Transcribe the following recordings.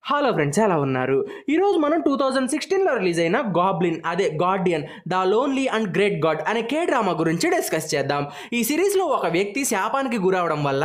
Hello friends, ఎలా ఉన్నారు? ఈరోజు మనం 2016లో రిలీజ్ అయిన గాబ్లిన్ అదే Guardian the lonely and great god అనే కే డ్రామా గురించి డిస్కస్ చేద్దాం. ఈ సిరీస్లో ఒక వ్యక్తి శాపానికి గురవడం వల్ల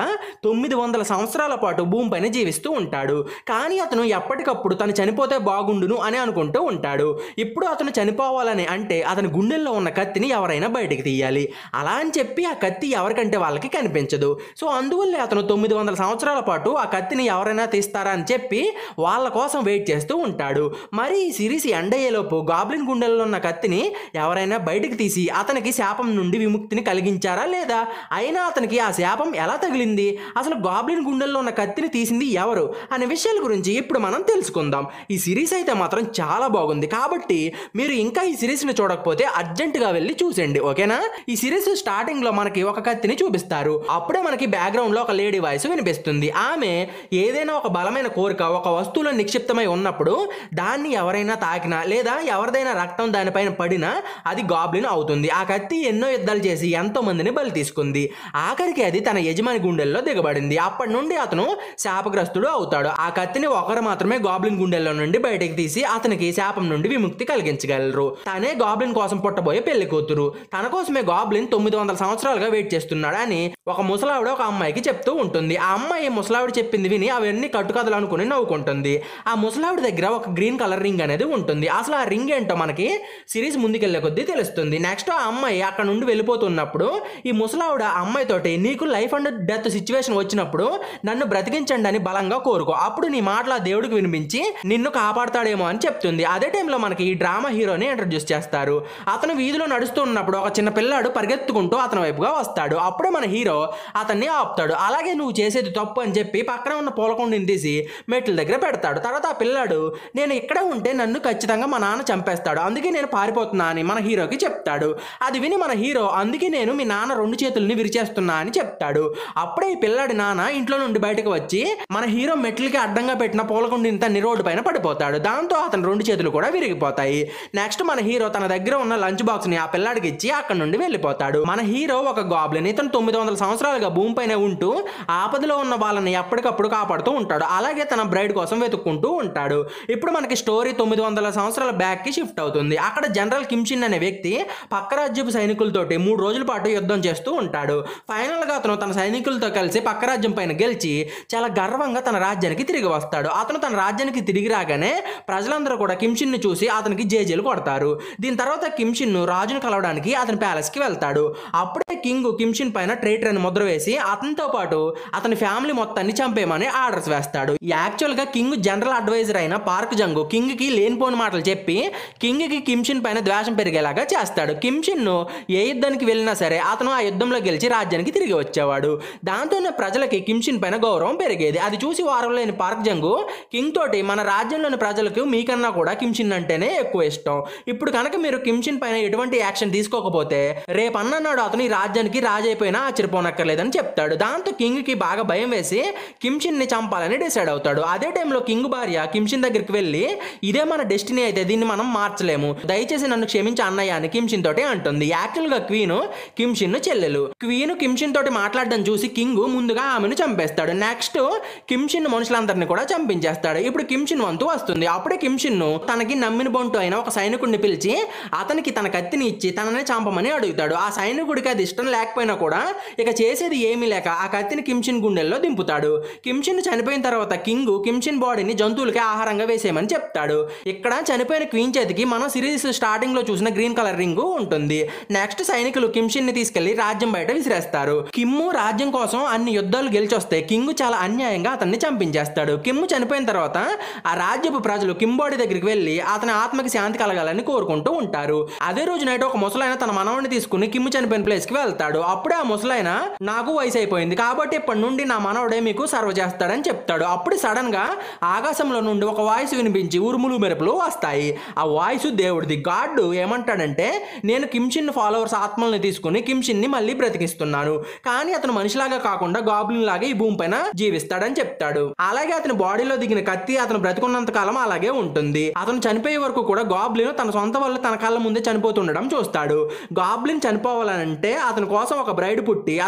900 సంవత్సరాల పాటు భూమిపైన జీవిస్తూ ఉంటాడు. కానీ అతను ఎప్పటికప్పుడు తను చనిపోతే బాగుండును అని అనుకుంటూ ఉంటాడు. ఇప్పుడు అతను చనిపోవాలని అంటే అతని గుండెల్లో ఉన్న కత్తిని ఎవరైనా బయటికి తీయాలి. అలా అని చెప్పి ఆ కత్తి ఎవరికంటే వాళ్ళకి కనిపించదు. సో అందువల్లే అతను 900 సంవత్సరాల పాటు ఆ కత్తిని ఎవరైనా తీస్తారా అని చెప్పి వాళ్ళ కోసం వెయిట్ చేస్తూ ఉంటాడు. మరి ఈ సిరీస్ ఎండ్ అయ్యేలోపు గాబ్లిన్ గుండెల్లో ఉన్న కత్తిని ఎవరైనా బయటకు తీసి అతనికి శాపం నుండి విముక్తిని కలిగించారా లేదా, అయినా అతనికి ఆ శాపం ఎలా తగిలింది, అసలు గాబ్లిన్ గుండెల్లో ఉన్న కత్తిని తీసింది ఎవరు అనే విషయాల గురించి ఇప్పుడు మనం తెలుసుకుందాం. ఈ సిరీస్ అయితే మాత్రం చాలా బాగుంది. కాబట్టి మీరు ఇంకా ఈ సిరీస్ని చూడకపోతే అర్జెంటుగా వెళ్ళి చూసేయండి, ఓకేనా? ఈ సిరీస్ స్టార్టింగ్ లో మనకి ఒక కత్తిని చూపిస్తారు. అప్పుడే మనకి బ్యాక్గ్రౌండ్ లో ఒక లేడీ వాయిస్ వినిపిస్తుంది. ఆమె ఏదైనా ఒక బలమైన కోరిక ఒక వస్తువులో నిక్షిప్తమై ఉన్నప్పుడు దాన్ని ఎవరైనా తాకినా లేదా ఎవరిదైనా రక్తం దానిపైన పడినా అది గాబ్లిన్ అవుతుంది. ఆ కత్తి ఎన్నో యుద్ధాలు చేసి ఎంతో మందిని బలి తీసుకుంది. ఆఖరికి అది తన యజమాని గుండెల్లో దిగబడింది. అప్పటి నుండి అతను శాపగ్రస్తుడు అవుతాడు. ఆ కత్తిని ఒకరు మాత్రమే గాబ్లిన్ గుండెల్లో నుండి బయటకు తీసి అతనికి శాపం నుండి విముక్తి కలిగించగలరు. తనే గాబ్లిన్ కోసం పుట్టబోయే పెళ్లి కూతురు. తన కోసమే గాబ్లిన్ 900 సంవత్సరాలుగా వెయిట్ చేస్తున్నాడు అని ఒక ముసలావిడ ఒక అమ్మాయికి చెప్తూ ఉంటుంది. ఆ అమ్మాయి ముసలావిడ చెప్పింది విని అవన్నీ కట్టుకథలు అనుకుని నవ్వుకుంటుంది. ఆ ముసలావిడ దగ్గర ఒక గ్రీన్ కలర్ రింగ్ అనేది ఉంటుంది. అసలు ఆ రింగ్ ఏంటో మనకి సిరీస్ ముందుకెళ్లే కొద్దీ తెలుస్తుంది. నెక్స్ట్ ఆ అమ్మాయి అక్కడ నుండి వెళ్ళిపోతున్నప్పుడు ఈ ముసలావిడ ఆ అమ్మాయితోటి నీకు లైఫ్ అండ్ డెత్ సిచ్యువేషన్ వచ్చినప్పుడు నన్ను బ్రతికించండి అని బలంగా కోరుకో, అప్పుడు నీ మాటలు ఆ దేవుడికి వినిపించి నిన్ను కాపాడతాడేమో అని చెప్తుంది. అదే టైంలో మనకి ఈ డ్రామా హీరోని ఇంట్రడ్యూస్ చేస్తారు. అతను వీధిలో నడుస్తూ ఉన్నప్పుడు ఒక చిన్న పిల్లాడు పరిగెత్తుకుంటూ అతని వైపుగా వస్తాడు. అప్పుడే మన హీరో అతన్ని ఆపుతాడు. అలాగే నువ్వు చేసేది తప్పు అని చెప్పి పక్కన ఉన్న పూలకుండిని తీసి మెట్ల దగ్గర పెడతాడు. తర్వాత ఆ పిల్లాడు నేను ఇక్కడే ఉంటే నన్ను ఖచ్చితంగా మా నాన్న చంపేస్తాడు, అందుకే నేను పారిపోతున్నా అని మన హీరోకి చెప్తాడు. అది విని మన హీరో అందుకే నేను మీ నాన్న 2 చేతుల్ని విరిచేస్తున్నా అని చెప్తాడు. అప్పుడే ఈ పిల్లాడి నాన్న ఇంట్లో నుండి బయటకు వచ్చి మన హీరో మెట్లకి అడ్డంగా పెట్టిన పూలకుండిని తన్ని రోడ్డు పైన పడిపోతాడు. దాంతో అతని 2 చేతులు కూడా విరిగిపోతాయి. నెక్స్ట్ మన హీరో తన దగ్గర ఉన్న లంచ్ బాక్స్ ని ఆ పిల్లాడికి ఇచ్చి అక్కడ నుండి వెళ్ళిపోతాడు. మన హీరో ఒక గాబ్లిన్. ఇతను 900 సంవత్సరాలుగా భూమిపైన ఉంటూ ఆపదలో ఉన్న వాళ్ళని ఎప్పటికప్పుడు కాపాడుతూ ఉంటాడు. అలాగే తన బ్రైడ్ కోసం వెతుక్కుంటూ ఉంటాడు. ఇప్పుడు మనకి స్టోరీ 900 సంవత్సరాల బ్యాక్ కి షిఫ్ట్ అవుతుంది. అక్కడ జనరల్ కిమ్చిన్ అనే వ్యక్తి పక్క రాజ్యపు సైనికులతోటి 3 రోజుల పాటు యుద్ధం చేస్తూ ఉంటాడు. ఫైనల్ గా అతను తన సైనికులతో కలిసి పక్క రాజ్యం పైన గెలిచి చాలా గర్వంగా తన రాజ్యానికి తిరిగి వస్తాడు. అతను తన రాజ్యానికి తిరిగి రాగానే ప్రజలందరూ కూడా కిమ్చిన్ ని చూసి అతనికి జేజేలు కొడతారు. దీని తర్వాత కిమ్చిన్ రాజును కలవడానికి అతని ప్యాలెస్ కి వెళ్తాడు. అప్పుడే కింగ్ కిమ్చిన్ పైన ట్రైటర్ అని ముద్ర వేసి అతనితో పాటు అతని ఫ్యామిలీ మొత్తాన్ని చంపేయమని ఆర్డర్స్ వేస్తాడు. యాక్చువల్ గా కింగ్ జనరల్ అడ్వైజర్ అయిన పార్క్ జంగు కింగ్ కి లేనిపోని మాటలు చెప్పి కింగ్ కి కిమ్చిన్ పైన ద్వేషం పెరిగేలాగా చేస్తాడు. కిమ్చిన్ ను ఏ యుద్ధానికి వెళ్ళినా సరే అతను ఆ యుద్ధంలో గెలిచి రాజ్యానికి తిరిగి వచ్చేవాడు. దాంతోనే ప్రజలకి కిమ్చిన్ పైన గౌరవం పెరిగేది. అది చూసి వారం లేని పార్క్ జంగు కింగ్ తోటి మన రాజ్యంలోని ప్రజలకు మీకన్నా కూడా కిమ్చిన్ అంటేనే ఎక్కువ ఇష్టం. ఇప్పుడు కనుక మీరు కిమ్చిన్ పైన ఎటువంటి యాక్షన్ తీసుకోకపోతే రేపు అన్ననాడు అతను ఈ రాజ్యానికి రాజు అయిపోయినా ఆశ్చర్యపోనక్కర్లేదని చెప్తాడు. దాంతో కింగ్ కి బాగా భయం వేసి కిమ్చిన్ ని చంపాలని డిసైడ్ అవుతాడు. అదే టైంలో కింగ్ భార్య కిమ్చిన్ దగ్గరికి వెళ్ళి ఇదే మన డెస్టినీ అయితే దీన్ని మనం మార్చలేము, దయచేసి నన్ను క్షమించి అన్నయ్య అని కిమ్చిన్ తోటి అంటుంది. యాక్చువల్ గా క్వీన్ కిమ్చిన్ చెల్లెలు. క్వీన్ కిమ్చిన్ తోటి మాట్లాడడం చూసి కింగ్ ముందుగా ఆమెను చంపేస్తాడు. నెక్స్ట్ కిమ్చిన్ మనుషులందరినీ కూడా చంపించేస్తాడు. ఇప్పుడు కిమ్చిన్ వంతు వస్తుంది. అప్పుడే కిమ్చిన్ ను తనకి నమ్మిన బొంటు అయిన ఒక సైనికుడిని పిలిచి అతనికి తన కత్తిని ఇచ్చి తనని చంపమని అడుగుతాడు. ఆ సైనికుడికి అది ఇష్టం లేకపోయినా కూడా ఇక చేసేది ఏమీ లేక ఆ కత్తిని కిమ్చిన్ గుండెల్లో దింపుతాడు. కిమ్చిన్ చనిపోయిన తర్వాత కింగ్ కిమ్చిన్ బాడీని జంతువులకి ఆహారంగా వేసేయమని చెప్తాడు. ఇక్కడ చనిపోయిన క్వీన్ చేతికి మనం సిరీస్ స్టార్టింగ్ లో చూసిన గ్రీన్ కలర్ రింగ్ ఉంటుంది. నెక్స్ట్ సైనికులు కిమ్చిన్ ని తీసుకెళ్లి రాజ్యం బయట విసిరేస్తారు. కిమ్ము రాజ్యం కోసం అన్ని యుద్ధాలు గెలిచొస్తే కింగ్ చాలా అన్యాయంగా అతన్ని చంపించేస్తాడు. కిమ్ము చనిపోయిన తర్వాత ఆ రాజ్యపు ప్రజలు కిమ్ బాడీ దగ్గరికి వెళ్లి అతని ఆత్మకి శాంతి కలగాలని కోరుకుంటూ ఉంటారు. అదే రోజు నైట్ ఒక ముసలాయన తన మనవడిని తీసుకుని కిమ్ము చనిపోయిన ప్లేస్ కి వెళ్తాడు. అప్పుడే ఆ ముసలాయన నాకు వయసు అయిపోయింది కాబట్టి ఇప్పటి నుండి నా మనవడే మీకు సర్వ్ చేస్తాడని చెప్తాడు. అప్పుడు సడన్ గా ఆకాశంలో నుండి ఒక వాయిస్ వినిపించి ఉరుములు మెరుపులు వస్తాయి. ఆ వాయిస్ దేవుడిది. గాడ్ ఏమంటాడంటే నేను కిమ్చిన్ ఫాలోవర్స్ ఆత్మల్ని తీసుకుని కిమ్చిన్ ని మళ్ళీ బ్రతికిస్తున్నాను, కానీ అతను మనిషిలాగా కాకుండా గాబ్లిన్ లాగా ఈ భూమి పైన జీవిస్తాడని చెప్తాడు. అలాగే అతని బాడీలో దిగిన కత్తి అతను బ్రతికున్నంత కాలం అలాగే ఉంటుంది. అతను చనిపోయే వరకు కూడా గాబ్లిన్ తన సొంత వాళ్ళు తన కళ్ళ ముందే చనిపోతుండడం చూస్తాడు. గాబ్లిన్ చనిపోవాలంటే అతని కోసం ఒక బ్రైడ్ పుట్టి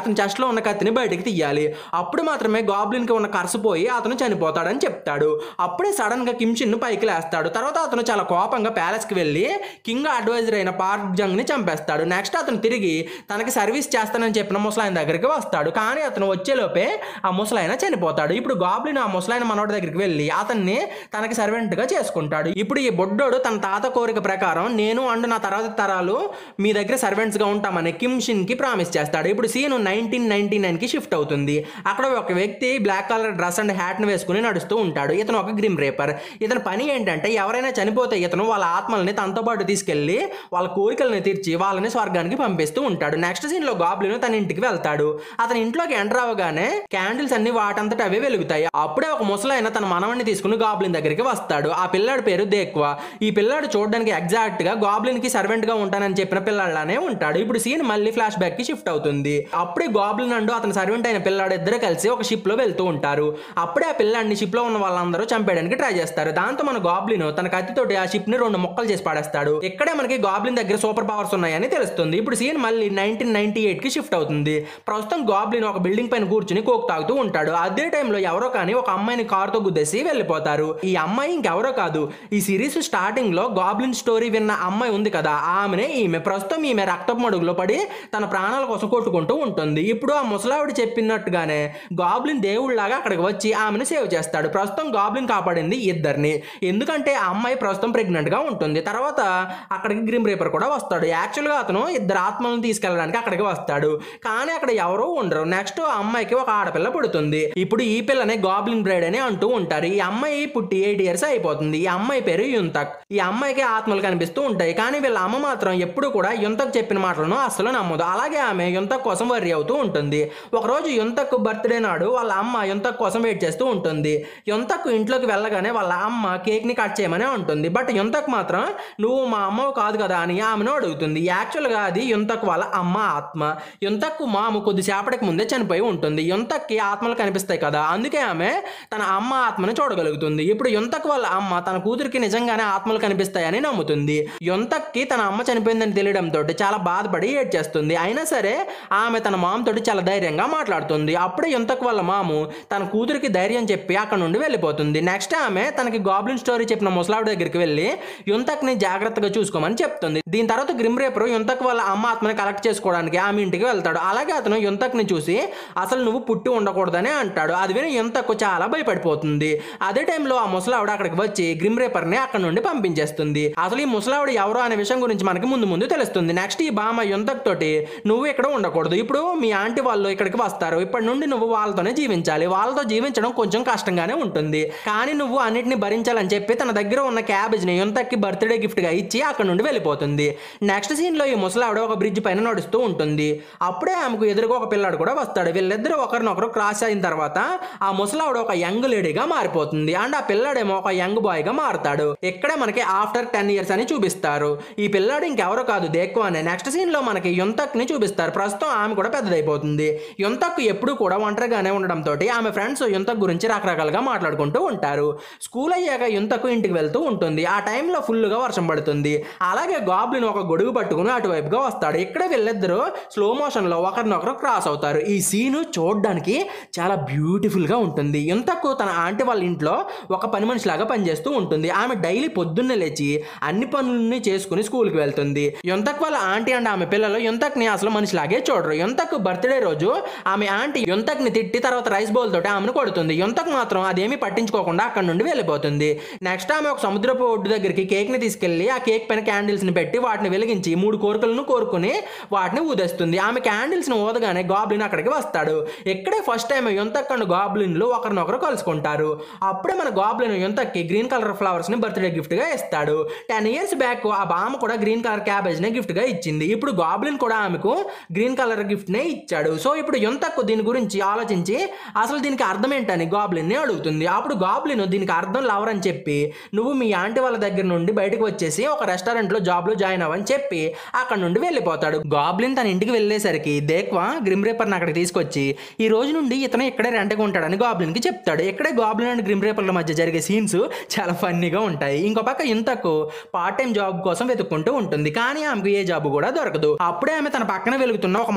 అతని చెస్ట్లో ఉన్న కత్తిని బయటికి తీయాలి. అప్పుడు మాత్రమే గాబ్లిన్కి ఉన్న కర్సు పోయి అతను చనిపోతాడని చెప్తాడు. అప్పుడే సడన్ గా కిమ్ చిన్ను పైకి లేస్తాడు. తర్వాత అతను చాలా కోపంగా ప్యాలెస్ కి వెళ్ళి కింగ్ అడ్వైజర్ అయిన పార్క్ జంగ్ ని చంపేస్తాడు. నెక్స్ట్ అతను తిరిగి తనకి సర్వీస్ చేస్తానని చెప్పిన ముసలాయన దగ్గరికి వస్తాడు. కానీ అతను వచ్చేలోపే ఆ ముసలాయన చనిపోతాడు. ఇప్పుడు గాబ్లిన్ ఆ ముసలాయన మనోడి దగ్గరికి వెళ్ళి అతన్ని తనకి సర్వెంట్ గా చేసుకుంటాడు. ఇప్పుడు ఈ బొడ్డోడు తన తాత కోరిక ప్రకారం నేను అండ్ నా తర్వాత తరాలు మీ దగ్గర సర్వెంట్స్ గా ఉంటామని కిమ్ షిన్ కి ప్రామిస్ చేస్తాడు. ఇప్పుడు సీన్ 1999 కి షిఫ్ట్ అవుతుంది. అక్కడ ఒక వ్యక్తి black colour dress and hat ని వేసుకుని నడుస్తూ ఉంటాడు. ఇతను ఒక గ్రిమ్ రేపర్. ఇతని పని ఏంటంటే ఎవరైనా చనిపోతే ఇతను వాళ్ళ ఆత్మల్ని తనతో పాటు తీసుకెళ్లి వాళ్ళ కోరికలను తీర్చి వాళ్ళని స్వర్గానికి పంపిస్తూ ఉంటాడు. నెక్స్ట్ సీన్ లో గాబ్లిన్ తన ఇంటికి వెళ్తాడు. అతని ఇంట్లోకి ఎంటర్ అవగానే క్యాండిల్స్ అన్ని వాటంతట అవే వెలుగుతాయి. అప్పుడే ఒక ముసలాయన తన మనవణ్ణి తీసుకుని గాబ్లిన్ దగ్గరికి వస్తాడు. ఆ పిల్లాడి పేరు దేక్వా. ఈ పిల్లాడు చూడడానికి ఎగ్జాక్ట్ గా గాబ్లిన్ కి సర్వెంట్ గా ఉంటానని చెప్పిన పిల్లాడిలానే ఉంటాడు. ఇప్పుడు సీన్ మళ్ళీ ఫ్లాష్ బ్యాక్ కి షిఫ్ట్ అవుతుంది. అప్పుడే గాబ్లిన్ అండ్ అతని సర్వెంట్ అయిన పిల్లాడు ఇద్దరు కలిసి ఒక షిప్ లో వెళ్తూ ఉంటారు. అప్పుడే ఆ పిల్లాడిని షిప్ లో ఉన్న వాళ్ళందరూ చంపేయడానికి ట్రై చేస్తారు. దాంతో మన గాబ్లిన్ తన కత్తితోటి ఆ షిప్ ని 2 ముక్కలు చేసి పాడేస్తాడు. ఇక్కడే మనకి గాబ్లిన్ దగ్గర సూపర్ పవర్స్ ఉన్నాయని తెలుస్తుంది. ఇప్పుడు సీన్ మళ్ళీ 1998 కి షిఫ్ట్ అవుతుంది. ప్రస్తుతం గాబ్లిన్ ఒక బిల్డింగ్ పైన కూర్చుని కోక్ తాగుతూ ఉంటాడు. అదే టైంలో ఎవరో కానీ ఒక అమ్మాయిని కారుతో గుద్దేసి వెళ్ళిపోతారు. ఈ అమ్మాయి ఇంకెవరో కాదు, ఈ సిరీస్ స్టార్టింగ్ లో గాబ్లిన్ స్టోరీ విన్న అమ్మాయి ఉంది కదా, ఆమెనే ఈమె. ప్రస్తుతం ఈమె రక్తపు మడుగులో పడి తన ప్రాణాల కోసం కొట్టుకుంటూ ఉంటుంది. ఇప్పుడు ఆ ముసలావిడ చెప్పినట్టుగానే గాబ్లిన్ దేవుళ్లాగా అక్కడికి వచ్చి ఆమెను సేవ్ చేస్తాడు. ప్రస్తుతం గాబ్లిన్ కాపాడింది ఇద్దరిని. ఎందుకంటే ఆ అమ్మాయి ప్రస్తుతం ప్రెగ్నెంట్ గా ఉంటుంది. తర్వాత అక్కడికి గ్రిమ్ రీపర్ కూడా వస్తాడు. యాక్చువల్ గా అతను ఇద్దరు ఆత్మలను తీసుకెళ్ళడానికి అక్కడికి వస్తాడు. కానీ అక్కడ ఎవరో ఉండరు. నెక్స్ట్ ఆ అమ్మాయికి ఒక ఆడపిల్ల పుడుతుంది. ఇప్పుడు ఈ పిల్లని గాబ్లిన్ బ్రైడ్ అని అంటూ ఉంటారు. ఈ అమ్మాయి పుట్టి 8 ఇయర్స్ అయిపోతుంది. ఈ అమ్మాయి పేరు యుంతక్. ఈ అమ్మాయికి ఆత్మలు కనిపిస్తూ ఉంటాయి. కానీ వీళ్ళ అమ్మ మాత్రం ఎప్పుడు కూడా యుంతక్ చెప్పిన మాటలను అస్సలు నమ్మదు. అలాగే ఆమె యుంతక్ కోసం వర్రీ అవుతూ ఉంటుంది. ఒకరోజు యుంతక్ బర్త్డే నాడు వాళ్ళ అమ్మ యుంతక్ కోసం వెయిట్ చేస్తూ ఉంటుంది. యుంతక్ ఇంట్లోకి వెళ్ళగానే వాళ్ళ అమ్మ కేక్ ని కట్ చేయమని ఉంటుంది. బట్ యుంతక్ మాత్రం నువ్వు మా అమ్మవు కాదు కదా అని ఆమెను అడుగుతుంది. యాక్చువల్ గా అది యుంతక్ వాళ్ళ అమ్మ ఆత్మ. యుంతక్ మాము కొద్దిసేపటికి ముందే చనిపోయి ఉంటుంది. యుంతక్ కి ఆత్మలు కనిపిస్తాయి కదా, అందుకే ఆమె తన అమ్మ ఆత్మను చూడగలుగుతుంది. ఇప్పుడు యుంతక్ వాళ్ళ అమ్మ తన కూతురికి నిజంగానే ఆత్మలు కనిపిస్తాయని నమ్ముతుంది. యుంతక్ కి తన అమ్మ చనిపోయిందని తెలియడంతో చాలా బాధపడి ఏడ్చేస్తుంది. అయినా సరే ఆమె తన మామ తోటి చాలా ధైర్యంగా మాట్లాడుతుంది. అప్పుడే యుంతక్ వాళ్ళ మాము తన కూతురికి ధైర్యం చెప్పి అక్కడ నుండి వెళ్ళిపోతుంది. నెక్స్ట్ ఆమె తనకి గాబ్లిన్ స్టోరీ చెప్పిన ముసలావిడ దగ్గరికి వెళ్ళి యుంతక్ ని జాగ్రత్తగా చూసుకోమని చెప్తుంది. దీని తర్వాత గ్రిమ్ రేపర్ యుంతక్ వాళ్ళ అమ్మ ఆత్మని కలెక్ట్ చేసుకోవడానికి ఆమె ఇంటికి వెళ్తాడు. అలాగే అతను యుంతక్ ని చూసి అసలు నువ్వు పుట్టి ఉండకూడదని అంటాడు. అది విని యుంతక్ చాలా భయపడిపోతుంది. అదే టైంలో ఆ ముసలావిడ అక్కడికి వచ్చి గ్రిమ్ రేపర్ ని అక్కడ నుండి పంపించేస్తుంది. అసలు ఈ ముసలావిడ ఎవరో అనే విషయం గురించి మనకి ముందు ముందు తెలుస్తుంది. నెక్స్ట్ ఈ బామ్మ యుంతక్ తోటి నువ్వు ఇక్కడ ఉండకూడదు, ఇప్పుడు మీ ఆంటీ వాళ్ళు ఇక్కడికి వస్తారు, ఇప్పటి నుండి నువ్వు వాళ్ళతోనే జీవించాలి, వాళ్ళతో జీవించడం కొంచెం కష్టంగానే ఉంటుంది, కానీ నువ్వు అన్నిటిని భరించాలని చెప్పి తన దగ్గర ఉన్న క్యాబేజ్ ని యుంతక్ కి బర్త్డే గిఫ్ట్ గా ఇచ్చి అక్కడ నుండి వెళ్ళిపోతుంది. నెక్స్ట్ సీన్ లో ఈ ముసలావిడ ఒక బ్రిడ్జ్ పైన నడుస్తూ ఉంటుంది. అప్పుడే ఆమెకు ఎదురుగా ఒక పిల్లాడు కూడా వస్తాడు. వీళ్ళిద్దరూ ఒకరినొకరు క్రాస్ అయిన తర్వాత ఆ ముసలావిడ ఒక యంగ్ లేడీగా మారిపోతుంది అండ్ ఆ పిల్లాడేమో ఒక యంగ్ బాయ్ గా మారుతాడు. ఇక్కడే మనకి ఆఫ్టర్ 10 ఇయర్స్ అని చూపిస్తారు. ఈ పిల్లాడు ఇంకెవరో కాదు, దేక్వా అనే. నెక్స్ట్ సీన్ లో మనకి యుంతక్ ని చూపిస్తారు. ప్రస్తుతం ఆమె కూడా పెద్దదైపోతుంది. యుంతక్ ఎప్పుడు కూడా ఒంటరిగానే ఉండడంతో ఆమె ఫ్రెండ్స్ యుంతక్ గురించి రకరకాలుగా మాట్లాడుకుంటూ ఉంటారు. స్కూల్ అయ్యాక యుంతక్ ఇంటికి వెళ్తూ ఉంటుంది. ఆ టైంలో ఫుల్ గా వర్షం పడుతుంది. అలాగే గాబ్లిన్ ఒక గొడుగు పట్టుకుని అటువైపుగా వస్తాడు. ఇక్కడే వీళ్ళిద్దరూ స్లో మోషన్ లో ఒకరినొకరు క్రాస్ అవుతారు. ఈ సీను చూడడానికి చాలా బ్యూటిఫుల్ గా ఉంటుంది. యుంతక్ తన ఆంటీ వాళ్ళ ఇంట్లో ఒక పని మనిషిలాగా పనిచేస్తూ ఉంటుంది. ఆమె డైలీ పొద్దున్నే లేచి అన్ని పనులని చేసుకుని స్కూల్కి వెళ్తుంది. యుంతక్ వాళ్ళ ఆంటీ అండ్ ఆమె పిల్లలు యుంతక్ ని అసలు మనిషిలాగే చూడరు. యుంతక్ బర్త్డే రోజు ఆమె ఆంటీ యుంతక్ ని తిట్టి తర్వాత రైస్ బౌల్ తోటి ఆమెను కొడుతుంది. యుంతక్ మాత్రం అదేమీ పట్టించుకోకుండా అక్కడ నుండి వెళ్ళిపోతుంది. నెక్స్ట్ ఆమె ఒక సముద్రపు ఒడ్డు దగ్గరికి కేక్ ని తీసుకెళ్లి ఆ కేక్ పైన క్యాండిల్స్ ని పెట్టి వాటిని వెలిగించి 3 కోరికలను కోరుకుని వాటిని ఊదేస్తుంది. ఆమె క్యాండిల్స్ ని ఊదగానే గాబ్లిన్ అక్కడికి వస్తాడు. ఇక్కడే ఫస్ట్ టైం యుంతక్ అండ్ గాబ్లిన్లు ఒకరినొకరు కలుసుకుంటారు. అప్పుడే మన గాబ్లిన్ యుంతక్ కి గ్రీన్ కలర్ ఫ్లవర్స్ ని బర్త్డే గిఫ్ట్ గా ఇస్తాడు. 10 ఇయర్స్ బ్యాక్ ఆ బామ్మ కూడా గ్రీన్ కలర్ క్యాబేజ్ ని గిఫ్ట్ గా ఇచ్చింది. ఇప్పుడు గాబ్లిన్ కూడా ఆమెకు గ్రీన్ కలర్ గిఫ్ట్ నే ఇచ్చాడు. సో ఇప్పుడు యుంతక్ దీని గురించి ఆలోచించి అసలు దీనికి అర్థం ఏంటని గాబ్లిన్ ని అడుగుతుంది. అప్పుడు గాబ్లిన్ దీనికి అర్థం లవర్ అని చెప్పి నువ్వు మీ ఆంటీ వాళ్ళ దగ్గర నుండి బయటకు వచ్చేసి ఒక రెస్టారెంట్ లో జాబ్ లో జాయిన్ అవ్వని చెప్పి అక్కడ నుండి వెళ్ళిపోతాడు. గాబ్లిన్ తన ఇంటికి వెళ్ళేసరికి దేక్వా గ్రిమ్ రేపర్ ని అక్కడికి తీసుకొచ్చి ఈ రోజు నుండి ఇతను ఇక్కడే రెంట్గా ఉంటాడని గాబ్లిన్ కి చెప్తాడు. ఇక్కడే గాబ్లిన్ అండ్ గ్రిమ్ రేపర్ల మధ్య జరిగే సీన్స్ చాలా ఫన్నీగా ఉంటాయి. ఇంకో పక్క యుంతక్ పార్ట్ టైం జాబ్ కోసం వెతుక్కుంటూ ఉంటుంది. కానీ ఆమెకు ఏ జాబ్ కూడా దొరకదు. అప్పుడే ఆమె తన పక్కన వెలుగుతున్న ఒక మంటని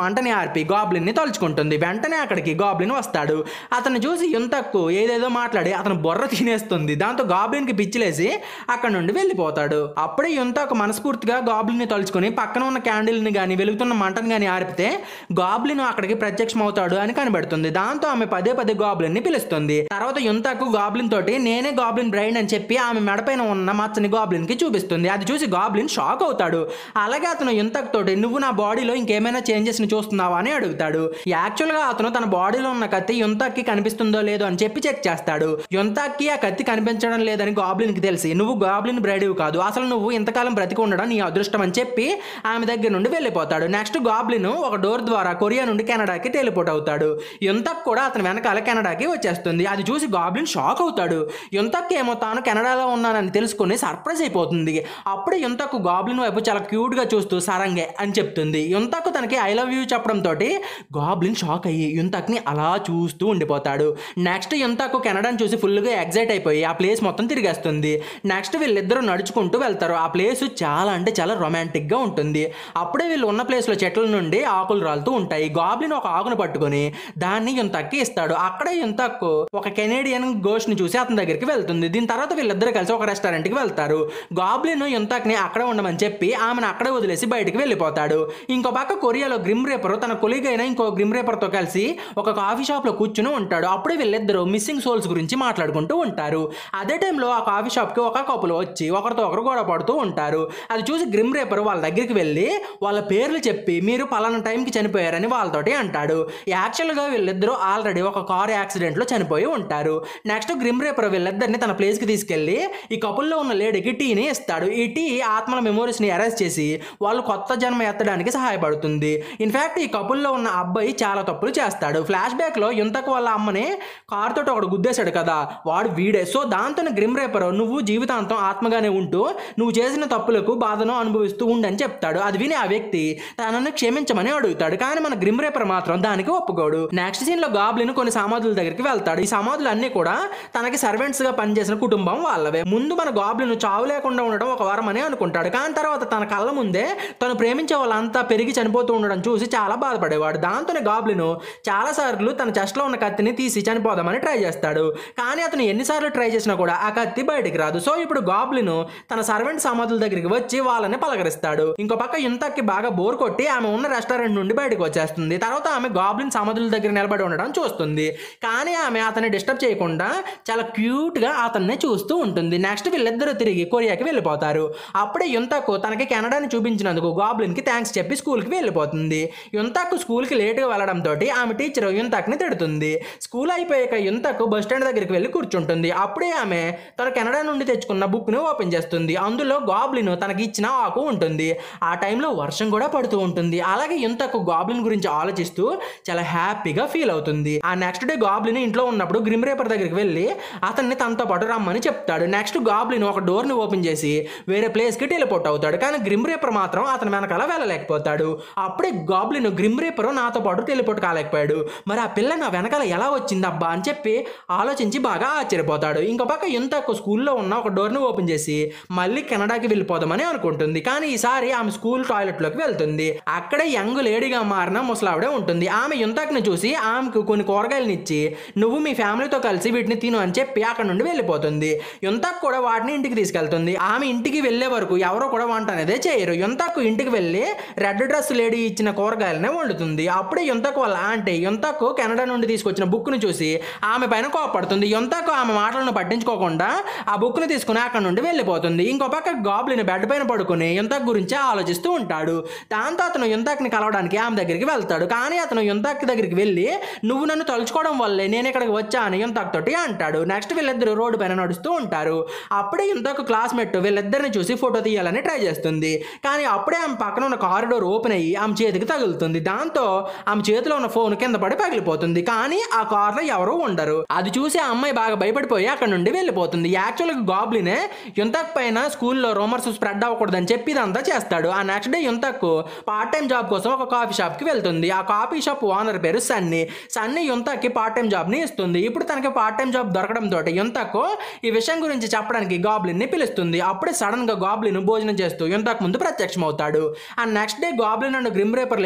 హార్పీ గాబ్లిన్ ని తలుచుకుంటుంది. వెంటనే అక్కడికి గాబ్లిన్ వస్తాడు. అతను చూసి యుంతక్కు ఏదేదో మాట్లాడి అతను బొర్ర తినేస్తుంది. దాంతో గాబ్లిన్ కి పిచ్చిలేసి అక్కడ నుండి వెళ్ళిపోతాడు. అప్పుడే యుంతక్ మనస్ఫూర్తిగా గాబ్లిన్ ని తలుచుకుని పక్కన ఉన్న క్యాండిల్ ని గాని వెలుగుతున్న మంటను గాని ఆర్పితే గాబ్లిన్ అక్కడికి ప్రత్యక్షం అవుతాడు అని కనబడుతుంది. దాంతో ఆమె పదే పదే గాబ్లిన్ ని పిలుస్తుంది. తర్వాత యుంతక్ గాబ్లిన్ తోటి నేనే గాబ్లిన్ బ్రైన్ అని చెప్పి ఆమె మెడపైన ఉన్న మచ్చని గాబ్లిన్ కి చూపిస్తుంది. అది చూసి గాబ్లిన్ షాక్ అవుతాడు. అలాగే అతను యుంతక్ తోటి నువ్వు నా బాడీలో ఇంకేమైనా చేంజెస్ ని చూస్తున్నావా అని అడుగుతాడు. యాక్చువల్ గా అతను తన బాడీలో ఉన్న కత్తి యుంతక్ కి కనిపిస్తుందో లేదో అని చెప్పి చెక్ చేస్తాడు. యుంతక్ కి ఆ కత్తి కనిపించడం లేదని గాబ్లిన్ కి తెలిసి నువ్వు గాబ్లిన్ బ్రైడ్ కాదు, అసలు నువ్వు ఇంతకాలం బ్రతికి ఉండడం నీ అదృష్టం అని చెప్పి ఆమె దగ్గర నుండి వెళ్ళిపోతాడు. నెక్స్ట్ గాబ్లిన్ ఒక డోర్ ద్వారా కొరియా నుండి కెనడాకి టెలిపోర్ట్ అవుతాడు. యుంతక్ కూడా అతని వెనకాల కెనడాకి వచ్చేస్తుంది. అది చూసి గాబ్లిన్ షాక్ అవుతాడు. యుంతక్ ఏమో తాను కెనడాలో ఉన్నానని తెలుసుకుని సర్ప్రైజ్ అయిపోతుంది. అప్పుడే యుంతక్ గాబ్లిన్ వైపు చాలా క్యూట్ గా చూస్తూ సరంగే అని చెప్తుంది. యుంతక్ తనకి ఐ లవ్ యూ చెప్పడం తోటి గాబ్లిన్ షాక్ అయ్యి యుంతక్ ని అలా చూస్తూ ఉండిపోతాడు. నెక్స్ట్ యుంతక్ కెనడాని చూసి ఫుల్ గా ఎగ్జైట్ అయిపోయి ఆ ప్లేస్ మొత్తం తిరిగేస్తుంది. నెక్స్ట్ వీళ్ళిద్దరూ నడుచుకుంటూ వెళ్తారు. ఆ ప్లేస్ చాలా అంటే చాలా రొమాంటిక్ గా ఉంటుంది. అప్పుడే వీళ్ళు ఉన్న ప్లేస్ లో చెట్ల నుండి ఆకులు రాలుతూ ఉంటాయి. గాబ్లిన్ ఒక ఆకును పట్టుకుని దాన్ని యుంతక్ కి ఇస్తాడు. అక్కడే యుంతక్ ఒక కెనేడియన్ గోస్ట్ ని చూసి అతని దగ్గరికి వెళ్తుంది. దీని తర్వాత వీళ్ళిద్దరు కలిసి ఒక రెస్టారెంట్ కి వెళ్తారు. గాబ్లిన్ యుంతక్ ని అక్కడే ఉండమని చెప్పి ఆమెను అక్కడే వదిలేసి బయటికి వెళ్ళిపోతాడు. ఇంకో పక్క కొరియాలో గ్రిమ్ రేపర్ తన కొలీగ్ అయిన ఇంకో గ్రిమ్ రేపర్ తో కలిసి ఒక కాఫీ షాప్ లో కూర్చుని ఉంటాడు. అప్పుడే వీళ్ళిద్దరూ మిస్సింగ్ సోల్స్ గురించి మాట్లాడుకుంటూ ఉంటారు. అదే టైంలో ఆ కాఫీ షాప్ కి ఒక కపుల్ వచ్చి ఒకరితో ఒకరు గొడవ పడుతూ ఉంటారు. అది చూసి గ్రిమ్ రేపర్ వాళ్ళ దగ్గరికి వెళ్ళి వాళ్ళ పేర్లు చెప్పి మీరు పలానా టైంకి చనిపోయారని వాళ్ళతోటి అంటాడు. యాక్చువల్ గా వీళ్ళిద్దరూ ఆల్రెడీ ఒక కార్ యాక్సిడెంట్ లో చనిపోయి ఉంటారు. నెక్స్ట్ గ్రిమ్ రేపర్ వీళ్ళిద్దరిని తన ప్లేస్ కి తీసుకెళ్లి ఈ కపుల్లో ఉన్న లేడీకి టీని ఇస్తాడు. ఈ టీ ఆత్మల మెమోరీస్ ని అరెస్ట్ చేసి వాళ్ళు కొత్త జన్మ ఎత్తడానికి సహాయపడుతుంది. ఇన్ఫాక్ట్ ఈ కపుల్లో ఉన్న అబ్బాయి చాలా తప్పులు చేస్తాడు. ఫ్లాష్ బ్యాక్ లో యుంతక్ వాళ్ళ అమ్మని కార్ తోటి ఒకడు గుద్దేశాడు కదా, వాడు వీడే. సో దాంతో గ్రిమ్ రేపర్ నువ్వు జీవితాంతం ఆత్మగానే ఉంటూ నువ్వు చేసిన తప్పులకు బాధను అనుభవిస్తూ ఉండని చెప్తాడు. అది విని ఆ వ్యక్తి తనను క్షమించమని అడుగుతాడు. కానీ మన గ్రిమ్ రేపర్ మాత్రం దానికి ఒప్పుకోడు. నెక్స్ట్ సీన్ లో గాబ్లిన్ కొన్ని సమాధుల దగ్గరికి వెళ్తాడు. ఈ సమాధులు అన్ని కూడా తనకి సర్వెంట్స్ గా పనిచేసిన కుటుంబం వాళ్ళవే. ముందు మన గాబ్లిన్ చావు లేకుండా ఉండడం ఒక వరం అని అనుకుంటాడు. కానీ తర్వాత తన కళ్ళ ముందే తను ప్రేమించే వాళ్ళంతా పెరిగి చనిపోతూ ఉండడం చూసి చాలా బాధపడేవాడు. దాంతోనే గాబ్లిన్ చాలా సార్లు తన చెస్ట్ లో ఉన్న కత్తిని తీసి చనిపోదామని ట్రై చేస్తాడు. కానీ అతను ఎన్నిసార్లు ట్రై చేసినా కూడా ఆ కత్తి బయటికి రాదు. సో ఇప్పుడు గాబ్లిన్ తన సర్వెంట్ సమాధుల దగ్గరికి వచ్చి వాళ్ళని పలకరిస్తాడు. ఇంకో పక్క యుంతక్కి బాగా బోర్ కొట్టి ఆమె ఉన్న రెస్టారెంట్ నుండి బయటకు వచ్చేస్తుంది. తర్వాత ఆమె గాబ్లిన్ సమాధుల దగ్గర నిలబడి ఉండడం చూస్తుంది. కానీ ఆమె అతన్ని డిస్టర్బ్ చేయకుండా చాలా క్యూట్ గా అతన్ని చూస్తూ ఉంటుంది. నెక్స్ట్ వీళ్ళిద్దరూ తిరిగి కొరియాకి వెళ్ళిపోతారు. అప్పుడే యుంతక్ తనకి కెనడాని చూపించినందుకు గాబ్లిన్ కి థ్యాంక్స్ చెప్పి స్కూల్ కి వెళ్ళిపోతుంది. యుంతక్ స్కూల్ కి లేట్ గా వెళ్ళడం తోటి ఆమె టీచర్ యుంతక్ ని తిడుతుంది. స్కూల్ అయిపోయాక యుంతక్ బస్ స్టాండ్ దగ్గరికి వెళ్ళి కూర్చుంటుంది. అప్పుడే ఆమె తన కెనడా నుండి తెచ్చుకున్న బుక్ ని ఓపెన్ చేస్తుంది. అందులో గాబ్లిన్ తనకి ఇచ్చిన ఆకు ఉంటుంది. ఆ టైంలో వర్షం కూడా పడుతూ ఉంటుంది. అలాగే యుంతక్ గాబ్లిన్ గురించి ఆలోచిస్తూ చాలా హ్యాపీగా ఫీల్ అవుతుంది. ఆ నెక్స్ట్ డే గాబ్లిన్ ఇంట్లో ఉన్నప్పుడు గ్రిమ్ రేపర్ దగ్గరికి వెళ్ళి అతన్ని తనతో పాటు రమ్మని చెప్తాడు. నెక్స్ట్ గాబ్లిన్ ఒక డోర్ ని ఓపెన్ చేసి వేరే ప్లేస్ కి టెలిపోర్ట్ అవుతాడు. కానీ గ్రిమ్ రేపర్ మాత్రం అతని వెనకాల వెళ్ళలేకపోతాడు. అప్పుడే గాబ్లిన్ గ్రిమ్ రేపర్ నాతో పాటు టెలిపోర్ట్ కాలేకపోయాడు, మరి ఆ పిల్ల నా వెనకాల ఎలా వచ్చింది అబ్బా అని చెప్పి ఆలోచించి బాగా ఆశ్చర్యపోతాడు. ఇంకో పక్క యుంతక్ స్కూల్లో ఉన్న ఒక డోర్ ని ఓపెన్ చేసి మళ్ళీ కెనడాకి వెళ్ళిపోదామని అనుకుంటుంది. కానీ ఈసారి ఆమె స్కూల్ టాయిలెట్ లోకి వెళ్తుంది. అక్కడే యంగ్ లేడీగా మారిన ముసలావిడే ఉంటుంది. ఆమె యుంతక్ ని చూసి ఆమెకు కొన్ని కూరగాయలను ఇచ్చి నువ్వు మీ ఫ్యామిలీతో కలిసి వీటిని తిను అని చెప్పి అక్కడ నుండి వెళ్ళిపోతుంది. యుంతక్ కూడా వాటిని ఇంటికి తీసుకెళ్తుంది. ఆమె ఇంటికి వెళ్లే వరకు ఎవరో కూడా వంట అనేదే చేయరు. యుంతక్ ఇంటికి వెళ్ళి రెడ్ డ్రెస్ లేడీ ఇచ్చిన కూరగాయలనే వండుతుంది. అప్పుడే యుంతక్ వాళ్ళ ఆంటీ యుంతక్ కెనడా నుండి తీసుకొచ్చిన బుక్ ను చూసి ఆమె పైన కోపడుతుంది. యుంతక్ ఆమె మాటలను పట్టించుకోకుండా ఆ బుక్ ని తీసుకుని అక్కడ నుండి వెళ్ళిపోతుంది. ఇంకో పక్క గాబ్లిన్ బెడ్ పైన పడుకుని యుంతక్ గురించి ఆలోచిస్తూ ఉంటాడు. దాంతో అతను యుంతక్ ని కలవడానికి ఆమె దగ్గరికి వెళ్తాడు. కానీ అతను యుంతక్ దగ్గరికి వెళ్ళి నువ్వు నన్ను తలుచుకోవడం వల్లే నేను ఇక్కడికి వచ్చా అని యుంతక్ తోటి అంటాడు. నెక్స్ట్ వీళ్ళిద్దరు రోడ్డు పైన నడుస్తూ ఉంటారు. అప్పుడే యుంతక్ క్లాస్మేట్ వీళ్ళిద్దరిని చూసి ఫోటో తీయాలని ట్రై చేస్తుంది. కానీ అప్పుడే ఆమె పక్కన ఉన్న కారిడోర్ ఓపెన్ అయ్యి ఆమె చేతికి తగులుతుంది. దాంతో ఆమె చేతిలో ఉన్న ఫోన్ కింద పడి పగిలిపోతుంది. కానీ ఆ కార్ లో ఎవరూ ఉండరు. అది చూసి ఆ అమ్మాయి బాగా భయపడిపోయి అక్కడ నుండి వెళ్ళిపోతుంది. యాక్చువల్ గా గాబ్లినే యుంతక్ పైన స్కూల్లో రూమర్స్ స్ప్రెడ్ అవ్వకూడదని చెప్పి ఇదంతా చేస్తాడు. ఆ next day Euntak part time job కోసం ఒక కాఫీ షాప్ కి వెళ్తుంది. ఆ కాఫీ షాప్ ఓనర్ పేరు సన్నీ యుంతక్ కి పార్ట్ టైం జాబ్ ని ఇస్తుంది. ఇప్పుడు తనకి పార్ట్ టైం జాబ్ దొరకడం తోటి యుంతక్ ఈ విషయం గురించి చెప్పడానికి గాబ్లిన్ ని పిలుస్తుంది. అప్పుడే సడన్ గా గాబ్లిన్ భోజనం చేస్తూ యుంతక్ ముందు ప్రత్యక్షం అవుతాడు. ఆ next day Goblin and grim రేపర్లు ఇద్దరు ఒక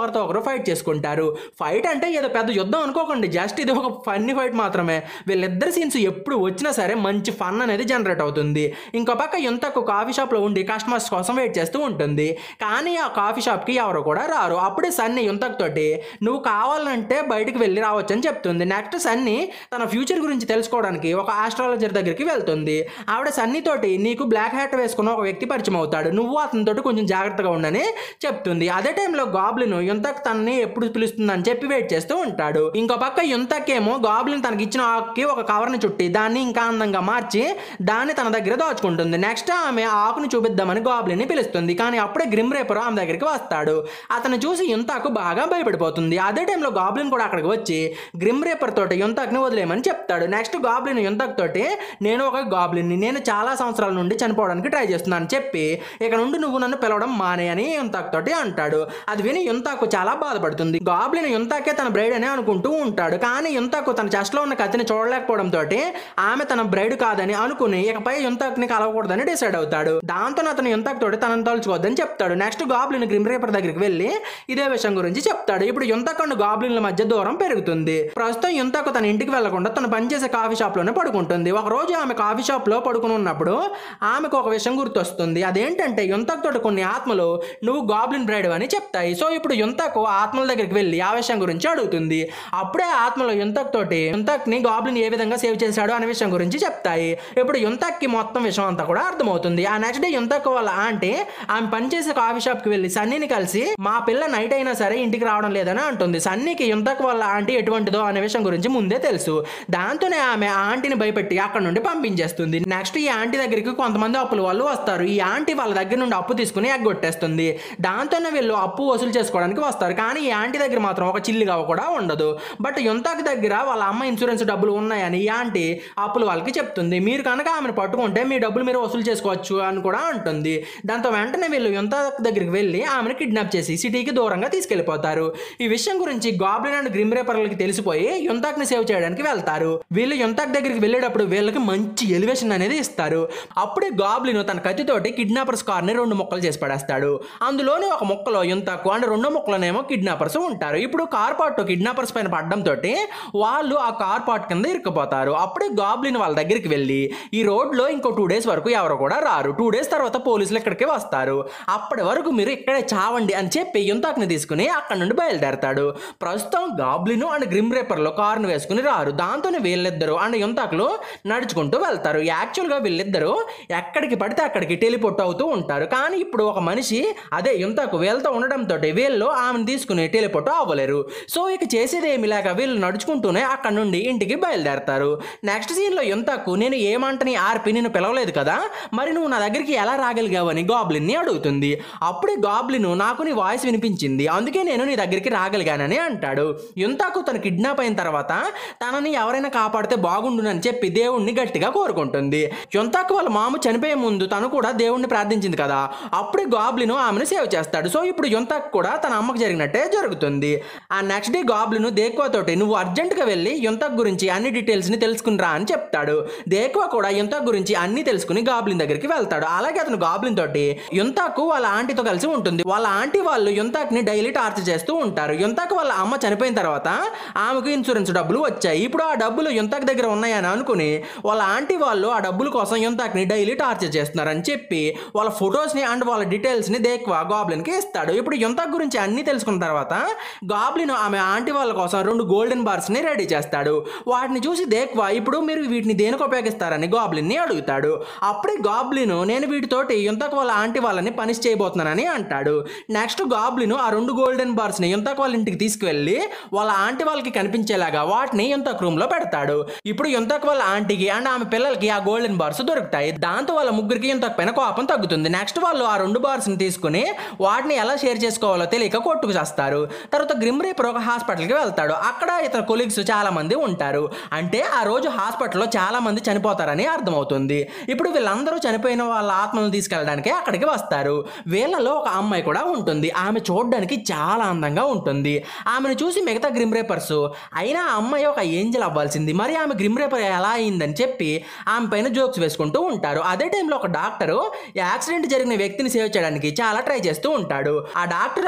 ఒకరితో ఒకరు ఫైట్ చేసుకుంటారు. ఫైట్ అంటే ఏదో పెద్ద యుద్ధం అనుకోకండి, జస్ట్ ఇది ఒక ఫన్నీ ఫైట్ మాత్రమే. వీళ్ళిద్దరు సీన్స్ ఎప్పుడు వచ్చినా సరే మంచి ఫన్ అనేది జనరేట్ అవుతుంది. ఇంకో పక్క యుంతకు కాఫీ షాప్లో ఉండి కస్టమర్స్ కోసం వెయిట్ చేస్తూ ఉంటుంది. కానీ ఆ కాఫీ షాప్కి ఎవరు కూడా రారు. అప్పుడే సన్నీ యుంతక్ తోటి నువ్వు కావాలంటే బయటికి వెళ్ళి రావచ్చు అని చెప్తుంది. నెక్స్ట్ సన్నీ తన ఫ్యూచర్ గురించి తెలుసుకోవడానికి ఒక ఆస్ట్రాలజర్ దగ్గరికి వెళ్తుంది. ఆవిడ సన్నీ తోటి నీకు బ్లాక్ హ్యాట్ వేసుకున్న ఒక వ్యక్తి పరిచయం అవుతాడు, నువ్వు అతనితోటి కొంచెం జాగ్రత్తగా ఉండని చెప్తుంది. అదే టైంలో గాబ్లిన్ యుంతక్ తనని ఎప్పుడు పిలుస్తుందని చెప్పి వెయిట్ చేస్తూ ఉంటాడు. ఇంకో పక్క యుంతక్ ఏమో గాబ్లిన్ తనకి ఇచ్చిన ఆకుకి ఒక కవర్ని చుట్టి దాన్ని ఇంకా అందంగా మార్చి దాన్ని తన దగ్గర దాచుకుంటుంది. నెక్స్ట్ ఆమె ఆకుని చూపిద్దామని గాబ్లిన్ ని పిలుస్తుంది. కానీ అప్పుడే గ్రిమ్ రేపర్ ఆమె దగ్గరికి వస్తాడు. అతను చూసి యుంతక్ బాగా భయపడిపోతుంది. అదే టైంలో గాబ్లిన్ కూడా అక్కడికి వచ్చి గ్రిమ్ రేపర్ తోటి యుంతక్ ని వదిలేయమని చెప్తాడు. నెక్స్ట్ గాబ్లిన్ యుంతక్ తోటి నేను ఒక గాబ్లిన్ ని, నేను చాలా సంవత్సరాల నుండి చనిపోవడానికి ట్రై చేస్తున్నాను చెప్పి ఇక నుండి నువ్వు నన్ను పిలవడం మానే అని యుంతక్ తోటి అంటాడు. అది విని యుంతక్ చాలా బాధపడుతుంది. గాబ్లిన్ యుంతకే తన బ్రైడ్ అని అనుకుంటూ ఉంటాడు. కానీ యుంతక్ తన చెస్ట్ లో ఉన్న కత్తిని చూడలేకపోవడం తోటి ఆమె తన బ్రైడ్ కాదని అనుకుని ఇకపై యుంతక్ ని కలవకూడదని డిసైడ్ అవుతాడు. దాంతో అతను యుంతక్ తోటి తనను తలుచుకోవద్దని చెప్తాడు. నెక్స్ట్ గాబ్లిన్ గ్రిమ్ రేపర్ దగ్గరికి వెళ్ళి ఇదే విషయం గురించి చెప్తాడు. ఇప్పుడు యుంతక్ అండ్ గాబ్లిన్ల మధ్య దూరం పెరుగుతుంది. ప్రస్తుతం యుంతక్ తన ఇంటికి వెళ్లకుండా తను పనిచేసే కాఫీ షాప్ లోనే పడుకుంటుంది. ఒక రోజు ఆమె కాఫీ షాప్ లో పడుకుని ఉన్నప్పుడు ఆమెకు ఒక విషయం గుర్తొస్తుంది. అదేంటంటే యుంతక్ తోటి కొన్ని ఆత్మలు నువ్వు గాబ్లిన్ బ్రైడ్ అని చెప్తాయి. సో ఇప్పుడు యుంతక్ ఆత్మల దగ్గరికి వెళ్ళి ఆ విషయం గురించి అడుగుతుంది. అప్పుడే ఆత్మలో యుంతక్ తోటి యుంతక్ ని గాబ్లిన్ ఏ విధంగా సేవ్ చేశాడు అనే విషయం గురించి చెప్తాయి. ఇప్పుడు యుంతక్ కి మొత్తం విషయం అంతా కూడా అర్థమవుతుంది. ఆ నెక్స్ట్ డే యుంతక్ వాళ్ళ ఆంటీ ఆమె పనిచేసే కాఫీ షాప్ కి వెళ్ళి సన్నీని కలిసి మా పిల్ల నైట్ అయినా సరే ఇంటికి రావడం లేదని అంటుంది. సన్నీకి యుంతక్ వాళ్ళ ఆంటీ ఎటువంటిదో అనే విషయం గురించి ముందే తెలుసు. దాంతోనే ఆమె ఆంటీని భయపెట్టి అక్కడ నుండి పంపించేస్తుంది. నెక్స్ట్ ఈ ఆంటీ దగ్గరికి కొంతమంది అప్పుల వాళ్ళు వస్తారు. ఈ ఆంటీ వాళ్ళ దగ్గర నుండి అప్పు తీసుకుని ఎగ్గొట్టేస్తుంది. దాంతోనే వీళ్ళు అప్పు వసూలు చేసుకోవడానికి వస్తారు. కానీ ఈ ఆంటీ దగ్గర మాత్రం ఒక చిల్లిగా కూడా ఉండదు. బట్ యుంతక్ దగ్గర వాళ్ళ అమ్మ ఇన్సూరెన్స్ డబ్బులు ఉన్నాయని ఈ ఆంటీ అప్పుల వాళ్ళకి చెప్తుంది. మీరు కనుక ఆమెను పట్టుకుంటే మీ డబ్బులు మీరు వసూలు చేసుకోవచ్చు అని కూడా అంటుంది. దాంతో వెంటనే వీళ్ళు యుంతక్ దగ్గరికి వెళ్ళి ఆమెను కిడ్నాప్ చేసి సిటీకి దూరంగా తీసుకెళ్లిపోతారు. ఈ విషయం గురించి గాబ్లిన్ అండ్ గ్రిమ్ రేపర్లకి తెలిసిపోయి యుంతక్ ని సేవ్ చేయడానికి వెళ్తారు. వీళ్ళు యుంతక్ దగ్గరికి వెళ్ళేటప్పుడు వీళ్ళకి మంచి ఎలివేషన్ అనేది ఇస్తారు. అప్పుడే గాబ్లిన్ తన కత్తితోటి కిడ్నాపర్స్ కార్ ని 2 ముక్కలు చేసి పడేస్తాడు. అందులోని ఒక ముక్కలో యుంతక్ అండ్ రెండో ముక్కలోనేమో కిడ్నాపర్స్ ఉంటారు. ఇప్పుడు కార్ పార్ట్ కిడ్నాపర్స్ పైన పడడంతో వాళ్ళు ఆ కార్ పార్ట్ కింద ఇరుక్కుపోతారు. అప్పుడే గాబ్లిన్ వాళ్ళ దగ్గరికి వెళ్ళి ఈ రోడ్ లో ఇంకో 2 డేస్ వరకు ఎవరు కూడా రారు, 2 డేస్ తర్వాత పోలీసులు ఇక్కడికి వస్తారు, అప్పటి వరకు మీరు ఇక్కడే చావండి అని చెప్పి యుంతక్ ని తీసుకుని అక్కడ నుండి బయలుదేరతాడు. ప్రస్తుతం గాబ్లిన్ అండ్ గ్రిమ్ రేపర్లో కారును వేసుకుని రారు. దాంతోనే వీళ్ళిద్దరు అండ్ యుంతక్లు నడుచుకుంటూ వెళ్తారు. యాక్చువల్ గా వీళ్ళిద్దరూ ఎక్కడికి పడితే అక్కడికి టెలిపోర్ట్ అవుతూ ఉంటారు. కానీ ఇప్పుడు ఒక మనిషి అదే యుంతక్ వీళ్ళతో ఉండడంతో వీళ్ళు ఆమెను తీసుకుని టెలిపోర్ట్ అవ్వలేరు. సో ఇక చేసేది ఏమి లేక వీళ్ళు నడుచుకుంటూనే అక్కడ నుండి ఇంటికి బయలుదేరతారు. నెక్స్ట్ సీన్ లో యుంతక్ నేను ఏమంటని ఆర్పి నిన్ను పిలవలేదు కదా, మరి నువ్వు నా దగ్గరికి ఎలా రాగలిగావని గాబ్లిన్ ని అడుగుతుంది. అప్పుడే గాబ్లిన్ నాకు నీ వాయిస్ వినిపించింది, అందుకే నేను నీ దగ్గరికి రాగలిగానని అంటాడు. యుంతక్ తను కిడ్నాప్ అయిన తర్వాత తనని ఎవరైనా కాపాడితే బాగుండునని చెప్పి దేవుణ్ణి గట్టిగా కోరుకుంటుంది. యుంతక్ వాళ్ళ మామ చనిపోయే ముందు తను కూడా దేవుణ్ణి ప్రార్థించింది కదా, అప్పుడే గాబ్లిన్ ఆమెను సేవ్ చేస్తాడు. సో ఇప్పుడు యుంతక్ కూడా తన అమ్మకు జరిగినట్టే జరుగుతుంది. ఆ నెక్స్ట్ డే గాబ్లిన్ దేక్వా తోటి నువ్వు అర్జెంటుగా వెళ్ళి యుంతక్ గురించి అన్ని డీటెయిల్స్ ని తెలుసుకునిరా అని చెప్తాడు. దేక్వా కూడా యుంతక్ గురించి అన్ని తెలుసుకుని గాబ్లిన్ దగ్గరికి వెళ్తాడు. అలాగే అతను గాబ్లిన్ తోటి యుంతక్ వాళ్ళ ఆంటీతో కలిసి ఉంటుంది. వాళ్ళ ఆంటీ వాళ్ళు యుంతక్ ని డైలీ టార్చర్ చేస్తూ ఉంటారు. యుంతక్ వాళ్ళ అమ్మ చనిపోయిన తర్వాత ఆమెకు ఇన్సూరెన్స్ డబ్బులు వచ్చాయి. ఇప్పుడు ఆ డబ్బులు యుంతక్ దగ్గర ఉన్నాయని అనుకుని వాళ్ళ ఆంటీ వాళ్ళు ఆ డబ్బుల కోసం యుంతక్ ని డైలీ టార్చర్ చేస్తున్నారని చెప్పి వాళ్ళ ఫొటోస్ ని అండ్ వాళ్ళ డీటెయిల్స్ ని దేక్వా గాబ్లిన్ కి ఇస్తాడు. ఇప్పుడు యుంతక్ గురించి అన్ని తెలుసుకున్న తర్వాత గాబ్లిన్ ఆమె ఆంటీ వాళ్ళ కోసం 2 గోల్డెన్ బార్స్ ని రెడీ చేస్తాడు. వాటిని చూసి దేక్వా ఇప్పుడు మీరు వీటిని దేనికి ఉపయోగిస్తారని గాబ్లిన్ ని అడుగుతాడు. అప్పుడే గాబ్లిన్ నేను వీటితోటి యుంతక్ వాళ్ళ ఆంటీ వాళ్ళని పనిష్ చేయబోతున్నానని అంటాడు. నెక్స్ట్ గాబ్లిన్ ఆ 2 గోల్డెన్ బార్స్ ని యుంతక్ వాళ్ళ ఇంటికి తీసుకువెళ్ళి వాళ్ళ ఆంటీ వాళ్ళకి కనిపించేలాగా వాటిని యుంతక్ రూమ్ లో పెడతాడు. ఇప్పుడు యుంతక్ వాళ్ళ ఆంటీకి అండ్ ఆమె పిల్లలకి ఆ గోల్డెన్ బార్స్ దొరుకుతాయి. దాంతో వాళ్ళ ముగ్గురికి యుంతక్ పైన కోపం తగ్గుతుంది. నెక్స్ట్ వాళ్ళు ఆ 2 బార్స్ ని తీసుకుని వాటిని ఎలా షేర్ చేసుకోవాలో తెలియక కొట్టుకు చేస్తారు. తర్వాత గ్రిమ్ రేపర్ ఒక హాస్పిటల్కి వెళ్తాడు. అక్కడ ఇతర కొలీగ్స్ చాలా మంది ఉంటారు. అంటే ఆ రోజు హాస్పిటల్లో చాలా మంది చనిపోతారని అర్థమవుతుంది. ఇప్పుడు వీళ్ళందరూ చనిపోయిన వాళ్ళ ఆత్మలను తీసుకెళ్ళడానికి అక్కడికి వస్తారు. వీళ్ళలో ఒక అమ్మాయి కూడా ఉంటుంది. ఆమె చూడడానికి చాలా అందంగా ఉంటుంది. ఆమెను చూసి మిగతా గ్రిమ్ రేపర్స్ అయినా ఆ అమ్మాయి ఒక ఏంజల్ అవ్వాల్సింది, మరి ఆమె గ్రిమ్ రేపర్ ఎలా అయిందని చెప్పి ఆమె పైన జోక్స్ వేసుకుంటూ ఉంటారు. అదే టైంలో ఒక డాక్టర్ యాక్సిడెంట్ జరిగిన వ్యక్తిని సేవ్ చేయడానికి చాలా ట్రై చేస్తూ ఉంటాడు. ఆ డాక్టర్ ఆ పేషెంట్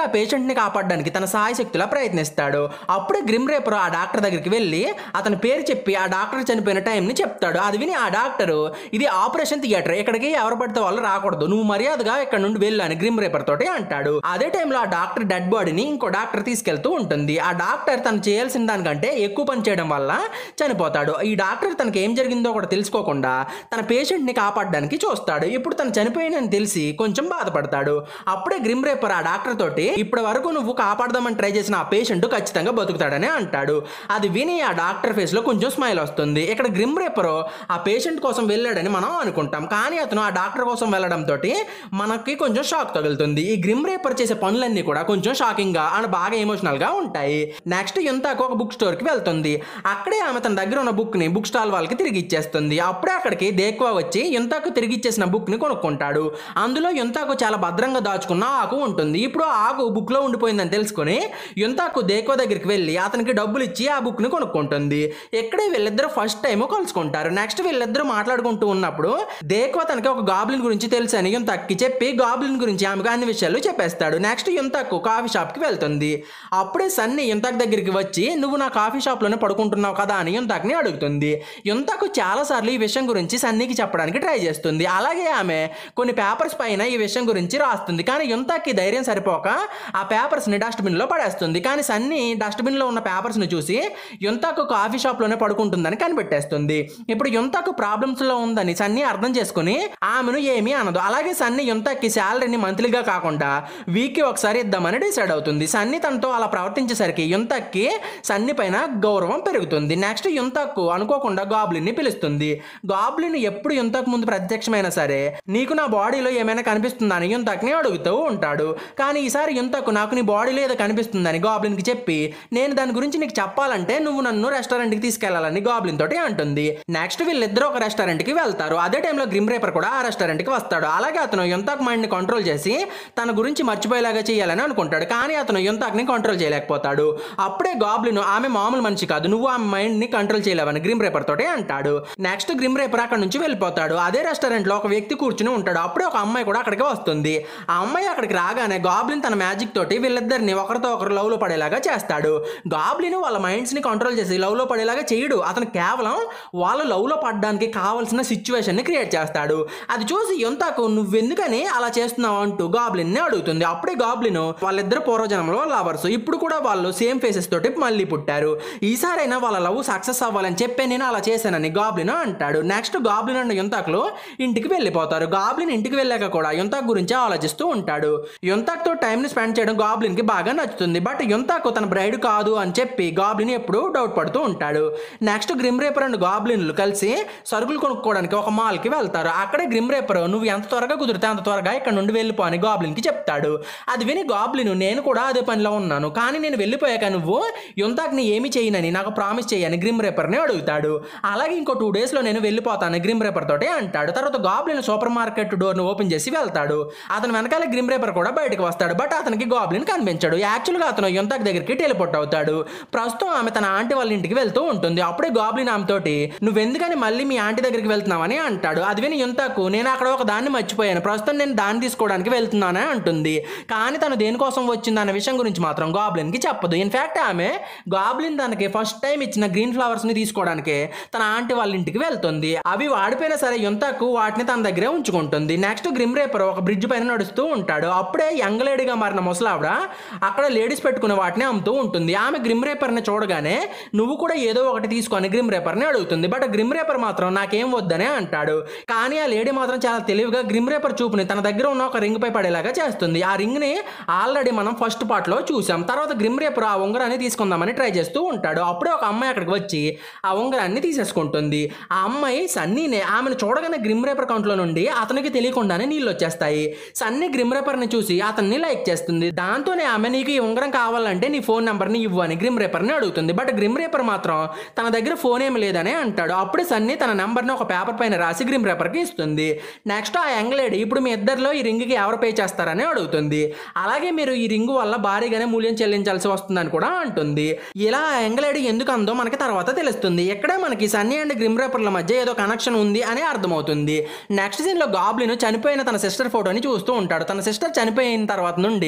పేషెంట్ని కాపాడడానికి తన సాయశక్తులా ప్రయత్నిస్తాడు. అప్పుడే గ్రిమ్ రేపర్ ఆ డాక్టర్ దగ్గరికి వెళ్ళి అతని పేరు చెప్పి ఆ డాక్టర్ చనిపోయిన టైంని చెప్తాడు. అది విని ఆ డాక్టరు, ఇది ఆపరేషన్ థియేటర్, ఇక్కడికి ఎవరు పడితే వాళ్ళు రాకూడదు, నువ్వు మర్యాదగా ఇక్కడ నుండి వెళ్ళు అని గ్రిమ్ రేపర్ తోటి అంటాడు. అదే టైంలో ఆ డాక్టర్ డెడ్ బాడీని ఇంకో డాక్టర్ తీసుకెళ్తూ ఉంటుంది. ఆ డాక్టర్ తను చేయాల్సిన దానికంటే ఎక్కువ పని చేయడం వల్ల చనిపోతాడు. ఈ డాక్టర్ తనకి ఏం జరిగిందో కూడా తెలుసుకోకుండా తన పేషెంట్ని కాపాడడానికి చూస్తాడు. ఇప్పుడు తను చనిపోయినని తెలిసి కొంచెం బాధపడతాడు. అప్పుడే గ్రిమ్ రేపర్ ఆ డాక్టర్ తోటి, ఇప్పటి వరకు నువ్వు కాపాడదామని ట్రై చేసిన ఆ పేషెంట్ ఖచ్చితంగా బతుకుతాడని అంటాడు. అది విని ఆ డాక్టర్ ఫేస్ లో కొంచెం స్మైల్ వస్తుంది. ఇక్కడ గ్రిమ్ రేపర్ ఆ పేషెంట్ కోసం వెళ్ళాడని మనం అనుకుంటాం, కానీ అతను ఆ డాక్టర్ కోసం వెళ్ళడం తోటి మనకి కొంచెం షాక్ తగులుతుంది. ఈ గ్రిమ్ రేపర్ చేసే పనులన్నీ కూడా కొంచెం షాకింగ్ గా అండ్ బాగా ఎమోషనల్ గా ఉంటాయి. నెక్స్ట్ యుంతాకు ఒక బుక్ స్టోర్ కి వెళ్తుంది. అక్కడే ఆమె తన దగ్గర ఉన్న బుక్ ని బుక్ స్టాల్ వాళ్ళకి తిరిగి ఇచ్చేస్తుంది. అప్పుడే అక్కడికి దేక్వా వచ్చి యుంతాకు తిరిగి ఇచ్చేసిన బుక్ ని కొనుక్కుంటాడు. అందులో యుంతాకు చాలా భద్రంగా దాచుకున్న ఆకు ఉంటుంది. ఇప్పుడు ఆ ఆకు బుక్ లో ఉండిపోయిందని తెలుసుకుని యుంతాకు దేక్వా దగ్గరికి వెళ్ళి అతనికి డబ్బులు ఇచ్చి ఆ బుక్ ని కొనుక్కుంటుంది. ఇక్కడే వీళ్ళిద్దరూ ఫస్ట్ టైం కలుసుకుంటారు. నెక్స్ట్ వీళ్ళిద్దరూ మాట్లాడుకుంటూ ఉన్నప్పుడు దేక్వా తనకి ఒక గాబ్లిన్ గురించి తెలుసు అని యుంతాకి చెప్పి గాబ్లిన్ గురించి ఆమెకు అన్ని విషయాలు చెప్పేస్తాడు. నెక్స్ట్ యుంతాకు కాఫీ షాప్ కి వెళ్తుంది. అప్పుడే సన్నీ యుంతాక్ దగ్గరికి వచ్చి, నువ్వు నా కాఫీ షాప్ లోనే పడుకుంటున్నావు కదా అని యుంతాక్ని అడుగుతుంది. యుంతాకు చాలా సార్లు ఈ విషయం గురించి సన్నీకి చెప్పడానికి ట్రై చేస్తుంది. అలాగే ఆమె కొన్ని పేపర్స్ పైన ఈ విషయం గురించి రాస్తుంది. కానీ యుంతాక్కి ధైర్యం సరిపోక ఆ పేపర్స్ ని డస్ట్బిన్ లో పడేస్తుంది. కానీ సన్నీ డస్ట్బిన్ లో ఉన్న పేపర్స్ ని చూసి యుంతాకు కాఫీ షాప్ లోనే పడుకుంటుందని కనిపెట్టేస్తుంది. ఇప్పుడు యుంతాకు ప్రాబ్లమ్స్ లో ఉందని సన్నీ అర్థం చేసుకుని ఆమెను ఏమీ అనదు. అలాగే సన్నీ యుంతాక్కి శాలరీని మంత్లీగా కాకుండా వీక్కి ఒకసారి ఇద్దామని డిసైడ్ అవుతుంది. సన్నీ తనతో అలా ప్రవర్తించేసరికి యుంతాక్కి సన్నీ పైన గౌరవం పెరుగుతుంది. నెక్స్ట్ యుంతాకు అనుకోకుండా గాబ్లిన్ ని పిలుస్తుంది. గాబ్లిన్ ఎప్పుడు యుంతాక్ ముందు ప్రత్యక్షమైనా సరే, నీకు నా బాడీలో ఏమైనా కనిపిస్తుందా అని యుంతాక్ని అడుగుతూ ఉంటాడు. కానీ ఈసారి యుంతాకు, నాకు నీ బాడీలో ఏదో కనిపిస్తుందని గాబ్లిన్ కి చెప్పి, నేను దాని గురించి నీకు చెప్పాలంటే నువ్వు నన్ను రెస్టారెంట్ కి తీసుకెళ్లాలని గాబ్లిన్ తోటి అంటుంది. నెక్స్ట్ వీళ్ళిద్దరూ ఒక రెస్టారెంట్ కి వెళ్తారు. అదే టైంలో గ్రిమ్ రేపర్ కూడా ఆ రెస్టారెంట్ కి వస్తాడు. అలాగే అతను యుంతాక్ మైండ్ ని కంట్రోల్ చేసి తన గురించి మర్చిపోయేలాగా చేయాలని అనుకుంటాడు. కానీ అతను యుంతాక్ ని కంట్రోల్ చేయలేకపోతాడు. అప్పుడే గాబ్లిన్, ఆమె మామూలు మనిషి కాదు, నువ్వు ఆమె మైండ్ ని కంట్రోల్ చేయలేవని గ్రిమ్ రేపర్ తోటి అంటాడు. నెక్స్ట్ గ్రిమ్ రేపర్ అక్కడ నుంచి వెళ్ళిపోతాడు. అదే రెస్టారెంట్ లో ఒక వ్యక్తి కూర్చుని ఉంటాడు. అప్పుడే ఒక అమ్మాయి కూడా అక్కడికి వస్తుంది. ఆ అమ్మాయి అక్కడికి రాగానే గాబ్లిన్ తన మ్యాజిక్ తోటి వీళ్ళిద్దరిని ఒకరితో ఒకరు లవ్ లో పడేలాగా చేస్తాడు. గాబ్లిన్ వాళ్ళ మైండ్స్ ని కంట్రోల్ చేసి లవ్ లో పడేలాగా చేయడు. అతను కేవలం వాళ్ళు లవ్ లో పడడానికి కావాల్సిన సిచ్యువేషన్ ని క్రియేట్ చేస్తాడు. అది చూసి యుంతాకు, నువ్వెందుకని అలా చేస్తున్నావు అంటూ గాబ్లిన్ ని అడుగుతుంది. అప్పుడే గాబ్లిన్, వాళ్ళిద్దరు పూర్వజన్మలో లవర్స్, ఇప్పుడు కూడా వాళ్ళు సేమ్ ఫేసెస్ తోటి మళ్ళీ పుట్టారు, ఈసారైనా వాళ్ళ లవ్ సక్సెస్ అవ్వాలని చెప్పే నేను అలా చేశానని గాబ్లిన్ అంటాడు. నెక్స్ట్ గాబ్లిన్ అండ్ యుంతాక్లు ఇంటికి వెళ్ళిపోతారు. గాబ్లిన్ ఇంటికి వెళ్ళాక కూడా యుంతాక్ గురించి ఆలోచిస్తూ ఉంటాడు. యుంతాక్ తో టైం ని స్పెండ్ చేయడం గాబ్లిన్ కి బాగా నచ్చుతుంది. బట్ యుంతాక్ తన బ్రైడ్ కాదు అని చెప్పి గాబ్లిన్ ఎప్పుడు డౌట్ పడుతూ ఉంటాడు. నెక్స్ట్ గ్రిమ్ రేపర్ అండ్ గాబ్లిన్లు కలిసి సరుకులు కొనుక్కోవడానికి ఒక మాల్ కి వెళ్తారు. అక్కడే గ్రిమ్ రేపర్, నువ్వు ఎంత త్వరగా కుదిరితే అంత త్వరగా ఇక్కడ నుండి వెళ్ళిపో అని గాబ్లిన్ కి చెప్తాడు. అది విని గాబ్లిన్, నేను కూడా అదే పనిలో ఉన్నాను, కానీ నేను వెళ్ళిపోయాక నువ్వు యుంతాక్ ని ఏమి చేయనని నాకు ప్రామిస్ చేయని గ్రిమ్ రేపర్ ని అడుగుతాడు. అలాగే ఇంకో 2 days లో నేను వెళ్ళిపోతాను గ్రిమ్ రేపర్ తోటి అంటాడు. తర్వాత గాబ్లిన్ సూపర్ మార్కెట్ డోర్ ను ఓపెన్ చేసి వెళ్తాడు. అతను వెనకాల గ్రిమ్ రేపర్ కూడా బయటకు వస్తాడు. బట్ అతనికి గాబ్లిన్ కనిపించాడు. యాక్చువల్ గా అతను యుంతాక్ దగ్గరికి టెలిపోర్ట్ అవుతాడు. ప్రస్తుతం ఆమె తన ఆంటీ వాళ్ళ ఇంటికి వెళ్తూ ఉంటుంది. అప్పుడే గాబ్లిన్ ఆమె తోటి, నువ్వెందుకని మళ్ళీ మీ ఆంటీ దగ్గరికి వెళ్తున్నావని అంటాడు. అది విని యుంతాకు, నేను అక్కడ ఒక దాన్ని మర్చిపోయాను, ప్రస్తుతం నేను దాన్ని తీసుకోవడానికి వెళ్తున్నానని అంటుంది. కానీ తను దేనికోసం వచ్చింది అన్న విషయం గురించి మాత్రం గాబ్లిన్ కి చెప్పదు. ఇన్ఫాక్ట్ ఆమె గాబ్లిన్ తనకి ఫస్ట్ టైం ఇచ్చిన గ్రీన్ ఫ్లవర్స్ ని తీసుకోవడానికి తన ఆంటీ వాళ్ళ ఇంటికి వెళ్తుంది. అవి వాడిపోయినా సరే యుంతాకు వాటిని తన దగ్గరే ఉంచుకుంటుంది. నెక్స్ట్ గ్రిమ్ రేపర్ ఒక బ్రిడ్జ్ పైన నడుస్తూ ఉంటాడు. అప్పుడే యంగ్ లేడీగా మారిన ముసలావిడ అక్కడ లేడీస్ పెట్టుకునే వాటిని అమ్ముతూ ఉంటుంది. ఆమె గ్రిమ్ రేపర్ ని చూడగానే, నువ్వు కూడా ఏదో ఒకటి తీసుకొని గ్రిమ్ రేపర్ ని అడుగుతుంది. బట్ గ్రిమ్ రేపర్ మాత్రం నాకేం వద్దనే అంటాడు. కానీ ఆ లేడీ మాత్రం చాలా తెలివిగా గ్రిమ్ రేపర్ చూపుని తన దగ్గర ఉన్న ఒక రింగ్ పై పడేలాగా చేస్తుంది. ఆ రింగ్ ని ఆల్రెడీ మనం ఫస్ట్ పార్ట్ లో చూసాం. తర్వాత గ్రిమ్ రేపర్ ఆ ఉంగరాన్ని తీసుకుందామని ట్రై చేస్తూ ఉంటాడు. అప్పుడే ఒక అమ్మాయి అక్కడికి వచ్చి ఆ ఉంగరాన్ని తీసేసుకుంటుంది. ఆ అమ్మాయి సన్నీనే. ఆమెను చూడగానే గ్రిమ్ రేపర్ కౌంట్ లో నుండి అతనికి తెలియకుండానే నీళ్ళు వచ్చేస్తాయి. సన్నీ గ్రిమ్ రేపర్ ని చూసి అతన్ని లైక్ చేస్తుంది. దాంతోనే ఆమె, నీకు ఈ ఉంగరం కావాలంటే నీ ఫోన్ నెంబర్ ని ఇవ్వు అని గ్రిమ్ రేపర్ ని అడుగుతుంది. బట్ గ్రిమ్ రేపర్ మాత్రం తన దగ్గర ఫోన్ ఏమి లేదని అంటాడు. అప్పుడే సన్నీ తన నెంబర్ ని ఒక పేపర్ పైన రాసి గ్రిమ్ రేపర్ కి ఇస్తుంది. నెక్స్ట్ ఆ యంగ్ లేడీ, ఇప్పుడు మీ ఇద్దరిలో ఈ రింగ్ కి ఎవరు పే చేస్తారని అడుగుతుంది. అలాగే మీరు ఈ రింగ్ వల్ల భారీగానే మూల్యం చెల్లించాల్సి వస్తుందని కూడా అంటుంది. ఇలా ఆ యంగ్ లేడీ ఎందుకు అందో మనకి తర్వాత తెలుస్తుంది. ఇక్కడే మనకి సన్నీ అండ్ గ్రిమ్ రేపర్ల మధ్య ఏదో కనెక్షన్ ఉంది అని అర్థమవుతుంది. నెక్స్ట్ సీన్ లో గాబ్లిన్ చనిపోయిన తన సిస్టర్ ఫోటోని చూస్తూ ఉంటాడు. తన సిస్టర్ చనిపోయిన తర్వాత నుండి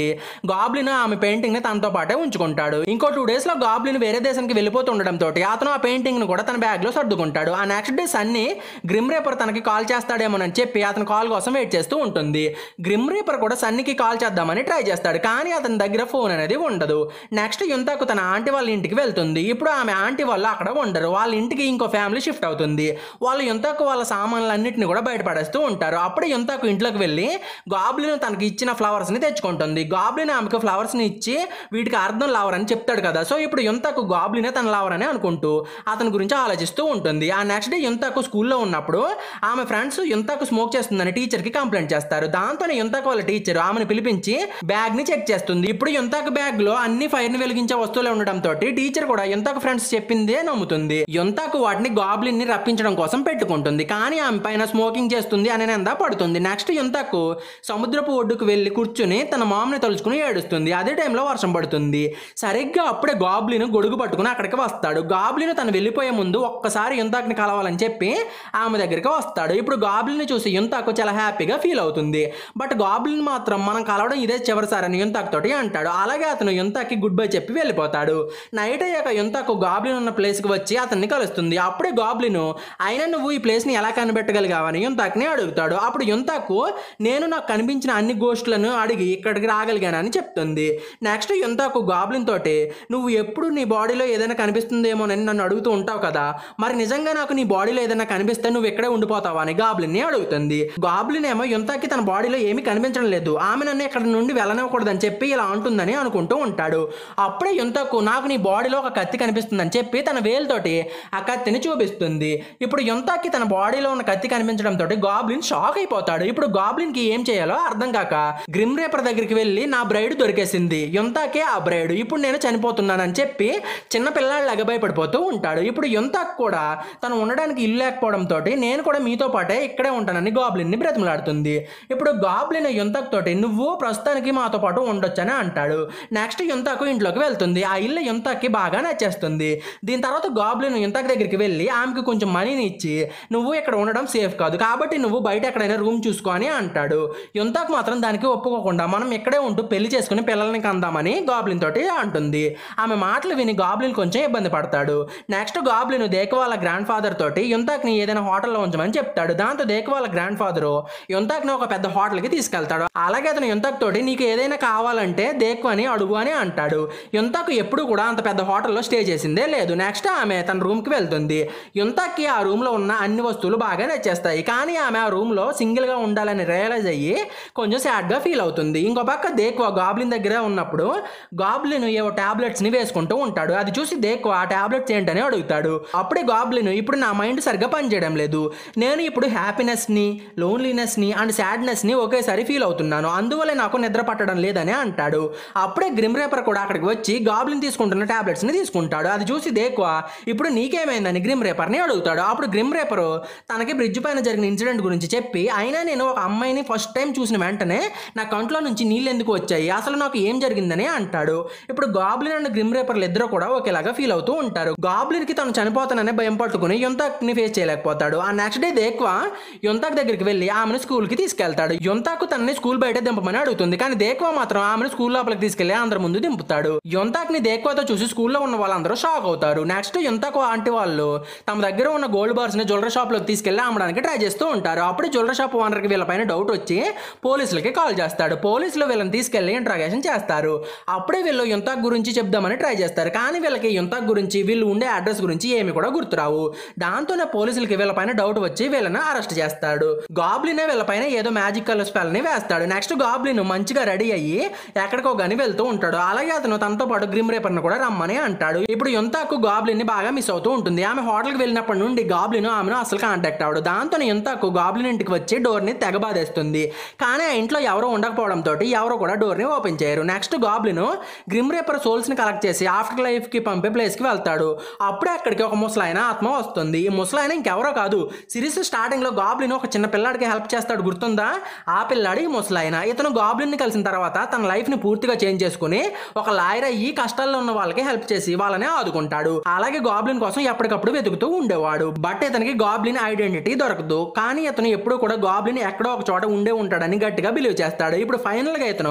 గాబ్లిన్ ఆమె పెయింటింగ్ ని తనతో పాటే ఉంచుకుంటాడు. ఇంకో 2 days లో గాబ్లిన్ వేరే దేశానికి వెళ్ళిపోతుండటంతో అతను ఆ పెయింటింగ్ ను కూడా తన బ్యాగ్ లో సర్దుకుంటాడు. ఆ next day Sunny grim reaper తనకి కాల్ చేస్తాడేమోనని చెప్పి అతను కాల్ కోసం వెయిట్ చేస్తూ ఉంటుంది. గ్రిమ్ రీపర్ కూడా సన్నీకి కాల్ చేద్దామని ట్రై చేస్తాడు, కానీ అతని దగ్గర ఫోన్ అనేది ఉండదు. నెక్స్ట్ యుంతాకు తన ఆంటీ వాళ్ళ ఇంటికి వెళ్తుంది. ఇప్పుడు ఆమె ఆంటీ వాళ్ళు అక్కడ ఉండరు. వాళ్ళ ఇంటికి ఇంకో ఫ్యామిలీ షిఫ్ట్ అవుతుంది. వాళ్ళు యుంతాకు వాళ్ళ సామాన్లన్నింటినీ కూడా బయటపడేస్తూ ఉంటారు. అప్పుడే యుంతాకు ఇంట్లోకి వెళ్ళి గాబ్లిన్ తనకి ఇచ్చిన ఫ్లవర్స్ ని తెచ్చుకుంటుంది. గాబ్లిన్ ఆమెకు ఫ్లవర్స్ ని ఇచ్చి వీటికి అర్థం లవర్ అని చెప్తాడు కదా. సో ఇప్పుడు యుంతాకు గాబ్లినే తన లవర్ అని అనుకుంటూ అతని గురించి ఆలోచిస్తూ ఉంటుంది. ఆ నెక్స్ట్ డే యుంతాకు స్కూల్లో ఉన్నప్పుడు ఆమె ఫ్రెండ్స్ యుంతాకు స్మోక్ చేస్తుందని టీచర్ కి కంప్లైంట్ చేస్తారు. దాంతోనే యుంతాకు వాళ్ళ టీచర్ ఆమెను పిలిపించి బ్యాగ్ ని చెక్ చేస్తుంది. ఇప్పుడు యుంతాకు బ్యాగ్ లో అన్ని ఫైర్ ని వెలిగించే వస్తువులే ఉండడంతో టీచర్ కూడా యుంతాకు ఫ్రెండ్స్ చెప్పిందే నమ్ముతుంది. యుంతాకు వాటిని గాబ్లిన్ ని రప్పించడం కోసం పెట్టుకుంటుంది, కానీ ఆమె పైన స్మోకింగ్ చేస్తుంది అనే నింద పడుతుంది. నెక్స్ట్ యుంతాకు సముద్రపు ఒడ్డుకు వెళ్లి కూర్చుని తన మామ్ని తలుచుకుని ఏడుస్తుంది. అదే టైంలో వర్షం పడుతుంది. సరిగ్గా అప్పుడే గాబ్లిన్ గొడుగు పట్టుకుని అక్కడికి వస్తాడు. గాబ్లిన్ తను వెళ్ళిపోయే ముందు ఒక్కసారి యుంతాకుని కలవాలని చెప్పి ఆమె దగ్గరికి వస్తాడు. ఇప్పుడు గాబ్లిన్ చూసి యుంతాకు చాలా హ్యాపీగా ఫీల్ అవుతుంది. బట్ గాబ్లిన్ మాత్రం మనం కలవడం ఇదే చివరిసారి అని యుంతాకు తోటి అంటాడు. అలాగే అతను యుంతాకి గుడ్ బై చెప్పి వెళ్ళిపోతాడు. నైట్ అయ్యాక యుంతాకు గాబ్లిన్ ఉన్న ప్లేస్ కి వచ్చి అతన్ని కలుస్తుంది. అప్పుడే గాబ్లిన్ అయినా నువ్వు ఈ ప్లేస్ ని ఎలా కనిపెట్టగలిగావని యుంతాకుని అడుగుతాడు. అప్పుడు యుంతాకు నేను నాకు కనిపించిన అన్ని గోస్టులను అడిగి ఇక్కడికి రాగలిగానని చెప్తుంది. నెక్స్ట్ యుంతాకు గాబ్లిన్ తోటి నువ్వు ఎప్పుడు నీ బాడీలో ఏదైనా కనిపిస్తుందేమోనని నన్ను అడుగుతూ ఉంటావు కదా, మరి నిజంగా నాకు నీ బాడీలో ఏదైనా కనిపిస్తే నువ్వు ఇక్కడే ఉండిపోతావా అని గాబ్లిన్ ని అడుగుతుంది. గాబ్లిన్ ఏమో యుంతాకి తన బాడీలో ఏమీ కనిపించడం లేదు, ఆమె నన్ను ఇక్కడ నుండి వెళ్ళనివ్వకూడదని చెప్పి ఇలా అంటుందని అనుకుంటూ ఉంటాడు. అప్పుడే యుంతాకు నాకు నీ బాడీలో ఒక కత్తి కనిపిస్తుందని చెప్పి తన వేలుతోటి ఆ కత్తిని చూపిస్తుంది. ఇప్పుడు యుంతాకి తన బాడీలో ఉన్న కత్తి కనిపించడంతో గాబ్లిన్ షాక్ అయిపోతాడు. ఇప్పుడు గాబ్లిన్ కి ఏం చేయాలో అర్థం కాక గ్రిమ్ రేపర్ దగ్గరికి వెళ్ళి నా బ్రైడ్ దొరికేసింది, యుంతాకే ఆ బ్రైడ్, ఇప్పుడు నేను చనిపోతున్నానని చెప్పి చిన్న పిల్లాడిలాగా భయపడిపోతూ ఉంటాడు. ఇప్పుడు యుంతాకు కూడా తను ఉండడానికి ఇల్లు లేకపోవడంతో నేను కూడా మీతో పాటే ఇక్కడే ఉంటానని గాబ్లిన్ ని బ్రతిమలాడుతుంది. ఇప్పుడు గాబ్లిన్ యుంతాకు తోటి నువ్వు ప్రస్తుతానికి మాతో పాటు ఉండొచ్చని అంటాడు. నెక్స్ట్ యుంతాకు ఇంట్లోకి వెళ్తుంది. ఆ ఇల్లు యుంతాకి బాగా నచ్చేస్తుంది. దీని తర్వాత గాబ్లిన్ యుంతాకు దగ్గరికి వెళ్ళి ఆమెకు కొంచెం మనీని ఇచ్చి నువ్వు ఇక్కడ ఉండడం సేఫ్ కాదు కాబట్టి నువ్వు బయట ఎక్కడైనా రూమ్ చూసుకో అని అంటాడు. యుంతాకు మాత్రం దానికి ఒప్పుకోకుండా మనం ఇక్కడే ఉంటూ పెళ్లి చేసుకుని పిల్లల్ని కందామని గాబ్లిన్ తోటి అంటుంది. ఆమె మాటలు విని గాబ్లిన్ కొంచెం ఇబ్బంది పడతాడు. నెక్స్ట్ గాబ్లిన్ దేక్ వాళ్ళ గ్రాండ్ ఫాదర్ తోటి యుంతాక్ని ఏదైనా హోటల్లో ఉంచమని చెప్తాడు. దాంతో దేక్ వాళ్ళ గ్రాండ్ ఫాదర్ యుంతాక్ని ఒక పెద్ద హోటల్ కి తీసుకెళ్తాడు. అలాగే అతను యుంతాక్ తోటి నీకు ఏదైనా కావాలంటే దేక్ అని అడుగు అని అంటాడు. యుంతాకు ఎప్పుడు కూడా అంత పెద్ద హోటల్లో స్టే చేసిందే లేదు. నెక్స్ట్ ఆమె తన రూమ్ కి వెళ్తుంది. యుంతాక్కి ఆ రూమ్ లో ఉన్న అన్ని వస్తువులు బాగా నచ్చేస్తాయి, కానీ ఆమె ఆ రూమ్ లో సింగిల్ గా ఉండాలని రియలైజ్ అయ్యి కొంచెం సాడ్ గా ఫీల్ అవుతుంది. ఇంకో పక్క దేక్వా గాబ్లిన్ దగ్గర ఉన్నప్పుడు గాబ్లిన్ ఏవో టాబ్లెట్స్ ని వేసుకుంటూ ఉంటాడు. అది చూసి దేక్వా ఆ టాబ్లెట్స్ ఏంటని అడుగుతాడు. అప్పుడే గాబ్లిన్ ఇప్పుడు నా మైండ్ సరిగ్గా పనిచేయడం లేదు, నేను ఇప్పుడు హ్యాపీనెస్ ని లోన్లీనెస్ ని అండ్ సాడ్నెస్ ని ఒకేసారి ఫీల్ అవుతున్నాను, అందువల్ల నాకు నిద్ర పట్టడం లేదని అంటాడు. అప్పుడే గ్రిమ్ రేపర్ కూడా అక్కడికి వచ్చి గాబ్లిన్ తీసుకుంటున్న టాబ్లెట్స్ ని తీసుకుంటాడు. అది చూసి దేక్వా ఇప్పుడు నీకేమైందని గ్రిమ్ రేపర్ ని అడుగుతాడు. అప్పుడు గ్రిమ్ రేపర్ తనకి బ్రిడ్జ్ పైన జరిగిన ఇన్సిడెంట్ గురించి చెప్పి అయినా నేను ఒక అమ్మాయిని ఫస్ట్ టైం చూసిన వెంటనే నా కంట్లో నుంచి నీళ్ళు ఎందుకు వచ్చాయి, అసలు నాకు ఏం జరిగిందని అంటాడు. ఇప్పుడు గాబ్లిన్ అండ్ గ్రిమ్ రేపర్లు ఇద్దరు కూడా ఒకేలాగా ఫీల్ అవుతూ ఉంటారు. గాబ్లిన్ కి తను చనిపోతాననే భయం పట్టుకుని యుంతాక్ ని ఫేస్ చేయలేకపోతాడు. ఆ నెక్స్ట్ డే దేక్వా యుంతాక్ దగ్గరికి వెళ్ళి ఆమెను స్కూల్ కి తీసుకెళ్తాడు. యుంతాకు తనని స్కూల్ బయట దింపమని అడుగుతుంది, కానీ దేక్వా మాత్రం ఆమెను స్కూల్ లోపలికి తీసుకెళ్లి అందరి ముందు దింపుతాడు. యుంతాక్ ని దేక్వాతో చూసి స్కూల్లో ఉన్న వాళ్ళందరూ షాక్ అవుతారు. నెక్స్ట్ యుంతాకు ఆంటీ వాళ్ళు తమ దగ్గర ఉన్న గోల్డ్ బార్స్ ని జ్యువెలరీ షాప్ లోకి తీసుకెళ్లి అమ్మడానికి ట్రై చేస్తూ ఉంటారు. అప్పుడు జ్యువెలరీ షాప్ ఓనర్ కి వీళ్ళపైన డౌట్ వచ్చి పోలీసులకి కాల్ చేస్తాడు. పోలీసులు వీళ్ళని తీసుకెళ్లి ఇంట్రాగేషన్ చేస్తారు. అప్పుడే వీళ్ళు యుంతాక్ గురించి చెప్దామని ట్రై చేస్తారు, కానీ వీళ్ళకి యుంతాక్ గురించి వీళ్ళు ఉండే అడ్రస్ గురించి ఏమి కూడా గుర్తురావు. దాంతోనే పోలీసులకి వీళ్ళపైన డౌట్ వచ్చి వీళ్ళని అరెస్ట్ చేస్తాడు. గాబ్లినే వీళ్ళపైన ఏదో మ్యాజికల్ స్పెల్ ని వేస్తాడు. నెక్స్ట్ గాబ్లిన్ మంచిగా రెడీ అయ్యి ఎక్కడికో గాని వెళ్తూ ఉంటాడు. అలాగే అతను తనతో పాటు గ్రిమ్ రేపర్ ని కూడా రమ్మని అంటాడు. ఇప్పుడు యుంతాకు గాబ్లిన్ ని బాగా మిస్ అవుతూ ఉంటుంది. ఆమె హోటల్ కి వెళ్ళినప్పటి నుండి గాబ్లిన్ ఆమెను అసలు కాంటాక్ట్ అవడు. దాంతో యుంతాకు గాబ్లిన్ ఇంటికి వచ్చి డోర్ ని తెగబాదేస్తుంది, కానీ ఆ ఇంట్లో ఎవరో ఉండకపోవడంతో ఎవరో కూడా డోర్ ని ఓపెన్ చేయరు. Next goblin grim reaper souls ని కలెక్ట్ చేసి ఆఫ్టర్ లైఫ్ కి పంపే ప్లేస్ కి వెళ్తాడు. అప్పుడే అక్కడికి ఒక ముసలాయన ఆత్మ వస్తుంది. ఈ ముసలాయన ఇంకెవరో కాదు, సిరీస్ స్టార్టింగ్ లో గాబ్లిన్ ఒక చిన్న పిల్లాడికి హెల్ప్ చేస్తాడు గుర్తుందా, ఆ పిల్లాడి ముసలాయన. ఇతను గాబ్లిన్ ని కలిసిన తర్వాత తన లైఫ్ ని పూర్తిగా చేంజ్ చేసుకుని ఒక లాయర్ అయ్యి కష్టాల్లో ఉన్న వాళ్ళకి హెల్ప్ చేసి వాళ్ళని ఆదుకుంటాడు. అలాగే గాబ్లిన్ కోసం ఎప్పటికప్పుడు వెతుకుతూ ఉండేవాడు. బట్ ఇతనికి గాబ్లిన్ ఐడెంటిటీ దొరకదు, కానీ ఇతను ఎప్పుడు కూడా గాబ్లిన్ ఎక్కడో ఒక చోట ఉండే ఉంటాడని గట్టిగా బిలీవ్ చేస్తాడు. ఇప్పుడు ఫైనల్ గా ఇతను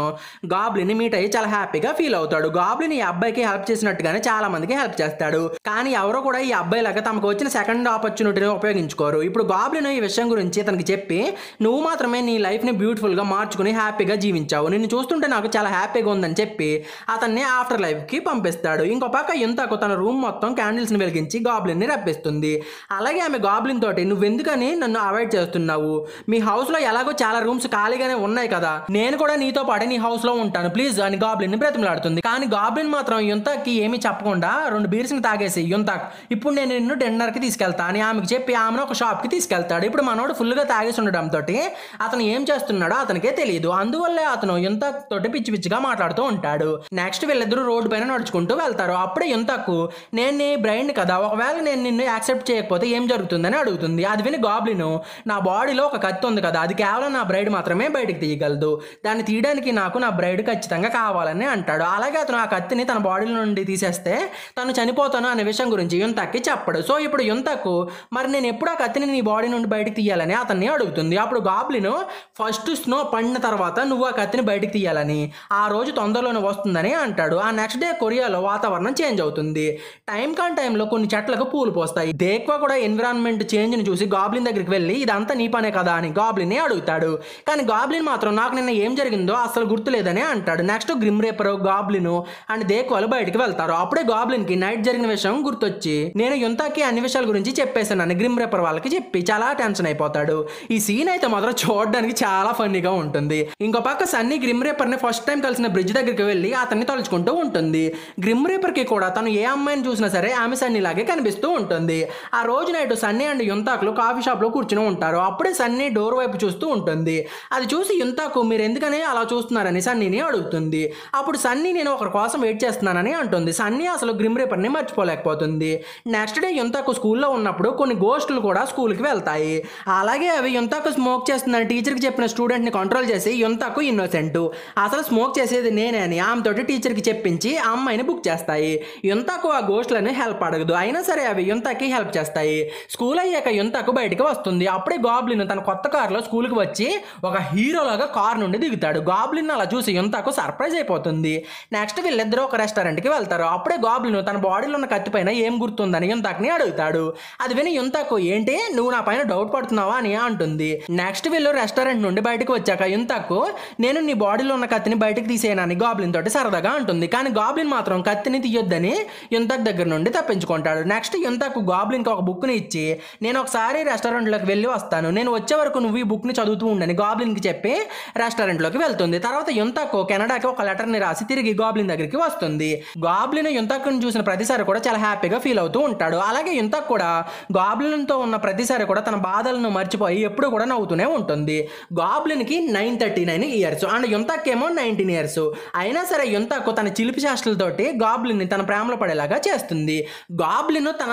గాబ్లిన్ మీట్ అయ్యి చాలా హ్యాపీగా ఫీల్ అవుతాడు. గాబ్లిన్ ఈ అబ్బాయికి హెల్ప్ చేసినట్టుగానే చాలా మందికి హెల్ప్ చేస్తాడు. కానీ ఎవరో కూడా ఈ అబ్బాయి లాగా తమకు వచ్చిన సెకండ్ ఆపర్చునిటీని ఉపయోగించుకోరు. ఇప్పుడు గాబ్లిన్ ఈ విషయం గురించి తనకి చెప్పి, నువ్వు మాత్రమే నీ లైఫ్ని బ్యూటిఫుల్గా మార్చుకుని హ్యాపీగా జీవించావు, నిన్ను చూస్తుంటే నాకు చాలా హ్యాపీగా ఉందని చెప్పి అతన్ని ఆఫ్టర్ లైఫ్కి పంపిస్తాడు. ఇంకో పక్క యుంతాకు తన రూమ్ మొత్తం క్యాండిల్స్ని వెలిగించి గాబ్లిన్ని రప్పిస్తుంది. అలాగే ఆమె గాబ్లిన్ తోటి, నువ్వెందుకని నన్ను అవాయిడ్ చేస్తున్నావు, మీ హౌస్లో ఎలాగో చాలా రూమ్స్ ఖాళీగానే ఉన్నాయి కదా, నేను కూడా నీతో పాటు నీ హౌస్లో ఉంటాను ప్లీజ్ అని గాబ్లిన్ని బ్రతిమలాడుతుంది. కానీ గాబ్లిన్ మాత్రం యుంతాక్కి ఏమీ చెప్పకుండా 2 బీర్స్ని తాగేసి, యుంతాక్ ఇప్పుడు నేను నిన్ను డిన్నర్కి తీసుకెళ్తా అని ఆమెకు చెప్పి ఆమెను ఒక షాప్కి తీసుకెళ్తాడు. ఇప్పుడు మనోడు ఫుల్గా తాగేసి ఉండడంతో అతను ఏం చేస్తున్నాడో అతనికే తెలియదు. అందువల్లే అతను యుంతాక్ తోటి పిచ్చి పిచ్చిగా మాట్లాడుతూ ఉంటాడు. నెక్స్ట్ వీళ్ళిద్దరూ రోడ్డు పైన నడుచుకుంటూ వెళ్తారు. అప్పుడే యుంతాక్, నేను నీ బ్రైండ్ కదా, ఒకవేళ నేను నిన్ను యాక్సెప్ట్ చేయకపోతే ఏం జరుగుతుందని అడుగుతుంది. అది విని గాబ్లిన్, నా బాడీలో ఒక కత్తి ఉంది కదా, అది కేవలం నా బ్రైడ్ మాత్రమే బయటకు తీయగలదు, దాన్ని తీయడానికి నాకు నా బ్రైడ్ ఖచ్చితంగా కావాలని అంటాడు. అలాగే అతను ఆ కత్తిని తన బాడీలో నుండి తీసేస్తే తను చనిపోతాను అనే విషయం గురించి యుంతాక్కి చెప్పడు. సో ఇప్పుడు యుంతాక్, మరి నేను ఎప్పుడు ఆ కత్తిని నీ బాడీ నుండి బయటకు తీయాలని అతన్ని అడుగుతుంది. అప్పుడు గాబ్లిన్, ఫస్ట్ స్నో పడిన తర్వాత నువ్వు ఆ కత్తిని బయటకు తీయాలని, ఆ రోజు తొందరలోనే వస్తుందని అంటాడు. ఆ నెక్స్ట్ డే కొరియాలో వాతావరణం చేంజ్ అవుతుంది. టైం కాన్ టైంలో కొన్ని చెట్లకు పూలు పోస్తాయి. దేక్వా కూడా ఎన్విరాన్మెంట్ చేంజ్ని చూసి గాబ్లిన్ దగ్గరికి వెళ్ళి, ఇదంతా నీ పనే కదా అని గాబ్లిన్ అడుగుతాడు. కానీ గాబ్లిన్ మాత్రం, నాకు నిన్న ఏం జరిగిందో అసలు గుర్తులేదని అంటాడు. Next grim reaper, goblin and దేక్వాలు బయటికి వెళ్తారు. అప్పుడే గాబ్లిన్ కి నైట్ జరిగిన విషయం గుర్తొచ్చి, నేను యుంతాకి అన్ని విషయాల గురించి చెప్పేశానని గ్రిమ్ రేపర్ వాళ్ళకి చెప్పి చాలా టెన్షన్ అయిపోతాడు. ఈ సీన్ అయితే మాత్రం చూడడానికి చాలా ఫన్నీగా ఉంటుంది. ఇంకో పక్క సన్నీ గ్రిమ్ రేపర్ ని ఫస్ట్ టైం కలిసిన బ్రిడ్జ్ దగ్గరికి వెళ్ళి అతన్ని తలుచుకుంటూ ఉంటుంది. గ్రిమ్ రేపర్ కి కూడా తను ఏ అమ్మాయిని చూసినా సరే ఆమె సన్నీ లాగే కనిపిస్తూ ఉంటుంది. ఆ రోజు నైట్ సన్నీ అండ్ యుంతాక్లు కాఫీ షాప్ లో కూర్చుని ఉంటారు. అప్పుడే సన్నీ డోర్ వైపు చూస్తూ ఉంటుంది. అది చూసి యుంతాకు, మీరు ఎందుకని అలా చూస్తున్నారని సన్నీని అడుగుతుంది. అప్పుడు సన్నీ, నేను ఒకరి కోసం వెయిట్ చేస్తున్నానని అంటుంది. సన్నీ అసలు గ్రిమ్ రేపర్ ని మర్చిపోలేకపోతుంది. నెక్స్ట్ డే యుంతాకు స్కూల్లో ఉన్నప్పుడు కొన్ని గోస్టులు కూడా స్కూల్కి వెళ్తాయి. అలాగే అవి యుంతాకు స్మోక్ చేస్తుందని టీచర్కి చెప్పిన స్టూడెంట్ని కంట్రోల్ చేసి, యుంతాకు ఇన్నోసెంట్, అసలు స్మోక్ చేసేది నేనే అని ఆమెతోటి టీచర్కి చెప్పించి ఆ అమ్మాయిని బుక్ చేస్తాయి. యుంతాకు ఆ గోస్టులను హెల్ప్ అడగదు, అయినా సరే అవి యుంతాకి హెల్ప్ చేస్తాయి. స్కూల్ అయ్యాక యుంతాకు బయటకు వస్తుంది. అప్పుడే గాబ్లిన్ తన కొత్త కారులో స్కూల్కి వచ్చి ఒక హీరోలాగా కార్ నుండి దిగుతాడు. గాబ్లిన్ అలా చూసి యుంతాకు సర్ప్రైజ్ అయిపోతుంది. నెక్స్ట్ వీళ్ళిద్దరూ ఒక రెస్టారెంట్కి వెళ్తారు. అప్పుడే గాబ్లిన్ తన బాడీలో ఉన్న కత్తి పైన ఏం గుర్తుందని యుంతాక్ని అడుగుతాడు. అది విని యుంతాకు, ఏంటి నువ్వు నా పైన డౌట్ పడుతున్నావా అని అంటుంది. నెక్స్ట్ వీళ్ళు రెస్టారెంట్ నుండి బయటకు వచ్చాక యుంతాకు, నేను నీ బాడీలో ఉన్న కత్తిని బయటకు తీసేయనని గాబ్లిన్ తోటి సరదాగా అంటుంది. కానీ గాబ్లిన్ మాత్రం కత్తిని తీయొద్దని యుంతాక్ దగ్గర నుండి తప్పించుకుంటాడు. నెక్స్ట్ యుంతాకు గాబ్లిన్కి ఒక బుక్ని ఇచ్చి, నేను ఒకసారి రెస్టారెంట్లోకి వెళ్ళి వస్తాను, నేను వచ్చే వరకు నువ్వు ఈ బుక్ని చదువుతూ ఉండని గాబ్లిన్కి చెప్పి రెస్టారెంట్లోకి వెళ్తుంది. తర్వాత యుంతాకు కెనడాకి ఒక లెటర్ని రాసి తిరిగి గాబ్లిన్ దగ్గరికి వస్తుంది. గాబ్లిన్ యుంతాకుని చూసిన ప్రతిసారి కూడా చాలా హ్యాపీగా ఫీల్ అవుతూ ఉంటాడు. అలాగే యుంతాక్ కూడా గాబ్లిన్తో ఉన్న ప్రతిసారి కూడా తన బాధలను మర్చిపోయి ఎప్పుడు కూడా నవ్వుతూనే ఉంటుంది. గాబ్లిన్కి 939 ఇయర్స్ అండ్ యుంతాక్ ఏమో 19 ఇయర్స్. అయినా సరే యుంతాకు తన చిలిపి చేష్టలతోటి గాబ్లిన్ తన ప్రేమలో పడేలాగా చేస్తుంది. గాబ్లిన్ తన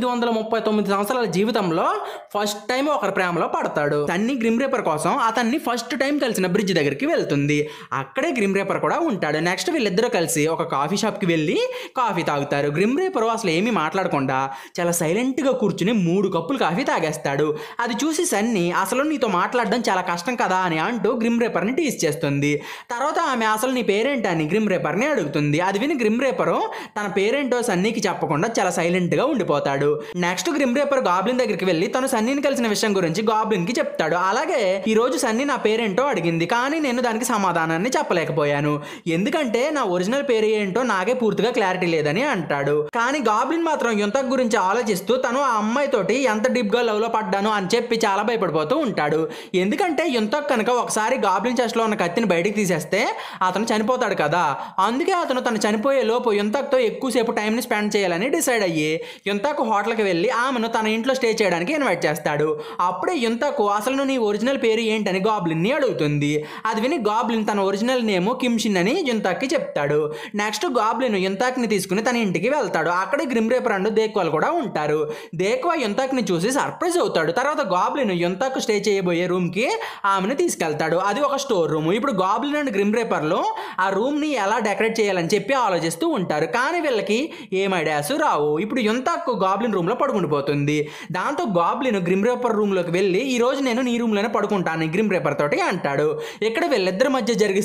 939 సంవత్సరాల జీవితంలో ఫస్ట్ టైం ఒకరి ప్రేమలో పడతాడు. సన్నీ గ్రిమ్ రేపర్ కోసం అతన్ని ఫస్ట్ టైం కలిసిన బ్రిడ్జ్ దగ్గరికి వెళ్తుంది. అక్కడే గ్రిమ్ రేపర్ కూడా ఉంటాడు. నెక్స్ట్ వీళ్ళిద్దరూ కలిసి ఒక కాఫీ షాప్కి వెళ్ళి కాఫీ తాగుతారు. గ్రిమ్ రేపర్ అసలు ఏమీ మాట్లాడకుండా చాలా సైలెంట్గా కూర్చుని 3 కప్పులు కాఫీ తాగేస్తాడు. అది చూసి సన్నీ, అసలు నీతో మాట్లాడడం చాలా కష్టం కదా అని అంటూ గ్రిమ్ రేపర్ని టీస్ చేస్తుంది. తర్వాత ఆమె, అసలు నీ పేరేంటి అని గ్రిమ్ రేపర్ని అడుగుతుంది. అది విని గ్రిమ్ రేపర్ తన పేరేంటో సన్నీకి చెప్పకుండా చాలా సైలెంట్గా ఉండిపోతాడు. నెక్స్ట్ గ్రిమ్ రేపర్ గాబ్లిన్ దగ్గరికి వెళ్ళి తను సన్నీని కలిసిన విషయం గురించి గాబ్లిన్కి చెప్తాడు. అలాగే ఈ రోజు సన్నీ నా పేరేంటో అడిగింది, కానీ నేను దానికి సమాధానాన్ని చెప్పలేకపోయాను, ఎందుకంటే నా ఒరిజినల్ పేరు ఏంటో నాకే పూర్తిగా క్లారిటీ లేదని అంటాడు. కానీ గాబ్లిన్ మాత్రం యుంతాక్ గురించి ఆలోచిస్తూ తను ఆ అమ్మాయితోటి ఎంత డీప్గా లవ్లో పడ్డాను అని చెప్పి చాలా భయపడిపోతూ ఉంటాడు. ఎందుకంటే యుంతాక్ కనుక ఒకసారి గాబ్లిన్ చెస్ట్లో ఉన్న కత్తిని బయటికి తీసేస్తే అతను చనిపోతాడు కదా, అందుకే అతను తను చనిపోయే లోపు యుంతాక్తో ఎక్కువసేపు టైంని స్పెండ్ చేయాలని డిసైడ్ అయ్యి యుంతాక్ హోటల్కి వెళ్ళి ఆమెను తన ఇంట్లో స్టే చేయడానికి ఇన్వైట్ చేస్తాడు. అప్పుడే యుంతాక్, అసలు నీ ఒరిజినల్ పేరు ఏంటని గాబ్లిన్ని అడుగుతుంది. అది విని గాబ్లిన్ తన ఒరిజినల్ నేమ్ కిమ్షిన్ అని యుంతాక్కి చెప్తాడు. నెక్స్ట్ గాబ్లిన్ యుంతాక్ని తీసుకుని తన ఇంటికి వెళ్తాడు. అక్కడే గ్రిమ్ రేపర్ అండ్ దేక్వాల్ కూడా ఉంటారు. దేక్వా యుంతాక్ని చూసి సర్ప్రైజ్ అవుతాడు. తర్వాత గాబ్లిన్ యుంతాక్ స్టే చేయబోయే రూమ్కి ఆమెను తీసుకెళ్తాడు. అది ఒక స్టోర్ రూమ్. ఇప్పుడు గాబ్లిన్ అండ్ గ్రిమ్ రేపర్లు ఆ రూమ్ని ఎలా డెకరేట్ చేయాలని చెప్పి ఆలోచిస్తూ ఉంటారు. కానీ వీళ్ళకి ఏం ఐడియాస్ రావు. ఇప్పుడు యుంతాక్ గాబ్లిన్ రూమ్లో పడుకుండిపోతుంది. దాంతో గాబ్లిన్ గ్రిమ్ రేపర్ రూమ్లోకి వెళ్ళి, ఈ రోజు నేను నీ రూమ్లోనే పడుకుంటాను గ్రిమ్ రేపర్ తోటి అంటాడు. ఇక్కడ వీళ్ళిద్దరి మధ్య జరిగే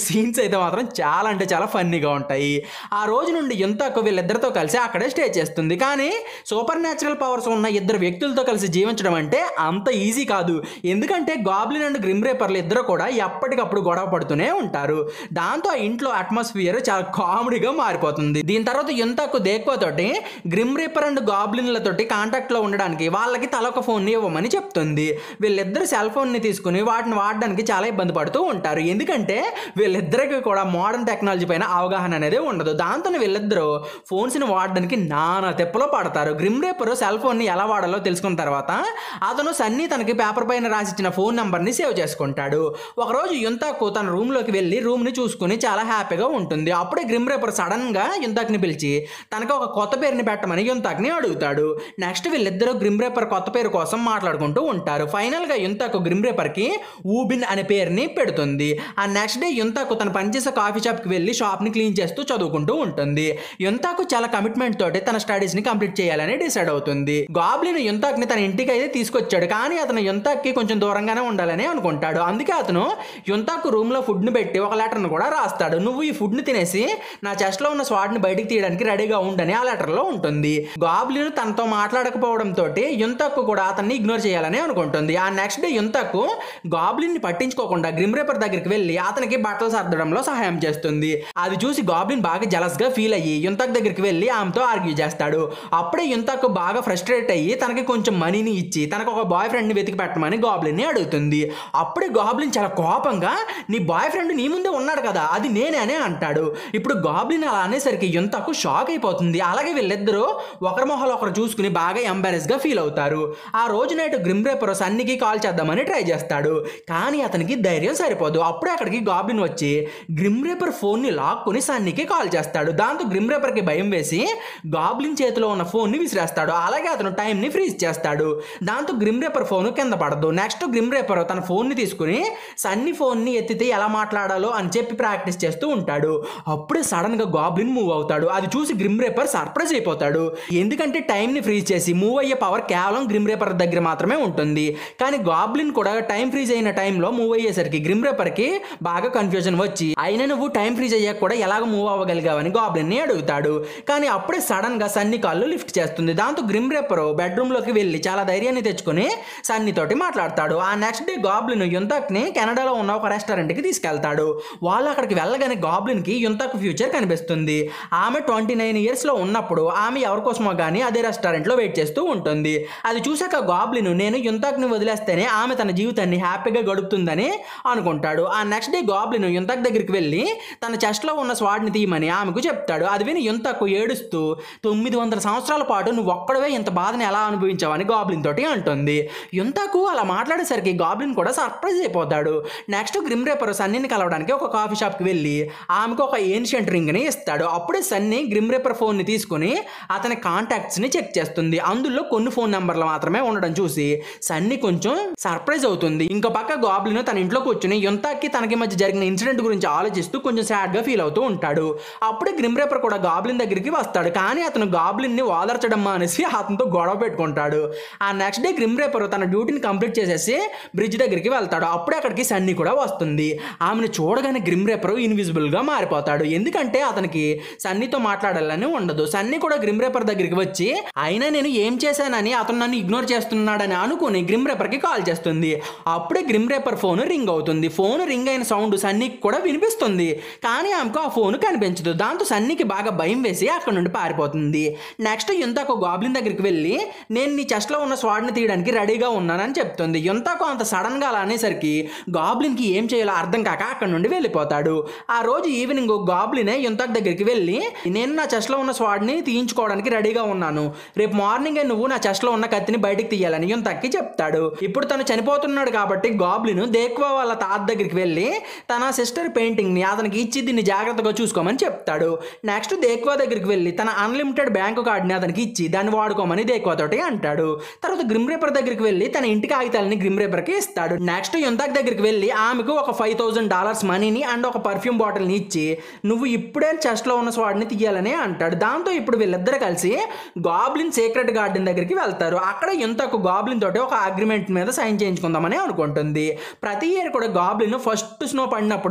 సీన్స్ అయితే మాత్రం చాలా అంటే చాలా ఫన్నీగా ఉంటాయి. ఆ రోజు నుండి యుంతాకు వీళ్ళిద్దరితో కలిసి అక్కడే స్టే చేస్తుంది. కానీ సూపర్ న్యాచురల్ పవర్స్ ఉన్న ఇద్దరు వ్యక్తులతో కలిసి జీవించడం అంటే అంత ఈజీ కాదు. ఎందుకంటే గాబ్లిన్ అండ్ గ్రిమ్ రేపర్లు ఇద్దరు కూడా ఎప్పటికప్పుడు గొడవ పడుతూనే ఉంటారు. దాంతో ఆ ఇంట్లో అట్మాస్ఫియర్ చాలా కామెడీగా మారిపోతుంది. దీని తర్వాత యుంతాకు దేక్వా తోటి గ్రిమ్ రేపర్ అండ్ గాబ్లిన్లతోటి కాంటాక్ట్ లో ఉండడానికి వాళ్ళకి తలొక ఫోన్ ని ఇవ్వమని చెప్తుంది. వీళ్ళిద్దరు సెల్ ఫోన్ ని తీసుకుని వాటిని వాడడానికి చాలా ఇబ్బంది పడుతూ ఉంటారు. ఎందుకంటే వీళ్ళిద్దరికి కూడా మోడర్న్ టెక్నాలజీ పైన అవగాహన అనేది ఉండదు. దాంతో వీళ్ళిద్దరూ ఫోన్స్ ని వాడడానికి నానా తెప్పలో పడతారు. గ్రిమ్ రేపర్ సెల్ ఫోన్ ని ఎలా వాడాలో తెలుసుకున్న తర్వాత అతను సన్నీ తనకి పేపర్ పైన రాసిచ్చిన ఫోన్ నంబర్ ని సేవ్ చేసుకుంటాడు. ఒకరోజు యుంతాకు తన రూమ్ లోకి వెళ్ళి రూమ్ ని చూసుకుని చాలా హ్యాపీగా ఉంటుంది. అప్పుడే గ్రిమ్ రేపర్ సడన్ గా యుంతాక్ని పిలిచి తనకు ఒక కొత్త పేరుని పెట్టమని యుంతాక్ని అడుగుతాడు. నెక్స్ట్ వీళ్ళిద్దరూ గ్రిమ్ రేపర్ కొత్త పేరు కోసం మాట్లాడుకుంటూ ఉంటారు. ఫైనల్ గా యుంతాకు గ్రిమ్ రేపర్ కి ఊబిన్ అనే పేరుని పెడుతుంది. ఆ నెక్స్ట్ డే యుంతాకు తన పనిచేసే కాఫీ షాప్ కి వెళ్ళి షాప్ ని క్లీన్ చేస్తూ చదువుకుంటూ ఉంటుంది. యుంతాకు చాలా కమిట్మెంట్ తోటి తన స్టడీస్ ని కంప్లీట్ చేయాలని డిసైడ్ అవుతుంది. గాబ్లిన్ యుంతాక్ ని తన ఇంటికి అయితే తీసుకొచ్చాడు. కానీ అతను యుంతాక్ కి కొంచెం దూరంగానే ఉండాలని అనుకుంటాడు. అందుకే అతను యుంతాకు రూమ్ లో ఫుడ్ ని పెట్టి ఒక లెటర్ ను కూడా రాస్తాడు. నువ్వు ఈ ఫుడ్ ని తినేసి నా చెస్ట్ లో ఉన్న స్వాడ్ ని బయటికి తీయడానికి రెడీగా ఉండని ఆ లెటర్ లో ఉంటుంది. గాబ్లిన్ తనతో మాట్లాడకపోవడం తోటి యుంతాకు కూడా అతన్ని ఇగ్నోర్ చేయాలని అనుకుంటుంది. ఆ నెక్స్ట్ డే యుంతాకు గాబ్లిన్ ని పట్టించుకోకుండా గ్రిమ్ రేపర్ దగ్గరికి వెళ్ళి అతనికి బట్టలు సర్దడంలో సహాయం చేస్తుంది. అది చూసి గాబ్లిన్ బాగా జలస్ గా ఫీల్ అయ్యి యుంతాక్ దగ్గరికి వెళ్ళి ఆమెతో ఆర్గ్యూ చేస్తాడు. అప్పుడే యుంతాకు బాగా ఫ్రస్ట్రేట్ అయ్యి తనకి కొంచెం మనీని ఇచ్చి తనకు ఒక బాయ్ ఫ్రెండ్ ని వెతికి పెట్టమని గాబ్లిన్ ని అడుగుతుంది. అప్పుడే గాబ్లిన్ చాలా కోపంగా నీ బాయ్ ఫ్రెండ్ నీ ముందే ఉన్నాడు కదా, అది నేనే అనే అంటాడు. ఇప్పుడు గాబ్లిన్ అలా అనేసరికి యుంతాకు షాక్ అయిపోతుంది. అలాగే వీళ్ళిద్దరూ ఒకరి మొహాలు ఒకరు చూసుకుని బాగా ఎంబారెస్ గా ఫీల్ అవుతారు. ఆ రోజు నైట్ గ్రిమ్ రేపర్ సన్నీకి కాల్ చేద్దామని ట్రై చేస్తాడు. కానీ అతనికి ధైర్యం సరిపోదు. అప్పుడే అక్కడికి గాబ్లిన్ వచ్చి గ్రిమ్ రేపర్ ఫోన్ ని లాక్కుని సన్నీకి కాల్ చేస్తాడు. దాంతో గ్రిమ్ రేపర్ కి భయం వేసి గాబ్లిన్ చేతిలో ఉన్న ఫోన్ ని విసిరేస్తాడు. అలాగే అతను టైం ని ఫ్రీజ్ చేస్తాడు. దాంతో గ్రిమ్ రేపర్ ఫోన్ కింద పడదు. నెక్స్ట్ గ్రిమ్ రేపర్ తన ఫోన్ ని తీసుకుని సన్నీ ఫోన్ ని ఎత్తితే ఎలా మాట్లాడాలో అని చెప్పి ప్రాక్టీస్ చేస్తూ ఉంటాడు. అప్పుడే సడన్ గా గాబ్లిన్ మూవ్ అవుతాడు. అది చూసి గ్రిమ్ రేపర్ సర్ప్రైజ్ అయిపోతాడు. ఎందుకంటే టైం ని ఫ్రీజ్ చేసి మూవ్ అయ్యే పవర్ కేవలం గ్రిమ్ రేపర్ దగ్గర మాత్రమే ఉంటుంది. కానీ గాబ్లిన్ కూడా టైం ఫ్రీజ్ అయిన టైంలో మూవ్ అయ్యేసరికి గ్రిమ్ రేపర్ కి బాగా కన్ఫ్యూజన్ వచ్చి అయినా నువ్వు టైం ఫ్రీజ్ అయ్యాక కూడా ఎలాగ మూవ్ అవ్వగలిగావని గాబ్లిన్ ని అడుగుతాడు. కానీ అప్పుడే సడన్ గా సన్నీ కాళ్ళు లిఫ్ట్ చేస్తుంది. దాంతో గ్రిమ్ రేపర్ బెడ్రూమ్ లోకి వెళ్ళి చాలా ధైర్యాన్ని తెచ్చుకుని సన్నీ తోటి మాట్లాడతాడు. ఆ నెక్స్ట్ డే గాబ్లిన్ యుంతాక్ ని కెనడాలో ఉన్న ఒక రెస్టారెంట్ కి తీసుకెళ్తాడు. వాళ్ళు అక్కడికి వెళ్ళగానే గాబ్లిన్ కి యుంతాక్ ఫ్యూచర్ కనిపిస్తుంది. ఆమె 29 years లో ఉన్నప్పుడు ఆమె ఎవరి కోసమో గానీ అదే రెస్టారెంట్ లో వెయిట్ చేస్తూ ఉంటుంది. అది చూసాక గాబ్లిన్ నేను యుంతాక్ ని వదిలేస్తేనే ఆమె తన జీవితాన్ని హ్యాపీగా గడుపుతుందని అనుకుంటాడు. ఆ నెక్స్ట్ డే గాబ్లిన్ యుంతాక్ దగ్గరికి వెళ్ళి తన చెస్ట్ లో ఉన్న స్వాడ్ ని తీయమని ఆమెకు చెప్తాడు. అది విని యుంతాక్ ఏడుస్తూ 900 సంవత్సరాల పాటు నువ్వు ఒక్కడవే ఇంత బాధని ఎలా అనుభవించావని గాబ్లిన్ తోటి అంటుంది. యుంతాకు అలా మాట్లాడేసరికి గాబ్లిన్ కూడా సర్ప్రైజ్ అయిపోతాడు. నెక్స్ట్ గ్రిమ్ రేపర్ సన్నీని కలవడానికి ఒక కాఫీ షాప్ కి వెళ్ళి ఆమెకు ఒక ఏన్షియంట్ రింగ్ ని ఇస్తాడు. అప్పుడే సన్నీ గ్రిమ్ రేపర్ ఫోన్ ని తీసుకుని అతని కాంటాక్ట్స్ ని చెక్ చేస్తుంది. అందులో కొన్ని ఫోన్ నెంబర్లు మాత్రమే ఉండడం చూసి సన్నీ కొంచెం సర్ప్రైజ్ అవుతుంది. ఇంకో పక్క గాబ్లిన్ తన ఇంట్లో కూర్చుని యుంతాక్ కి తనకి మధ్య జరిగిన ఇన్సిడెంట్ గురించి ఆలోచిస్తూ కొంచెం సాడ్ గా ఫీల్ అవుతూ ఉంటాడు. అప్పుడే గ్రిమ్ రేపర్ కూడా గాబ్లిన్ దగ్గరికి వస్తాడు. కానీ అతను గాబ్లిన్ ని ఓదార్చడం మానేసి అతనితో గొడవ పెట్టుకుంటాడు. ఆ నెక్స్ట్ డే గ్రిమ్ రేపర్ తన డ్యూటీని కంప్లీట్ చేసేసి బ్రిడ్జ్ దగ్గరికి వెళ్తాడు. అప్పుడే అక్కడికి సన్నీ కూడా వస్తుంది. ఆమెను చూడగానే గ్రిమ్ రేపర్ ఇన్విజిబుల్ గా మారిపోతాడు. ఎందుకంటే అతనికి సన్నీతో మాట్లాడాలని ఉండదు. సన్నీ కూడా గ్రిమ్ రేపర్ దగ్గరికి వచ్చి అయినా నేను ఏం చేశానని అతను నన్ను ఇగ్నోర్ చేస్తున్నాడని అనుకుని గ్రిమ్ రేపర్ కి కాల్ చేస్తుంది. అప్పుడే గ్రిమ్ రేపర్ ఫోన్ రింగ్ అవుతుంది. ఫోన్ రింగ్ అయిన సౌండ్ సన్నీకి కూడా వినిపిస్తుంది. కానీ ఆమెకు ఆ ఫోన్ కనిపించదు. దాంతో సన్నీకి బాగా భయం వేసి అక్కడ నుండి పారిపోతుంది. నెక్స్ట్ యుంతాకు గాబ్లిన్ దగ్గరికి వెళ్ళి నేను నీ చెస్ట్ లో ఉన్న స్వాడ్ ని తీయడానికి రెడీగా ఉన్నానని చెప్తుంది. యుంతాకు అంత సడన్ గా అలా అనేసరికి గాబ్లిన్ కి ఏం చేయాలో అర్థం కాక అక్కడ నుండి వెళ్ళిపోతాడు. ఆ రోజు ఈవినింగ్ గాబ్లిన్ యుంతాక్ దగ్గరికి వెళ్ళి నేను నా చెస్ట్ లో ఉన్న స్వాడ్ ని తీయించుకోవడానికి రెడీగా ఉన్నాను, రేపు మార్నింగ్ నువ్వు నా చెస్ట్ లో ఉన్న కత్తిని బయటికి తీయాలని యుంతాక్ కి చెప్తాడు. ఇప్పుడు తను చనిపోతున్నాడు కాబట్టి గాబ్లిన్ దేక్వా వాళ్ళ తాత దగ్గరికి వెళ్ళి తన సిస్టర్ పెయింటింగ్ ని అతనికి ఇచ్చి దీన్ని జాగ్రత్తగా చూసుకోమని చెప్తాడు. నెక్స్ట్ దేక్వా దగ్గరికి వెళ్ళి తన అన్లిమిటెడ్ బ్యాంకు కార్డుని అతనికి ఇచ్చి దాన్ని వాడుకోమని దేక్వా తోటి అంటాడు. తర్వాత గ్రిమ్ రేపర్ దగ్గరికి వెళ్ళి తన ఇంటి కాగితాలని గ్రిమ్ రేపర్ కి ఇస్తాడు. నెక్స్ట్ యుంతాక్ దగ్గరికి వెళ్ళి ఆమెకు ఒక $5,000 మనీని అండ్ ఒక పర్ఫ్యూమ్ బాటిల్ ని ఇచ్చి నువ్వు ఇప్పుడే చెస్ట్ లో ఉన్న స్వాడ్ ని తీయాలని అంటాడు. దాంతో ఇప్పుడు వీళ్ళిద్దరు కలిసి గాబ్లిన్ సీక్రెట్ గార్డెన్ దగ్గరికి వెళ్తారు. అక్కడ యుంతాకు గాబ్లిన్ తోటి ఒక అగ్రిమెంట్ మీద సైన్ చేయించుకుందామని అనుకుంటుంది. ప్రతి ఇయర్ కూడా గాబ్లిన్ ఫస్ట్ స్నో పడినప్పుడు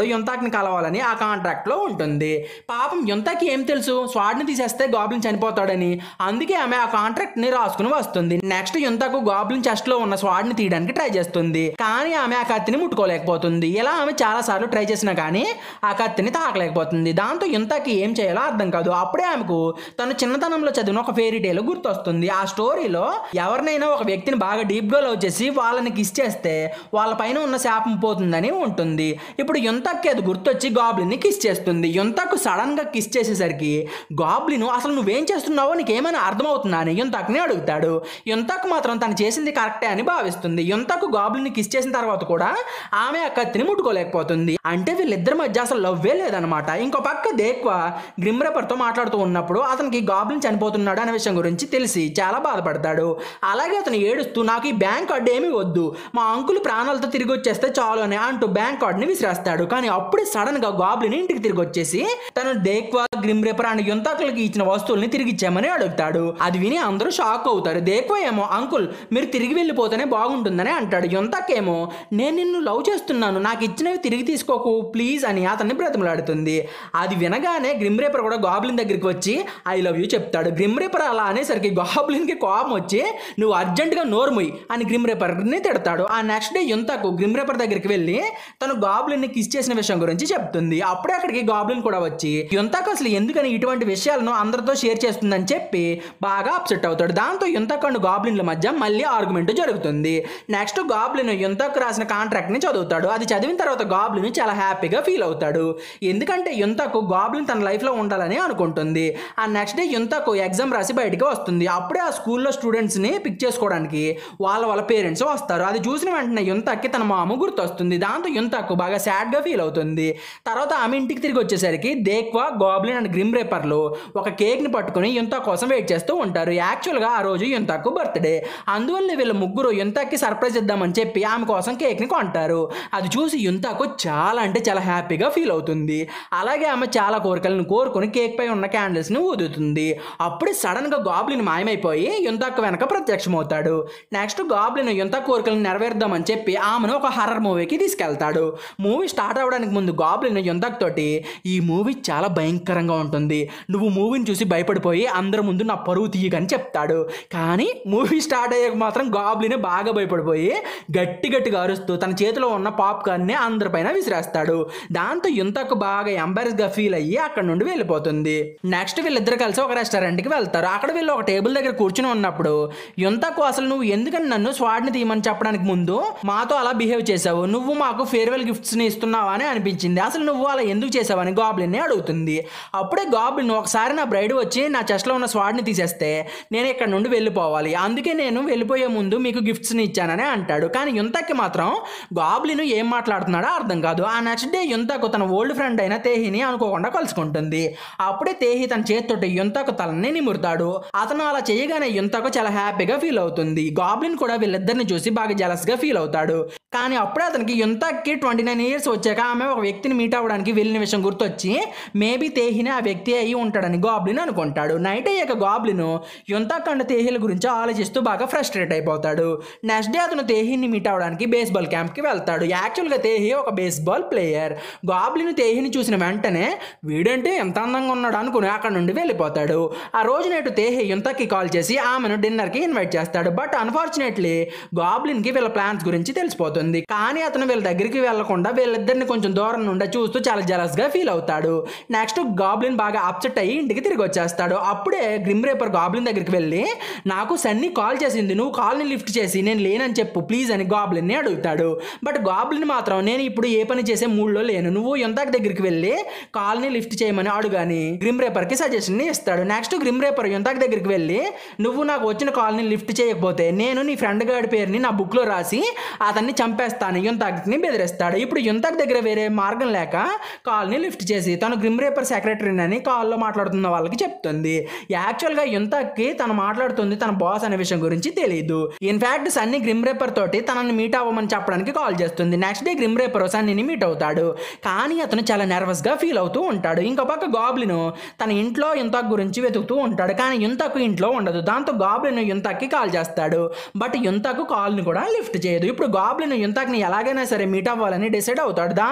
యుంతాక్ని కలవాలని ఆ కాంట్రాక్ట్లో ఉంటుంది. పాపం యుంతాకి ఏం తెలుసు స్వాడ్ని తీసేస్తే గాబ్లిన్ చనిపోతాడని, అందుకే ఆమె ఆ కాంట్రాక్ట్ని రాసుకుని వస్తుంది. నెక్స్ట్ యుంతాకు గాబ్లిన్ చెస్ట్లో ఉన్న స్వాడ్ని తీయడానికి ట్రై చేస్తుంది, కానీ ఆమె ఆ కత్తిని ముట్టుకోలేకపోతుంది. ఇలా ఆమె చాలా సార్లు ట్రై చేసినా కానీ ఆ కత్తిని తాకలేకపోతుంది. దాంతో యుంతాకి ఏం చేయాలో అర్థం కాదు. అప్పుడే ఆమెకు తను చిన్నతనంలో చదివిన ఒక ఫెయిరీ టేల్ గుర్తొస్తుంది. ఆ స్టోరీలో ఎవరినైనా ఒక వ్యక్తిని బాగా డీప్గా లవ్ చేసి వాళ్ళని కిస్ చేస్తే వాళ్ళ పైన ఉన్న శాపం పోతుందని ఉంటుంది. ఇప్పుడు యుంతాక్కి అది గుర్తొచ్చి గాబ్లిన్ని కిస్ చేస్తుంది. యుంతాకు సడన్ గా కిస్ చేసేసరికి గాబ్లిన్ అసలు నువ్వేం చేస్తున్నావో నీకేమైనా అర్థమవుతుందా అని యుంతాక్ని అడుగుతాడు. యుంతాక్ మాత్రం తను చేసింది కరెక్టే అని భావిస్తుంది. యుంతాకు గాబ్లిన్ని కిస్ చేసిన తర్వాత కూడా ఆమె ఆ కత్తిని ముట్టుకోలేకపోతుంది. అంటే వీళ్ళిద్దరి మధ్య అసలు లవ్వే లేదనమాట. ఇంకో పక్క దేక్వా గ్రిమ్ రేపర్తో మాట్లాడుతూ ఉన్నప్పుడు అతనికి గాబ్లిన్ చనిపోతున్నాడు అనే విషయం గురించి తెలిసి చాలా బాధపడతాడు. అలాగే అతను ఏడుస్తూ నాకు ఈ బ్యాంక్ కార్డు ఏమీ వద్దు, మా అంకుల్ ప్రాణాలతో తిరిగి వచ్చేస్తే చాలు అని అంటూ బ్యాంక్ కార్డుని విసిరేస్తాడు. కానీ అప్పుడే సడన్ గా గాబ్లిన్ ఇంటికి తిరిగి వచ్చేసి తను దేక్వా గ్రిమ్ రేపర్ అండ్ యుంతాకులకి ఇచ్చిన వస్తువుల్ని తిరిగి ఇచ్చామని అడుగుతాడు. అది విని అందరూ షాక్ అవుతారు. దేక్వా ఏమో అంకుల్ మీరు తిరిగి వెళ్ళిపోతేనే బాగుంటుందని అంటాడు. యుంతాక్ ఏమో నేను నిన్ను లవ్ చేస్తున్నాను, నాకు ఇచ్చినవి తిరిగి తీసుకోకు ప్లీజ్ అని అతన్ని బ్రతిమలాడుతుంది. అది వినగానే గ్రిమ్ రేపర్ కూడా గాబ్లిన్ దగ్గరికి వచ్చి ఐ లవ్ యూ చెప్తాడు. గ్రిమ్ రేపర్ అలా అనేసరికి గాబ్లిన్కి కోపం వచ్చి నువ్వు అర్జెంటుగా నోర్ముయ్ అని గ్రిమ్ రేపర్ని తిడతాడు. ఆ next day Euntak grim reaper దగ్గరికి వెళ్ళి తను గాబ్లిన్ని కిస్ చేసిన విషయం గురించి చెప్తుంది. అప్పుడే అక్కడికి గాబ్లిన్ కూడా వచ్చి యుంతాకు అసలు ఎందుకని ఇటువంటి విషయాలను అందరితో షేర్ చేస్తుందని చెప్పి బాగా అప్సెట్ అవుతాడు. దాంతో యుంతాకు అండ్ గాబ్లిన్ల మధ్య మళ్ళీ ఆర్గ్యుమెంట్ జరుగుతుంది. నెక్స్ట్ గాబ్లిన్ యుంతాకు రాసిన కాంట్రాక్ట్ ని చదువుతాడు. అది చదివిన తర్వాత గాబ్లిన్ చాలా హ్యాపీగా ఫీల్ అవుతాడు. ఎందుకంటే యుంతాకు గాబ్లిన్ తన లైఫ్ లో ఉండాలని అనుకుంటుంది. ఆ నెక్స్ట్ డే యుంతాకు ఎగ్జామ్ రాసి బయటికి వస్తుంది. అప్పుడే ఆ స్కూల్లో స్టూడెంట్స్ ని పిక్ చేసుకోవడానికి వాళ్ళ పేరెంట్స్ వస్తారు. అది చూసిన వెంటనే యుంతాక్కి తన మామ గుర్తొస్తుంది. దాంతో యుంతాకు బాగా సాడ్ గా ఫీల్ అవుతుంది. తర్వాత ఆమె ఇంటికి తిరిగి వచ్చేసరికి దేక్వా గాబ్లిన్ అండ్ గ్రిమ్ రేపర్లు ఒక కేక్ ని పట్టుకుని యుంతాక్ కోసం వెయిట్ చేస్తూ ఉంటారు. యాక్చువల్ గా ఆ రోజు యుంతాకు బర్త్డే, అందువల్ల వీళ్ళ ముగ్గురు యుంతాక్కి సర్ప్రైజ్ ఇద్దామని చెప్పి ఆమె కోసం కేక్ ని కొంటారు. అది చూసి యుంతాకు చాలా అంటే చాలా హ్యాపీగా ఫీల్ అవుతుంది. అలాగే ఆమె చాలా కోరికలను కోరుకుని కేక్ పై ఉన్న క్యాండిల్స్ ని ఊదుతుంది. అప్పుడే సడన్ గా గాబ్లిన్ మాయమైపోయి యుంతాకు వెనక ప్రత్యక్షమవుతాడు. నెక్స్ట్ గాబ్లిన్ యుంతాకు కోరికలను నెరవేర్దామని చెప్పి ఆమెను ఒక హర్రర్ మూవీకి తీసుకెళ్తాడు. మూవీ స్టార్ట్ అవడానికి ముందు గాబ్లిన్ యుంతాక్ తోటి ఈ మూవీ చాలా భయంకరంగా ఉంటుంది, నువ్వు మూవీని చూసి భయపడిపోయి అందరి ముందు నా పరువు తీయకని చెప్తాడు. కానీ మూవీ స్టార్ట్ అయ్యాక మాత్రం గాబ్లిన్ బాగా భయపడిపోయి గట్టిగా అరుస్తూ తన చేతిలో ఉన్న పాప్కార్న్ ని అందరిపైన విసిరేస్తాడు. దాంతో యుంతాకు బాగా ఎంబారెస్ గా ఫీల్ అయ్యి అక్కడ నుండి వెళ్ళిపోతుంది. నెక్స్ట్ వీళ్ళిద్దరు కలిసి ఒక రెస్టారెంట్ కి వెళ్తారు. అక్కడ వీళ్ళు ఒక టేబుల్ దగ్గర కూర్చుని ఉన్నప్పుడు యుంతాకు అసలు నువ్వు ఎందుకని నన్ను స్వాడ్ని తీయమని చెప్పడానికి ముందు మాతో అలా బిహేవ్ చేసావు, నువ్వు మాకు ఫేర్వెల్ గిఫ్ట్స్ ని ఇస్తున్నావా అని అనిపించింది, అసలు నువ్వు అలా ఎందుకు చేసావని గాబ్లిన్ ని అడుగుతుంది. అప్పుడే గాబ్లిన్ ఒకసారి నా బ్రైడ్ వచ్చి నా చెస్ట్ లో ఉన్న స్వాడ్ని తీసేస్తే నేను ఇక్కడ నుండి వెళ్ళిపోవాలి, అందుకే నేను వెళ్ళిపోయే ముందు మీకు గిఫ్ట్స్ ని ఇచ్చానని అంటాడు. కానీ యుంతాక్కి మాత్రం గాబ్లిన్ ఏం మాట్లాడుతున్నాడో అర్థం కాదు. ఆ నెక్స్ట్ డే యుంతాకు తన ఓల్డ్ ఫ్రెండ్ అయిన తేహిని అనుకోకుండా కలుసుకుంటుంది. అప్పుడే తేహి తన చేతితోటి యుంతాకు తలని నిమురుతాడు. అతను అలా చేయగానే యుంతాకు చాలా హ్యాపీగా ఫీల్ అవుతుంది. గాబ్లిన్ కూడా వీళ్ళిద్దరిని చూసి బాగా జెలస్ గా ఫీల్ అవుతాడు. కానీ అప్పుడే అతనికి యుంతాక్కి 29 ఇయర్స్ వచ్చాక ఆమె ఒక వ్యక్తిని మీట్ అవ్వడానికి వెళ్ళిన విషయం గుర్తొచ్చి మేబీ తేహిని ఆ వ్యక్తి అయి ఉంటాడని గాబ్లిన్ అనుకుంటాడు. నైట్ అయ్యాక గాబ్లిన్ యుంతాక్ అండ్ తేహిల గురించి ఆలోచిస్తూ బాగా ఫ్రస్ట్రేట్ అయిపోతాడు. నెక్స్ట్ డే అతను తేహిని మీట్ అవ్వడానికి బేస్బాల్ క్యాంప్ కి వెళ్తాడు. యాక్చువల్గా తేహి ఒక బేస్బాల్ ప్లేయర్. గాబ్లిన్ తేహిని చూసిన వెంటనే వీడంటే ఎంత అందంగా ఉన్నాడు అనుకుని అక్కడ నుండి వెళ్ళిపోతాడు. ఆ రోజు నేటు తేహి యుంతాక్కి కాల్ చేసి ఆమెను డిన్నర్ కి ఇన్వైట్ చేస్తాడు. బట్ అన్ఫార్చునేట్లీ గాబ్లిన్ కి వీళ్ళ ప్లాన్స్ గురించి తెలిసిపోతుంది. కానీ అతను వీళ్ళ దగ్గరికి వెళ్లకుండా వీళ్ళిద్దరిని కొంచెం దూరం నుండి చూస్తూ చాలా జెలస్ గా ఫీల్ అవుతాడు. నెక్స్ట్ గాబ్లిన్ బాగా అప్సెట్ అయ్యి ఇంటికి తిరిగి వచ్చేస్తాడు. అప్పుడే గ్రిమ్ రేపర్ గాబ్లిన్ దగ్గరికి వెళ్ళి నాకు సన్నీ కాల్ చేసింది, నువ్వు కాల్ ని లిఫ్ట్ చేసి నేను లేనని చెప్పు ప్లీజ్ అని గాబ్లిన్ ని అడుగుతాడు. బట్ గాబ్లిన్ మాత్రం నేను ఇప్పుడు ఏ పని చేసే మూడ్లో లేను, నువ్వు యుంతాక్ దగ్గరికి వెళ్ళి కాల్ ని లిఫ్ట్ చేయమని అడుగని గ్రిమ్ రేపర్ కి సజెషన్ ని ఇస్తాడు. నెక్స్ట్ గ్రిమ్ రేపర్ యుంతాక్ దగ్గరికి వెళ్ళి నువ్వు నాకు వచ్చిన కాల్ ని లిఫ్ట్ చేయకపోతే నేను నీ ఫ్రెండ్ గాడి పేరుని నా బుక్ లో రాసి అతన్ని చంపేస్తాను యుంతాక్ని బెదిరిస్తాడు. ఇప్పుడు యుంతాక్ దగ్గర వేరే మార్గం లేక కాల్ ని లిఫ్ట్ చేసి తను గ్రిమ్ రేపర్ సెక్రటరీని అని కాల్లో మాట్లాడుతున్న వాళ్ళకి చెప్తుంది. యాక్చువల్గా యుంతాక్కి తను మాట్లాడుతుంది తన బాస్ అనే విషయం గురించి తెలియదు. ఇన్ఫాక్ట్ సన్నీ గ్రిమ్ రేపర్ తోటి తనని మీట్ అవ్వమని చెప్పడానికి కాల్ చేస్తుంది. నెక్స్ట్ డే గ్రిమ్ రేపర్ సన్నీని మీట్ అవుతాడు. కానీ అతను చాలా నర్వస్ గా ఫీల్ అవుతూ ఉంటాడు. ఇంకో పక్క గాబ్లిన్ తన ఇంట్లో యుంతాక్ గురించి వెతుకుతూ ఉంటాడు. కానీ యుంతాక్ ఇంట్లో ఉండదు. దాంతో గాబ్లిన్ యుంతాక్కి కాల్ చేస్తాడు. బట్ యుంతాక్ కాల్ ని కూడా లిఫ్ట్ చేయదు. ఇప్పుడు గాబ్లిన్ యుంతాక్ని ఎలాగైనా సరే మీట్ అవ్వాలని డిసైడ్ అవుతాడు. దాంతో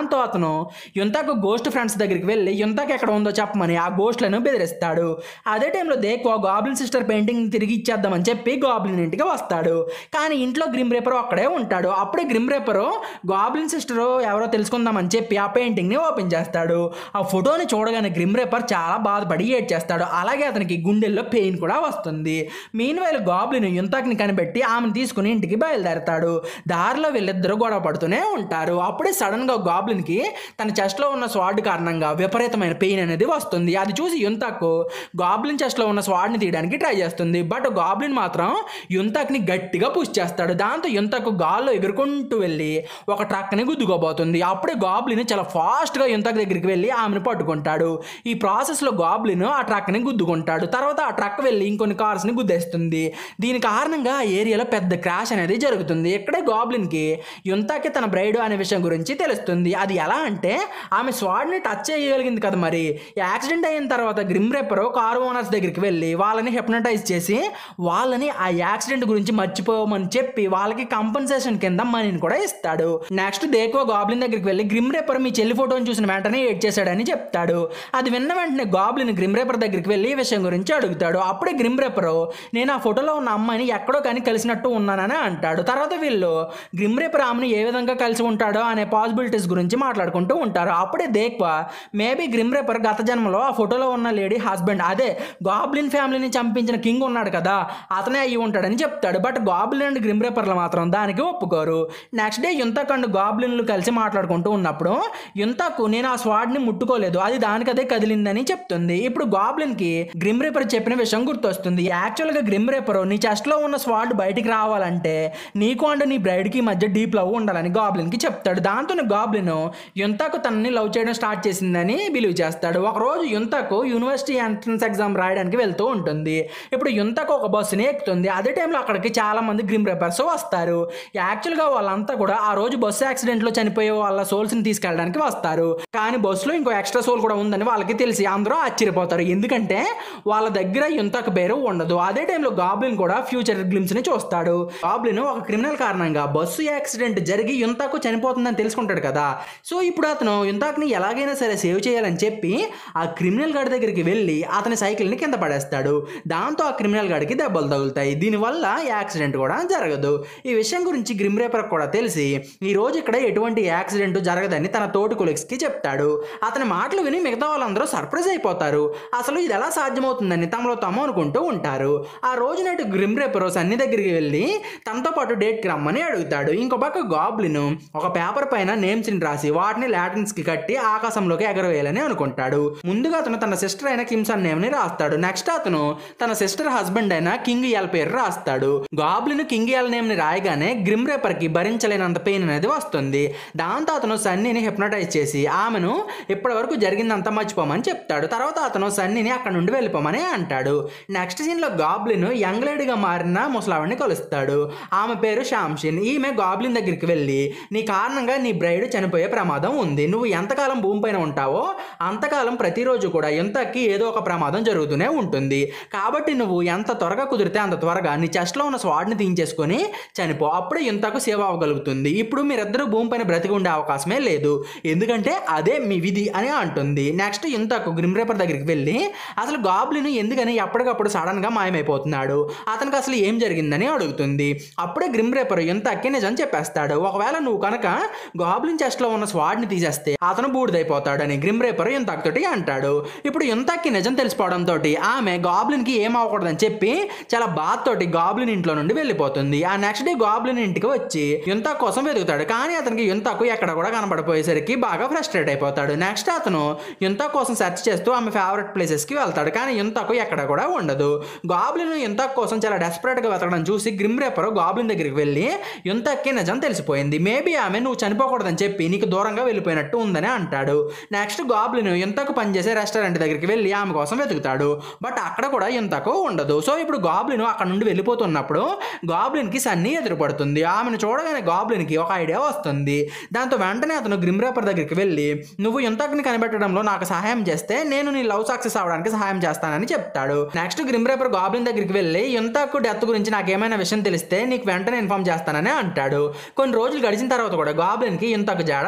దాంతో అతను యుంతాకు గోస్ట్ ఫ్రెండ్స్ దగ్గరికి వెళ్ళి యుంతాకు ఎక్కడ ఉందో చెప్పమని ఆ గోస్ట్లను బెదిరిస్తాడు. అదే టైంలో దేక్వా గాబ్లిన్ సిస్టర్ పెయింటింగ్ తిరిగి ఇచ్చేద్దామని చెప్పి గాబ్లిన్ ఇంటికి వస్తాడు. కానీ ఇంట్లో గ్రిమ్ రీపర్ అక్కడే ఉంటాడు. అప్పుడే గ్రిమ్ రీపర్ గాబ్లిన్ సిస్టర్ ఎవరో తెలుసుకుందామని చెప్పి ఆ పెయింటింగ్ ని ఓపెన్ చేస్తాడు. ఆ ఫోటోని చూడగానే గ్రిమ్ రీపర్ చాలా బాధపడి ఏడ్చేస్తాడు. అలాగే అతనికి గుండెల్లో పెయిన్ కూడా వస్తుంది. మీన్వైల్ గాబ్లిన్ యుంతాక్ని కనిపెట్టి ఆమెను తీసుకుని ఇంటికి బయలుదేరతాడు. దారిలో వీళ్ళిద్దరూ గొడవ పడుతూనే ఉంటారు. అప్పుడే సడన్ గా గాబ్లిన్ కి తన చెస్ట్ లో ఉన్న స్వాడ్ కారణంగా విపరీతమైన పెయిన్ అనేది వస్తుంది. అది చూసి యుంతాకు గాబ్లిన్ చెస్ట్ లో ఉన్న స్వాడ్ ని తీయడానికి ట్రై చేస్తుంది. బట్ గాబ్లిన్ మాత్రం యుంతాక్ ని గట్టిగా పుష్ చేస్తాడు. దాంతో యుంతాకు గాల్లో ఎగురుకుంటూ వెళ్ళి ఒక ట్రక్ ని గుద్దుకోబోతుంది. అప్పుడే గాబ్లిన్ చాలా ఫాస్ట్ గా యుంతాక్ దగ్గరికి వెళ్ళి ఆమెను పట్టుకుంటాడు. ఈ ప్రాసెస్ లో గాబ్లిన్ ఆ ట్రక్ ని గుద్దుకుంటాడు. తర్వాత ఆ ట్రక్ వెళ్ళి ఇంకొన్ని కార్స్ ని గుద్దేస్తుంది. దీని కారణంగా ఆ ఏరియాలో పెద్ద క్రాష్ అనేది జరుగుతుంది. ఇక్కడే గాబ్లిన్ కి యుంతాకి తన బ్రైడ్ అనే విషయం గురించి తెలుస్తుంది. అది ఎలా అంటే ఆమె స్వాడ్ ని టచ్ చేయగలిగింది కదా. మరి యాక్సిడెంట్ అయిన తర్వాత గ్రిమ్ రీపర్ కారు ఓనర్స్ దగ్గరికి వెళ్ళి వాళ్ళని హిప్నటైజ్ చేసి వాళ్ళని ఆ యాక్సిడెంట్ గురించి మర్చిపోమని చెప్పి వాళ్ళకి కంపెన్సేషన్ కింద మనీని కూడా ఇస్తాడు. నెక్స్ట్ దేక్వా గాబ్లిన్ దగ్గరికి వెళ్ళి గ్రిమ్ రీపర్ మీ చెల్లి ఫోటోని చూసిన వెంటనే ఏడ్ చేశాడని చెప్తాడు. అది విన్న వెంటనే గాబ్లిన్ గ్రిమ్ రీపర్ దగ్గరికి వెళ్ళి ఈ విషయం గురించి అడుగుతాడు. అప్పుడే గ్రిమ్ రీపర్ నేను ఆ ఫోటోలో ఉన్న అమ్మాయిని ఎక్కడో కానీ కలిసినట్టు ఉన్నానని అంటాడు. తర్వాత వీళ్ళు గ్రిమ్ రీపర్ ఆమెను ఏ విధంగా కలిసి ఉంటాడో అనే పాసిబిలిటీస్ గురించి మాట్లాడుకుంటూ ఉంటారు. అప్పుడే దేక్వా మేబీ గ్రిమ్ రీపర్ గత జన్మలో ఆ ఫోటోలో ఉన్న లేడీ హస్బెండ్ అదే గాబ్లిన్ ఫ్యామిలీని చంపించిన కింగ్ ఉన్నాడు కదా అతనే అయ్యి ఉంటాడని చెప్తాడు. బట్ గాబ్లిన్ అండ్ గ్రిమ్ రీపర్లు మాత్రం దానికి ఒప్పుకోరు. నెక్స్ట్ డే యుంతాక్ అండ్ గాబ్లిన్లు కలిసి మాట్లాడుకుంటూ ఉన్నప్పుడు యుంతాకు నేను ఆ స్వాడ్ ని ముట్టుకోలేదు, అది దానికదే కదిలిందని చెప్తుంది. ఇప్పుడు గాబ్లిన్ కి గ్రిమ్ రీపర్ చెప్పిన విషయం గుర్తొస్తుంది. యాక్చువల్ గా గ్రిమ్ రీపర్ నీ చెస్ట్ లో ఉన్న స్వాడ్ బయటికి రావాలంటే నీకు అండ్ నీ బ్రైడ్ కి మధ్య డీప్ లవ్ ఉండాలని గాబ్లిన్ కి చెప్తాడు. దాంతో గాబ్లిన్ యుంతాకు తనని లవ్ చేయడం స్టార్ట్ చేసిందని బిలీవ్ చేస్తాడు. ఒక రోజు యుంతాకు యూనివర్సిటీ ఎంట్రన్స్ ఎగ్జామ్ రాయడానికి వెళ్తూ ఉంటుంది. ఇప్పుడు యుంతాకు ఒక బస్సుని ఎక్కుతుంది. అదే టైంలో అక్కడికి చాలా మంది గ్రిమ్ రీపర్స్ వస్తారు. యాక్చువల్ గా వాళ్ళంతా కూడా ఆ రోజు బస్సు యాక్సిడెంట్ లో చనిపోయే వాళ్ళ సోల్స్ ని తీసుకెళ్ళడానికి వస్తారు. కానీ బస్సులో ఇంకో ఎక్స్ట్రా సోల్ కూడా ఉందని వాళ్ళకి తెలిసి అందరూ ఆశ్చర్యపోతారు. ఎందుకంటే వాళ్ళ దగ్గర యుంతాకు పేరు ఉండదు. అదే టైంలో గాబ్లిన్ కూడా ఫ్యూచర్ గ్లిమ్స్ ని చూస్తాడు. గాబ్లిన్ ఒక క్రిమినల్ కారణంగా బస్సు యాక్సిడెంట్ జరిగి యుంతాకు చనిపోతుందని తెలుసుకుంటాడు కదా. సో ఇప్పుడు అతను యుంతాక్ని ఎలాగైనా సరే సేవ్ చేయాలని చెప్పి ఆ క్రిమినల్ గాడి దగ్గరికి వెళ్ళి అతని సైకిల్ ని కింద పడేస్తాడు. దాంతో ఆ క్రిమినల్ గాడికి దెబ్బలు తగులుతాయి. దీనివల్ల యాక్సిడెంట్ కూడా జరగదు. ఈ విషయం గురించి గ్రిమ్ రీపర్ కూడా తెలిసి ఈ రోజు ఇక్కడ ఎటువంటి యాక్సిడెంట్ జరగదని తన తోటి కొలీగ్స్ కి చెప్తాడు. అతని మాటలు విని మిగతా వాళ్ళందరూ సర్ప్రైజ్ అయిపోతారు. అసలు ఇది ఎలా సాధ్యమవుతుందని తమలో తాము అనుకుంటూ ఉంటారు. ఆ రోజు నైట్ గ్రిమ్ రీపర్ సన్నీ దగ్గరికి వెళ్ళి తనతో పాటు డేట్ కి రమ్మని అడుగుతాడు. ఇంకో పక్క గాబ్లిన్ ఒక పేపర్ పైన నేమ్స్ ని రాసి వాటిని లాటిన్స్ కి కట్టి ఆకాశంలోకి ఎగరవేయాలని అనుకుంటాడు. ముందుగా అతను తన సిస్టర్ అయిన కిమ్సన్ నేమ్ ని రాస్తాడు. నెక్స్ట్ అతను తన సిస్టర్ హస్బెండ్ అయిన కింగ్ ఎల్ పేరు రాస్తాడు. గాబ్లిన్ కింగ్ ఎల్ నేమ్ ని రాయగానే గ్రిమ్ రీపర్ కి భరించలేనంత పెయిన్ అనేది వస్తుంది. దాంతో అతను సన్నీని హిప్నటైజ్ చేసి ఆమెను ఇప్పటి వరకు జరిగిందంతా మర్చిపోమని చెప్తాడు. తర్వాత అతను సన్నీని అక్కడ నుండి వెళ్ళిపోమని అంటాడు. నెక్స్ట్ సీన్ లో గాబ్లిన్ యంగ్ లేడీగా మారిన ముసలావిడిని కలుస్తాడు. ఆమె పేరు షామ్షిన్. ఈమె గాబ్లిన్ దగ్గరికి వెళ్ళి నీ కారణంగా నీ బ్రైడ్ చనిపోయే ప్రమాదం ఉంది. నువ్వు ఎంతకాలం భూమి పైన ఉంటావో అంతకాలం ప్రతిరోజు కూడా యుంతాక్కి ఏదో ఒక ప్రమాదం జరుగుతూనే ఉంటుంది. కాబట్టి నువ్వు ఎంత త్వరగా కుదిరితే అంత త్వరగా నీ చెస్ట్ లో ఉన్న స్వాడ్ ని తీయించేసుకొని చనిపో. అప్పుడే యుంతాకు సేవ అవ్వగలుగుతుంది. ఇప్పుడు మీరిద్దరూ భూమి పైన బ్రతికి ఉండే అవకాశమే లేదు, ఎందుకంటే అదే మీ విధి అని అంటుంది. నెక్స్ట్ యుంతాకు గ్రిమ్ రీపర్ దగ్గరికి వెళ్ళి అసలు గాబ్లిన్ ఎందుకని ఎప్పటికప్పుడు సడన్ గా మాయమైపోతున్నాడు, అతనికి అసలు ఏం జరిగిందని అడుగుతుంది. అప్పుడే గ్రిమ్ రీపర్ యుంతాక్కి నిజం చెప్పేస్తాడు. ఒకవేళ నువ్వు కనుక గాబ్లిన్ చెస్ట్ లో ఉన్న స్వాడ్ ని తీసేస్తే అతను బూడిదైపోతాడని గ్రిమ్ రీపర్ యుంతాక్ తోటి అంటాడు. ఇప్పుడు యుంతాక్కి నిజం తెలిసిపోవడంతో ఆమె గాబ్లిన్ కి ఏం అవ్వకూడదని చెప్పి చాలా బాధతోటి గాబ్లిన్ ఇంట్లో నుండి వెళ్ళిపోతుంది. ఆ నెక్స్ట్ డే గాబ్లిన్ ఇంటికి వచ్చి యుంతాక్ కోసం వెతుకుతాడు. కానీ అతనికి యుంతాకు ఎక్కడ కూడా కనబడిపోయేసరికి బాగా ఫ్రస్ట్రేట్ అయిపోతాడు. నెక్స్ట్ అతను యుంతాక్ కోసం సెర్చ్ చేస్తూ ఆమె ఫేవరెట్ ప్లేసెస్ కి వెళ్తాడు. కానీ యుంతాకు ఎక్కడ కూడా ఉండదు. గాబ్లిన్ యుంతాక్ కోసం చాలా డెస్పరేట్ గా వెతకడం చూసి గ్రిమ్ రీపర్ గాబ్లిన్ దగ్గరికి వెళ్ళి యుంతాక్కి నిజం తెలిసిపోయింది, మేబీ ఆమె నువ్వు చనిపోకూడదని చెప్పి నీకు దూరంగా వెళ్ళిపోయినట్టు ఉందని అంటాడు. నెక్స్ట్ గాబ్లిన్ యుంతాకు పనిచేసే రెస్టారెంట్ దగ్గరికి వెళ్ళి ఆమె కోసం వెతుకుతాడు. బట్ అక్కడ కూడా యుంతాకు ఉండదు. సో ఇప్పుడు గాబ్లిన్ అక్కడ నుండి వెళ్ళిపోతున్నప్పుడు గాబ్లిన్ కి సన్నీ ఎదురుపడుతుంది. ఆమెను చూడగానే గాబ్లిన్ కి ఒక ఐడియా వస్తుంది. దాంతో వెంటనే అతను గ్రిమ్ రీపర్ దగ్గరికి వెళ్ళి నువ్వు యుంతాక్ని కనిపెట్టడంలో నాకు సహాయం చేస్తే నేను నీ లవ్ సక్సెస్ అవడానికి సహాయం చేస్తానని చెప్తాడు. నెక్స్ట్ గ్రిమ్ రీపర్ గాబ్లిన్ దగ్గరికి వెళ్ళి యుంతాకు డెత్ గురించి నాకు ఏమైనా విషయం తెలిస్తే నీకు వెంటనే ఇన్ఫార్మ్ చేస్తానని అంటాడు. కొన్ని రోజులు గడిచిన తర్వాత కూడా గాబ్లిన్ కి యుంతాకు జాడ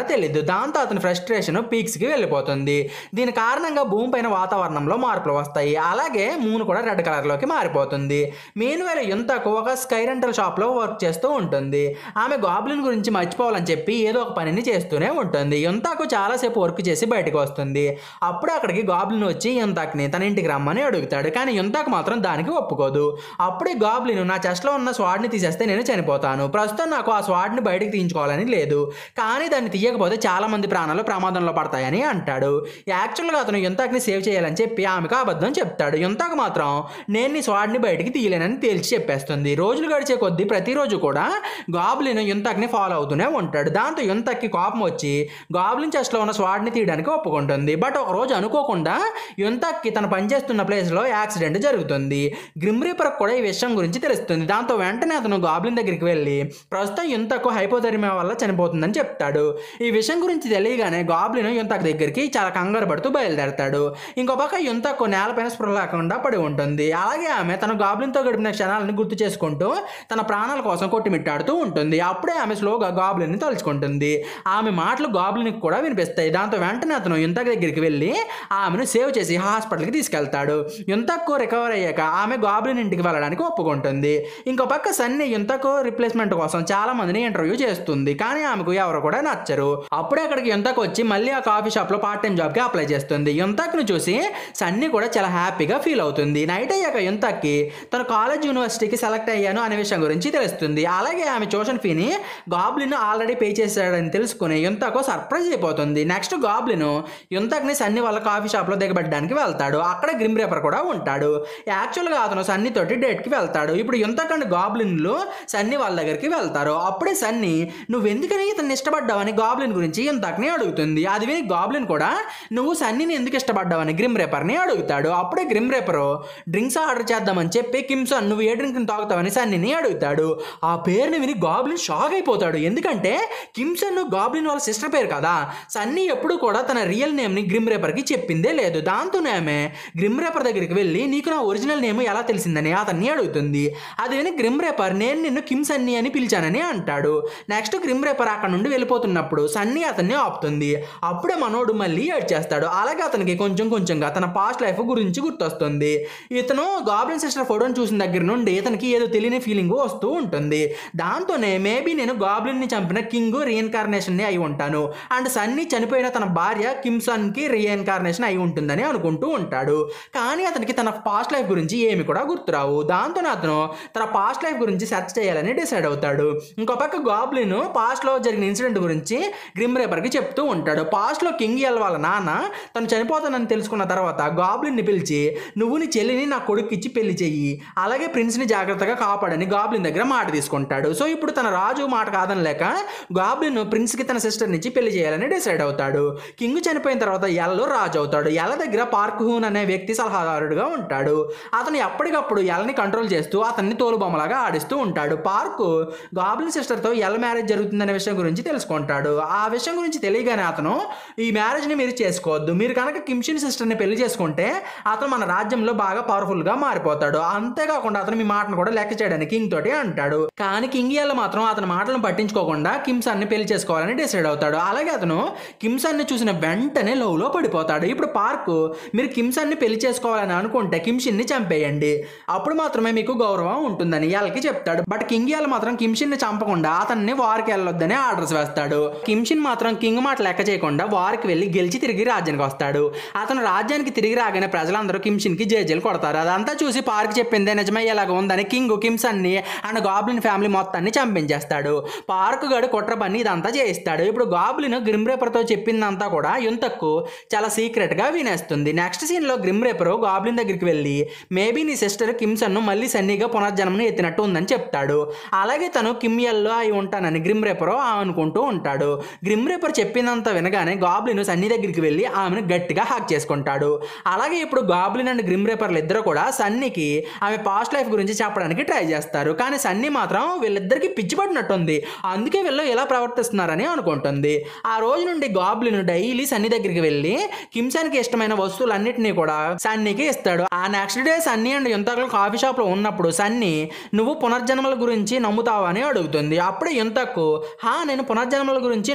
తెలియదు. దాంతో అతని ఫ్రస్ట్రేషన్ పీక్స్కి వెళ్ళిపోతుంది. దీని కారణంగా భూమి పైన వాతావరణంలో మార్పులు వస్తాయి. అలాగే మూన్ కూడా రెడ్ కలర్లోకి మారిపోతుంది. మీన్వేళ యుంతకు ఒక స్కై రెంటల్ షాప్లో వర్క్ చేస్తూ ఉంటుంది. ఆమె గాబ్లిన్ గురించి మర్చిపోవాలని చెప్పి ఏదో ఒక పనిని చేస్తూనే ఉంటుంది. యుంతకు చాలాసేపు వర్క్ చేసి బయటకు వస్తుంది. అప్పుడు అక్కడికి గాబ్లిన్ వచ్చి యుంతక్ని తన ఇంటికి రమ్మని అడుగుతాడు. కానీ యుంతకు మాత్రం దానికి ఒప్పుకోదు. అప్పుడే గాబ్లిన్, నా చెస్ట్లో ఉన్న స్వాడ్ని తీసేస్తే నేను చనిపోతాను. ప్రస్తుతం నాకు ఆ స్వాడ్ని బయటకు తీయించుకోవాలని లేదు, కానీ దాన్ని తీయకపోతే చాలా మంది ప్రాణాలు ప్రమాదంలో పడతాయని అంటాడు. యాక్చువల్గా అతను యుంతక్ని సేవ్ చేయాలని చెప్పి ఆమెకు అబద్ధం చెప్తాడు. యుంతకు మాత్రం నేను నీ స్వాడ్ని బయటికి తీయలేనని తేల్చి చెప్పేస్తుంది. రోజులు గడిచే కొద్దీ ప్రతిరోజు కూడా గాబ్లిన్ యుంతక్ని ఫాలో అవుతూనే ఉంటాడు. దాంతో యుంతక్కి కోపం వచ్చి గాబ్లిన్ చెస్ట్లో ఉన్న స్వాడ్ని తీయడానికి ఒప్పుకుంటుంది. బట్ ఒక రోజు అనుకోకుండా యుంతక్కి తను పనిచేస్తున్న ప్లేస్లో యాక్సిడెంట్ జరుగుతుంది. గ్రిమ్ రీపర్ కూడా ఈ విషయం గురించి తెలుస్తుంది. దాంతో వెంటనే అతను గాబ్లిన్ దగ్గరికి వెళ్ళి ప్రస్తుతం యుంతకు హైపోథెర్మియా వల్ల చనిపోతుందని చెప్తాడు. ఈ విషయం గురించి తెలియగానే గాబ్లిన్ యుంతక్ దగ్గరికి చాలా కంగారు పడుతూ బయలుదేరతాడు. ఇంకో పక్క యుంతకు నేలపైన స్పృహ లేకుండా పడి ఉంటుంది. అలాగే ఆమె తన గాబ్లిన్తో గడిపిన క్షణాలను గుర్తు చేసుకుంటూ తన ప్రాణాల కోసం కొట్టిమిట్టాడుతూ ఉంటుంది. అప్పుడే ఆమె స్లోగా గాబ్లిన్ని తలుచుకుంటుంది. ఆమె మాటలు గాబ్లిన్కి కూడా వినిపిస్తాయి. దాంతో వెంటనే అతను యుంతక్ దగ్గరికి వెళ్ళి ఆమెను సేవ్ చేసి హాస్పిటల్కి తీసుకెళ్తాడు. యుంతకు రికవర్ అయ్యాక ఆమె గాబ్లిన్ ఇంటికి వెళ్ళడానికి ఒప్పుకుంటుంది. ఇంకో పక్క సన్నీ యుంతకు రిప్లేస్మెంట్ కోసం చాలా మందిని ఇంటర్వ్యూ చేస్తుంది. కానీ ఆమెకు ఎవరు కూడా నచ్చరు. అప్పుడే అక్కడికి యుంతకు వచ్చి మళ్ళీ ఆ కాఫీ షాప్లో పార్ట్ టైం జాబ్కి అప్లై చేస్తుంది. యుంతక్ను చూసి సన్నీ కూడా చాలా హ్యాపీగా ఫీల్ అవుతుంది. నైట్ అయ్యాక యుంతక్కి తన కాలేజ్ యూనివర్సిటీకి సెలెక్ట్ అయ్యాను అనే విషయం గురించి తెలుస్తుంది. అలాగే ఆమె ట్యూషన్ ఫీని గాబ్లిన్ ఆల్రెడీ పే చేశాడని తెలుసుకుని యుంతకు సర్ప్రైజ్ అయిపోతుంది. నెక్స్ట్ గాబ్లిన్ యుంతక్ని సన్నీ వాళ్ళ కాఫీ షాప్లో దిగబెట్టడానికి వెళ్తాడు. అక్కడ గ్రిమ్ రీపర్ కూడా ఉంటాడు. యాక్చువల్గా అతను సన్నీ తోటి డేట్కి వెళ్తాడు. ఇప్పుడు యుంతక్ అండ్ గాబ్లిన్లు సన్నీ వాళ్ళ దగ్గరికి వెళ్తారు. అప్పుడే సన్నీ నువ్వు ఎందుకని ఇతన్ని ఇష్టపడ్డావని గాబ్లిన్ గురించి యుంతక్ని అడుగుతుంది. అది విని గాబ్లిన్ కూడా నువ్వు సన్నీని ఎందుకు ఇష్టపడ్డావని గ్రిమ్ రీపర్ని అడుగుతాడు. అప్పుడే గ్రిమ్ రీపర్ డ్రింక్స్ ఆర్డర్ చేద్దామని చెప్పి కిమ్సన్ నువ్వు ఏ డ్రింక్ని తాగుతావని సన్నీని అడుగుతాడు. ఆ పేరుని విని గాబ్లిన్ షాక్ అయిపోతాడు. ఎందుకంటే కిమ్సన్ గాబ్లిన్ వాళ్ళ సిస్టర్ పేరు కదా. సన్నీ ఎప్పుడు కూడా తన రియల్ నేమ్ని గ్రిమ్ రీపర్కి చెప్పిందే లేదు. దాంతోనే ఆమె గ్రిమ్ రీపర్ దగ్గరికి వెళ్ళి నీకు నా ఒరిజినల్ నేమ్ ఎలా తెలిసిందని అతన్ని అడుగుతుంది. అది విని గ్రిమ్ రీపర్ నేను నిన్ను కిమ్ సన్నీ అని పిలిచానని అంటాడు. నెక్స్ట్ గ్రిమ్ రీపర్ అక్కడ నుండి వెళ్ళిపోతున్నప్పుడు సన్నీ అతన్ని ఆపుతుంది. అప్పుడే మనోడు మళ్ళీ ఏడ్చేస్తాడు. అలాగే అతనికి కొంచెంగా తన పాస్ట్ లైఫ్ గురించి గుర్తొస్తుంది. ఇతను గాబ్లిన్ సిస్టర్ ఫోటోని చూసిన దగ్గర నుండి ఇతనికి ఏదో తెలియని ఫీలింగ్ వస్తూ ఉంటుంది. దాంతోనే మేబీ నేను గాబ్లిన్ని చంపిన కింగ్ రీఎన్కార్నేషన్ అయి ఉంటాను అండ్ సన్నీ చనిపోయిన తన భార్య కిమ్సన్కి రీఎన్కార్నేషన్ అయి ఉంటుందని అనుకుంటూ ఉంటాడు. కానీ అతనికి తన పాస్ట్ లైఫ్ గురించి ఏమి కూడా గుర్తురావు. దాంతోనే అతను తన పాస్ట్ లైఫ్ గురించి సెర్చ్ చేయాలని డిసైడ్ అవుతాడు. ఇంకో పక్క గాబ్లిన్ పాస్ట్లో జరిగిన ఇన్సిడెంట్ గురించి గ్రిమ్ రీపర్కి చెప్తూ ఉంటాడు. పాస్ట్లో కింగ్ ఎల్ వాళ్ళ నాన్న తను చనిపోతానని తెలుసుకున్న తర్వాత గాబ్లిన్ని పిలిచి నువ్వు నీ చెల్లిని నా కొడుకు ఇచ్చి పెళ్లి చెయ్యి, అలాగే ప్రిన్స్ని జాగ్రత్తగా కాపాడని గాబ్లిన్ దగ్గర మాట తీసుకుంటాడు. సో ఇప్పుడు తన రాజు మాట కాదనలేక గాబ్లిన్ ప్రిన్స్కి తన సిస్టర్ నుంచి పెళ్లి చేయాలని డిసైడ్ అవుతాడు. కింగ్ చనిపోయిన తర్వాత ఎల్లో రాజు అవుతాడు. ఎల్ల దగ్గర పార్క్ హూన్ అనే వ్యక్తి సలహాదారుడుగా ఉంటాడు. అతను ఎప్పటికప్పుడు ఎల్ని కంట్రోల్ చేస్తూ అతన్ని తోలుబొమ్మలాగా ఆడిస్తూ ఉంటాడు. పార్క్ గాబ్లిన్ సిస్టర్తో ఎల్ మ్యారేజ్ జరుగుతుందనే విషయం గురించి తెలుసుకుంటాడు. ఆ విషయం గురించి తెలియగానే అతను ఈ మ్యారేజ్ని మీరు చేసుకోవద్దు, మీరు కనుక కిమ్షిన్ సిస్టర్ని పెళ్లి చేసుకుంటే అతను మన రాజ్యంలో బాగా పవర్ఫుల్గా మారిపోతాడు, అంతేకాకుండా అతను మీ మాటను కూడా లెక్క చేయడానికి కింగ్ తోటి అంటాడు. కానీ కింగ్ ఎల్ మాత్రం అతని మాటలను పట్టించుకోకుండా కిమ్సన్ని పెళ్లి చేసుకోవాలని డిసైడ్ అవుతాడు. అలాగే అతను కిమ్సన్ని చూసిన వెంటనే లవ్లో పడిపోతాడు. ఇప్పుడు పార్క్ మీరు కిమ్సన్ని పెళ్లి చేసుకోవాలని అనుకుంటే కిమ్షిన్ని చంపేయండి, అప్పుడు మాత్రమే మీకు గౌరవం ఉంటుందని ఎల్కి చెప్తాడు. బట్ కింగ్ ఎల్ మాత్రం కిమ్షిన్ని చంపకుండా అతన్ని వార్కి వెళ్ళొద్దని ఆర్డర్స్ వేస్తాడు. కిమ్షిన్ మాత్రం కింగ్ మాట లెక్క చేయకుండా వార్కి వెళ్ళి గెలిచి తిరిగి రాజ్యానికి వస్తాడు. అతను రాజ్యానికి తిరిగి రాగానే ప్రజలందరూ కిమ్షిన్కి జేజేలు కొడతారు. అదంతా చూసి పార్క్ చెప్పిందే నిజమయ్యేలాగా ఉందని కింగ్ కిమ్సన్ని అండ్ గాబ్లిన్ ఫ్యామిలీ మొత్తాన్ని చంపించేస్తాడు. పార్క్ గడు కుట్ర పని ఇదంతా చేయిస్తాడు. ఇప్పుడు గాబ్లిన్ గ్రిమ్ రీపర్తో చెప్పిందంతా కూడా యుంతకు చాలా సీక్రెట్గా వినేస్తుంది. నెక్స్ట్ సీన్లో గ్రిమ్ రీపర్ గాబ్లిన్ దగ్గరికి వెళ్ళి మేబీ నీ సిస్టర్ కిమ్సన్ను మళ్ళీ సన్నీగా పునర్జన్మను ఎత్తినట్టు ఉందని చెప్తాడు. అలాగే తను కిమ్ ఎల్లో అయి ఉంటానని గ్రిమ్ రీపర్ అనుకుంటూ ఉంటాడు. గ్రిమ్ రీపర్ చెప్పిందంతా వినగానే గాబ్లిన్ సన్నీ దగ్గరికి వెళ్ళి ఆమెను గట్టిగా హాక్ చేసుకుంటాడు. అలాగే ఇప్పుడు గాబ్లిన్ అండ్ గ్రిమ్ రీపర్లు ఇద్దరు కూడా సన్నీకి ఆమె పాస్ట్ లైఫ్ గురించి చెప్పడానికి ట్రై చేస్తారు. కానీ సన్నీ మాత్రం వీళ్ళిద్దరికి పిచ్చి పడినట్టుంది, అందుకే వీళ్ళు ఎలా ప్రవర్తిస్తున్నారని అనుకుంటుంది. ఆ రోజు నుండి గాబ్లిన్ డైలీ సన్నీ దగ్గరికి వెళ్ళి కిమ్సన్కి ఇష్టమైన వస్తువులన్నింటినీ కూడా సన్నీకి ఇస్తాడు. ఆ next day Sunny and Euntak coffee షాప్లో ఉన్నప్పుడు సన్నీ నువ్వు పునర్జన్మల గురించి నమ్ముతావా అని అడుగుతుంది. అప్పుడే యుంతకు నేను పునర్జన్మల గురించి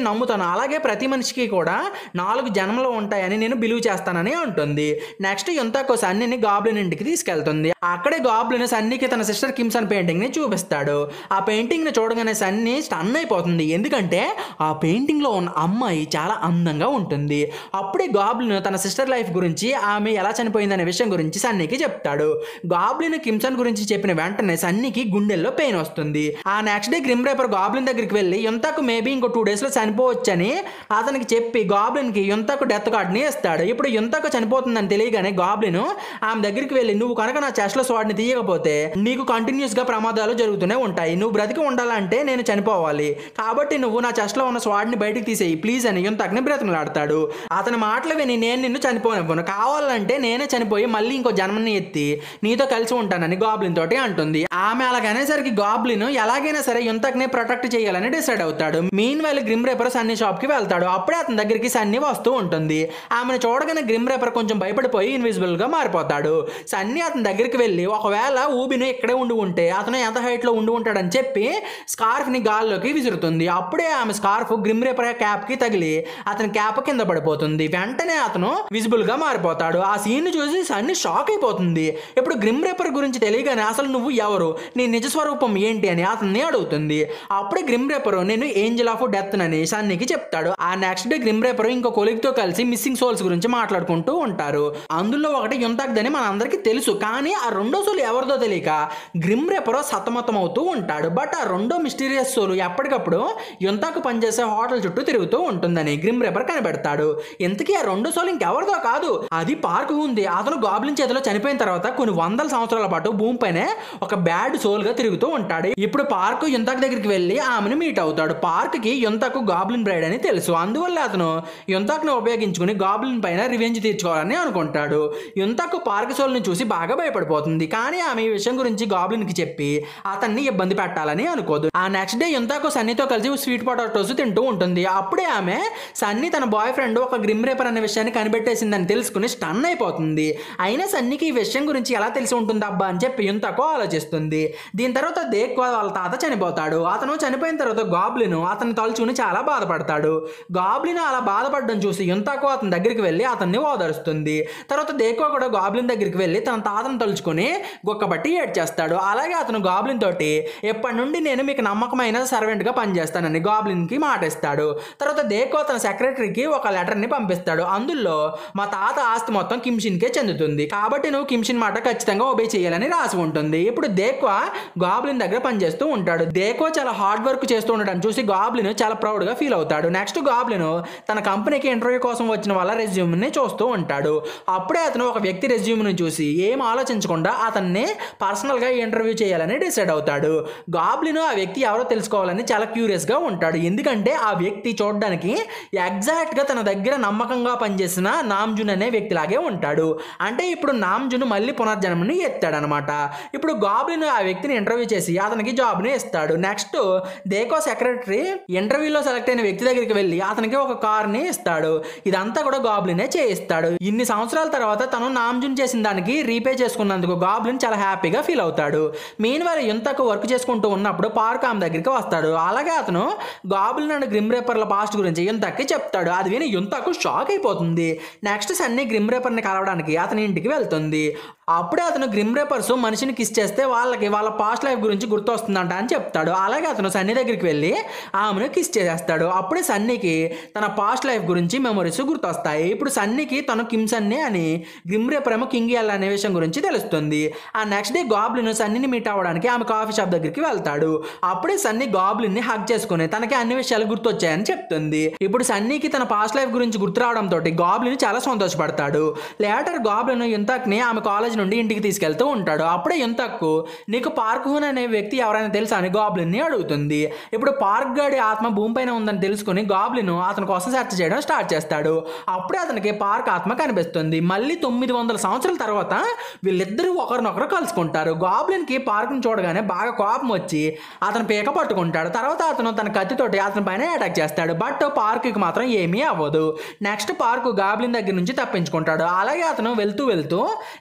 నేను నమ్ముతాను, అలాగే ప్రతి మనిషికి కూడా 4 జన్మలు ఉంటాయని నేను బిలీవ్ చేస్తానని అంటుంది. నెక్స్ట్ యుంతాకు సన్నీని గాబ్లిన్ ఇంటికి తీసుకెళ్తుంది. అక్కడే గాబ్లిన్ సన్నీకి తన సిస్టర్ కిమ్సన్ పెయింటింగ్ ని చూపిస్తాడు. ఆ పెయింటింగ్ ని చూడగానే సన్నీ స్టన్ అయిపోతుంది, ఎందుకంటే ఆ పెయింటింగ్ లో ఉన్న అమ్మాయి చాలా అందంగా ఉంటుంది. అప్పుడే గాబ్లిన్ తన సిస్టర్ లైఫ్ గురించి, ఆమె ఎలా చనిపోయిందనే విషయం గురించి సన్నీకి చెప్తాడు. గాబ్లిన్ కిమ్సన్ గురించి చెప్పిన వెంటనే సన్నీకి గుండెల్లో పెయిన్ వస్తుంది. ఆ next day grim reaper goblin దగ్గరికి వెళ్ళి యుంతాకు మేబీ ఇంకో 2 days లో చనిపోవచ్చని అతనికి చెప్పి గాబ్లిన్ కి యుంతాకు డెత్ కార్డ్ ని ఇస్తాడు. ఇప్పుడు యుంతాకు చనిపోతుందని తెలియగానే గాబ్లిన్ ఆమె దగ్గరికి వెళ్ళి, నువ్వు కనుక నా చెస్ట్ లో స్వాడ్ ని తీయకపోతే నీకు కంటిన్యూస్ గా ప్రమాదాలు జరుగుతూనే ఉంటాయి, నువ్వు బ్రతికి ఉండాలంటే నేను చనిపోవాలి, కాబట్టి నువ్వు నా చెస్ట్ లో ఉన్న స్వాడ్ ని బయటికి తీసేయి ప్లీజ్ అని యుంతాకుని బ్రతిమలాడతాడు. అతని మాటలు విని, నేను నిన్ను చనిపోనివ్వను, కావాలంటే నేనే చనిపోయి మళ్ళీ ఇంకో జన్మని ఎత్తి నీతో కలిసి ఉంటానని గాబ్లిన్ తోటి అంటుంది. ఆమె అలాగనేసరికి గాబ్లిన్ ఎలాగైనా సరే యుంతాకుని ప్రొటెక్ట్ చేయాలని డిసైడ్ అవుతాడు. Meanwhile grim reaper Sunny shop కి వెళ్తాడు. అప్పుడే అతని దగ్గరికి సన్నీ వస్తూ ఉంటుంది. ఆమెను చూడగానే గ్రిమ్ రేపర్ కొంచెం భయపడిపోయి ఇన్విజిబుల్ గా మారిపోతాడు. సన్నీ అతని దగ్గరికి వెళ్ళి, ఒకవేళ ఊబిని ఇక్కడే ఉండి అతను ఎంత హైట్ లో ఉంటాడని చెప్పి స్కార్ఫ్ ని గాల్లోకి విసురుతుంది. అప్పుడే ఆమె స్కార్ఫ్ గ్రిమ్ రేపర్ క్యాప్ కి తగిలి అతని క్యాప్ కింద పడిపోతుంది. వెంటనే అతను విజిబుల్ గా మారిపోతాడు. ఆ సీన్ చూసి సన్నీ షాక్ అయిపోతుంది. ఇప్పుడు గ్రిమ్ రేపర్ గురించి తెలియగానే అసలు నువ్వు ఎవరు, నీ నిజ స్వరూపం ఏంటి అని అతన్ని అడుగుతుంది. అప్పుడే గ్రిమ్ రేపర్ నేను ఏంజల్ ఆఫ్ డెత్ అని సన్నీకి చెప్తాడు. ఆ నెక్స్ట్ డే గ్రిమ్ రేపర్ ఇంకో కొలీగ్ తో కలిసి మిస్సింగ్ సోల్స్ గురించి మాట్లాడుకుంటూ ఉంటారు. అందులో ఒకటి యుంతాక్దని మన అందరికీ తెలుసు, కానీ ఆ రెండో సోల్ ఎవరిదో తెలియక గ్రిమ్ రేపర్ సతమతం అవుతూ ఉంటాడు. బట్ ఆ రెండో మిస్టీరియస్ సోల్ ఎప్పటికప్పుడు యుంతాకు పనిచేసే హోటల్ చుట్టూ తిరుగుతూ ఉంటుందని గ్రిమ్ రేపర్ కనిపెడతాడు. ఇంతకీ ఆ రెండో సోల్ ఇంకెవరిదో కాదు, అది పార్క్ ఉంది. అతను గాబ్లిన్ చేతిలో చనిపోయిన తర్వాత కొన్ని వందల సంవత్సరాల పాటు భూమిపైనే ఒక బ్యాడ్ సోల్ గా తిరుగుతూ ఉంటాడు. ఇప్పుడు పార్క్ యుంతాకు దగ్గరికి వెళ్ళి ఆమెను మీట్ అవుతాడు. పార్క్ కి యుంతాకు గాబ్లిన్ బ్రైడ్ అని తెలుసు, అందువల్ల అతను యుంతాకుని ఉపయోగించుకుని గాబ్లిన్ పైన రివెంజ్ తీర్చుకోవాలని అనుకుంటాడు. యుంతాకు పార్క్ సోల్ ని చూసి బాగా భయపడిపోతుంది, కానీ ఆమె ఈ విషయం గురించి గాబ్లిన్ కి చెప్పి అతన్ని ఇబ్బంది పెట్టాలని అనుకోదు. ఆ నెక్స్ట్ డే యుంతాకు సన్నీతో కలిసి స్వీట్ పొటాటోస్ తింటూ ఉంటుంది. అప్పుడే ఆమె సన్నీ తన బాయ్ ఫ్రెండ్ ఒక గ్రిమ్ రేపర్ అనే విషయాన్ని కనిపెట్టేసిందని తెలుసుకుని స్టన్ అయిపోతుంది. అయినా సన్నీకి ఈ విషయం గురించి ఎలా తెలిసి ఉంటుంది అబ్బా అని చెప్పి యుంతాకు ఆలోచిస్తుంది. దీని తర్వాత దేక్వా వాళ్ళ తాత చనిపోతాడు. అతను చనిపోయిన తర్వాత గాబ్లిన్ అతన్ని తలుచుకుని చాలా బాధపడతాడు. గాబ్లిన్ అలా బాధపడడం చూసి యుంతాకు అతని దగ్గరికి వెళ్ళి అతన్ని ఓదారుస్తుంది. తర్వాత దేక్వా కూడా గాబ్లిన్ దగ్గరికి వెళ్ళి తన తాతను తలుచుకుని గుక్కబట్టి ఏడ్చేస్తాడు. అలాగే అతను గాబ్లిన్ తోటి ఎప్పటి నుండి నేను మీకు నమ్మకమైన సర్వెంట్ గా పనిచేస్తానని గాబ్లిన్ కి మాట ఇస్తాడు. తర్వాత దేక్వా తన సెక్రటరీకి ఒక లెటర్ ని పంపిస్తాడు. అందులో మా తాత ఆస్తి మొత్తం కిమ్షిన్ కే చెందుతుంది, కాబట్టి నువ్వు కిమ్షిన్ మాట ఖచ్చితంగా ఒబే చేయాలని రాసి ఉంటుంది. ఇప్పుడు దేక్వా గాబ్లిన్ దగ్గర పనిచేస్తూ ఉంటాడు. దేక్వా చాలా హార్డ్ వర్క్ చేస్తూ ఉండడం చూసి గాబ్లిన్ చాలా ప్రౌడ్ గా ఫీల్ అవుతాడు. నెక్స్ట్ గాబ్లిన్ తన కంపెనీకి ఇంటర్వ్యూ కోసం వచ్చిన వాళ్ళ రెజ్యూమ్ ని చూస్తూ ఉంటాడు. అప్పుడే అతను ఒక వ్యక్తి రెజ్యూమ్ ని చూసి ఏం ఆలోచించకుండా అతన్ని పర్సనల్ గా ఇంటర్వ్యూ చేయాలని డిసైడ్ అవుతాడు. గాబ్లిన్ ఆ వ్యక్తి ఎవరో తెలుసుకోవాలని చాలా క్యూరియస్ గా ఉంటాడు, ఎందుకంటే ఆ వ్యక్తి చూడడానికి ఎగ్జాక్ట్ గా తన దగ్గర నమ్మకంగా పనిచేసిన నామ్జున్ అనే వ్యక్తి లాగే ఉంటాడు. అంటే ఇప్పుడు నామ్జున్ మళ్ళీ పునర్జన్మని ఎత్తాడనమాట. ఇప్పుడు గాబ్లిన్ ఆ వ్యక్తిని ఇంటర్వ్యూ చేసి అతనికి జాబ్ ని ఇస్తాడు. నెక్స్ట్ దేకో సెక్రటరీ ఇంటర్వ్యూలో సెలెక్ట్ అయిన వ్యక్తి దగ్గరికి వెళ్ళి అతనికి ఒక కార్ ని ఇస్తాడు. ఇదంతా కూడా గాబ్లినే చేయిస్తాడు. ఇన్ని సంవత్సరాల తర్వాత తను నామ్జున్ చేసిన దానికి రీపే చేసుకున్నందుకు గాబ్లిన్ చాలా హ్యాపీగా ఫీల్ అవుతాడు. మీన్ వారు యుంతాకు వర్క్ చేసుకుంటూ ఉన్నప్పుడు పార్క్ ఆమె దగ్గరికి వస్తాడు. అలాగే అతను గాబ్లిన్ అండ్ గ్రిమ్ రేపర్ల పాస్ట్ గురించి యుంతాకి చెప్తాడు. అది విని యుంతాకు షాక్ అయిపోతుంది. నెక్స్ట్ సన్నీ గ్రిమ్ రేపర్ ని కలవడానికి అతని ఇంటికి వెళ్తుంది. అప్పుడే అతను గ్రిమ్ రేపర్స్ మనిషిని కిస్ చేస్తే వాళ్ళకి వాళ్ళ పాస్ట్ లైఫ్ గురించి గుర్తొస్తుందంట అని చెప్తాడు. అలాగే అతను సన్నీ దగ్గరికి వెళ్ళి ఆమెను కిస్ చేసేస్తాడు. అప్పుడే సన్నీకి తన పాస్ట్ లైఫ్ గురించి మెమరీస్ గుర్తొస్తాయి. ఇప్పుడు సన్నీకి తను కిమ్సన్ని అని గ్రిమ్ రేపర్ ఏమో కింగ్ ఎల్ అనే విషయం గురించి తెలుస్తుంది. ఆ నెక్స్ట్ డే గాబ్లిన్ సన్నీని మీట్ అవ్వడానికి ఆమె కాఫీ షాప్ దగ్గరికి వెళ్తాడు. అప్పుడే సన్నీ గాబ్లిన్ ని హగ్ చేసుకుని తనకి అన్ని విషయాలు గుర్తొచ్చాయని చెప్తుంది. ఇప్పుడు సన్నీకి తన పాస్ట్ లైఫ్ గురించి గుర్తు రావడంతో గాబ్లిన్ చాలా సంతోషపడతాడు. లేటర్ గాబ్లిన్ యుంతాక్ని ఆమె కాలేజ్ నుండి ఇంటికి తీసుకెళ్తూ ఉంటాడు. అప్పుడే యుంతాకు నీకు పార్క్ హూన్ అనే వ్యక్తి ఎవరైనా తెలుసా అని గాబ్లిన్ ని అడుగుతుంది. ఇప్పుడు పార్క్ గాడి ఆత్మ భూమిపైన ఉందని తెలుసుకుని గాబ్లిన్ అతని కోసం సెర్చ్ చేయడం స్టార్ట్ చేస్తాడు. అప్పుడే అతనికి పార్క్ ఆత్మ కనిపిస్తుంది. మళ్ళీ 900 సంవత్సరాల తర్వాత వీళ్ళిద్దరూ ఒకరినొకరు కలుసుకుంటారు. గాబ్లిన్ కి పార్క్ ని చూడగానే బాగా కోపం వచ్చి అతను పీక పట్టుకుంటాడు. తర్వాత అతను తన కత్తితోటి అతని పైన అటాక్ చేస్తాడు. బట్ పార్క్ కి మాత్రం ఏమీ అవ్వదు. నెక్స్ట్ పార్క్ గాబ్లిన్ దగ్గర నుంచి తప్పించుకుంటాడు. అలాగే అతను వెళ్తూ నీ సిస్టర్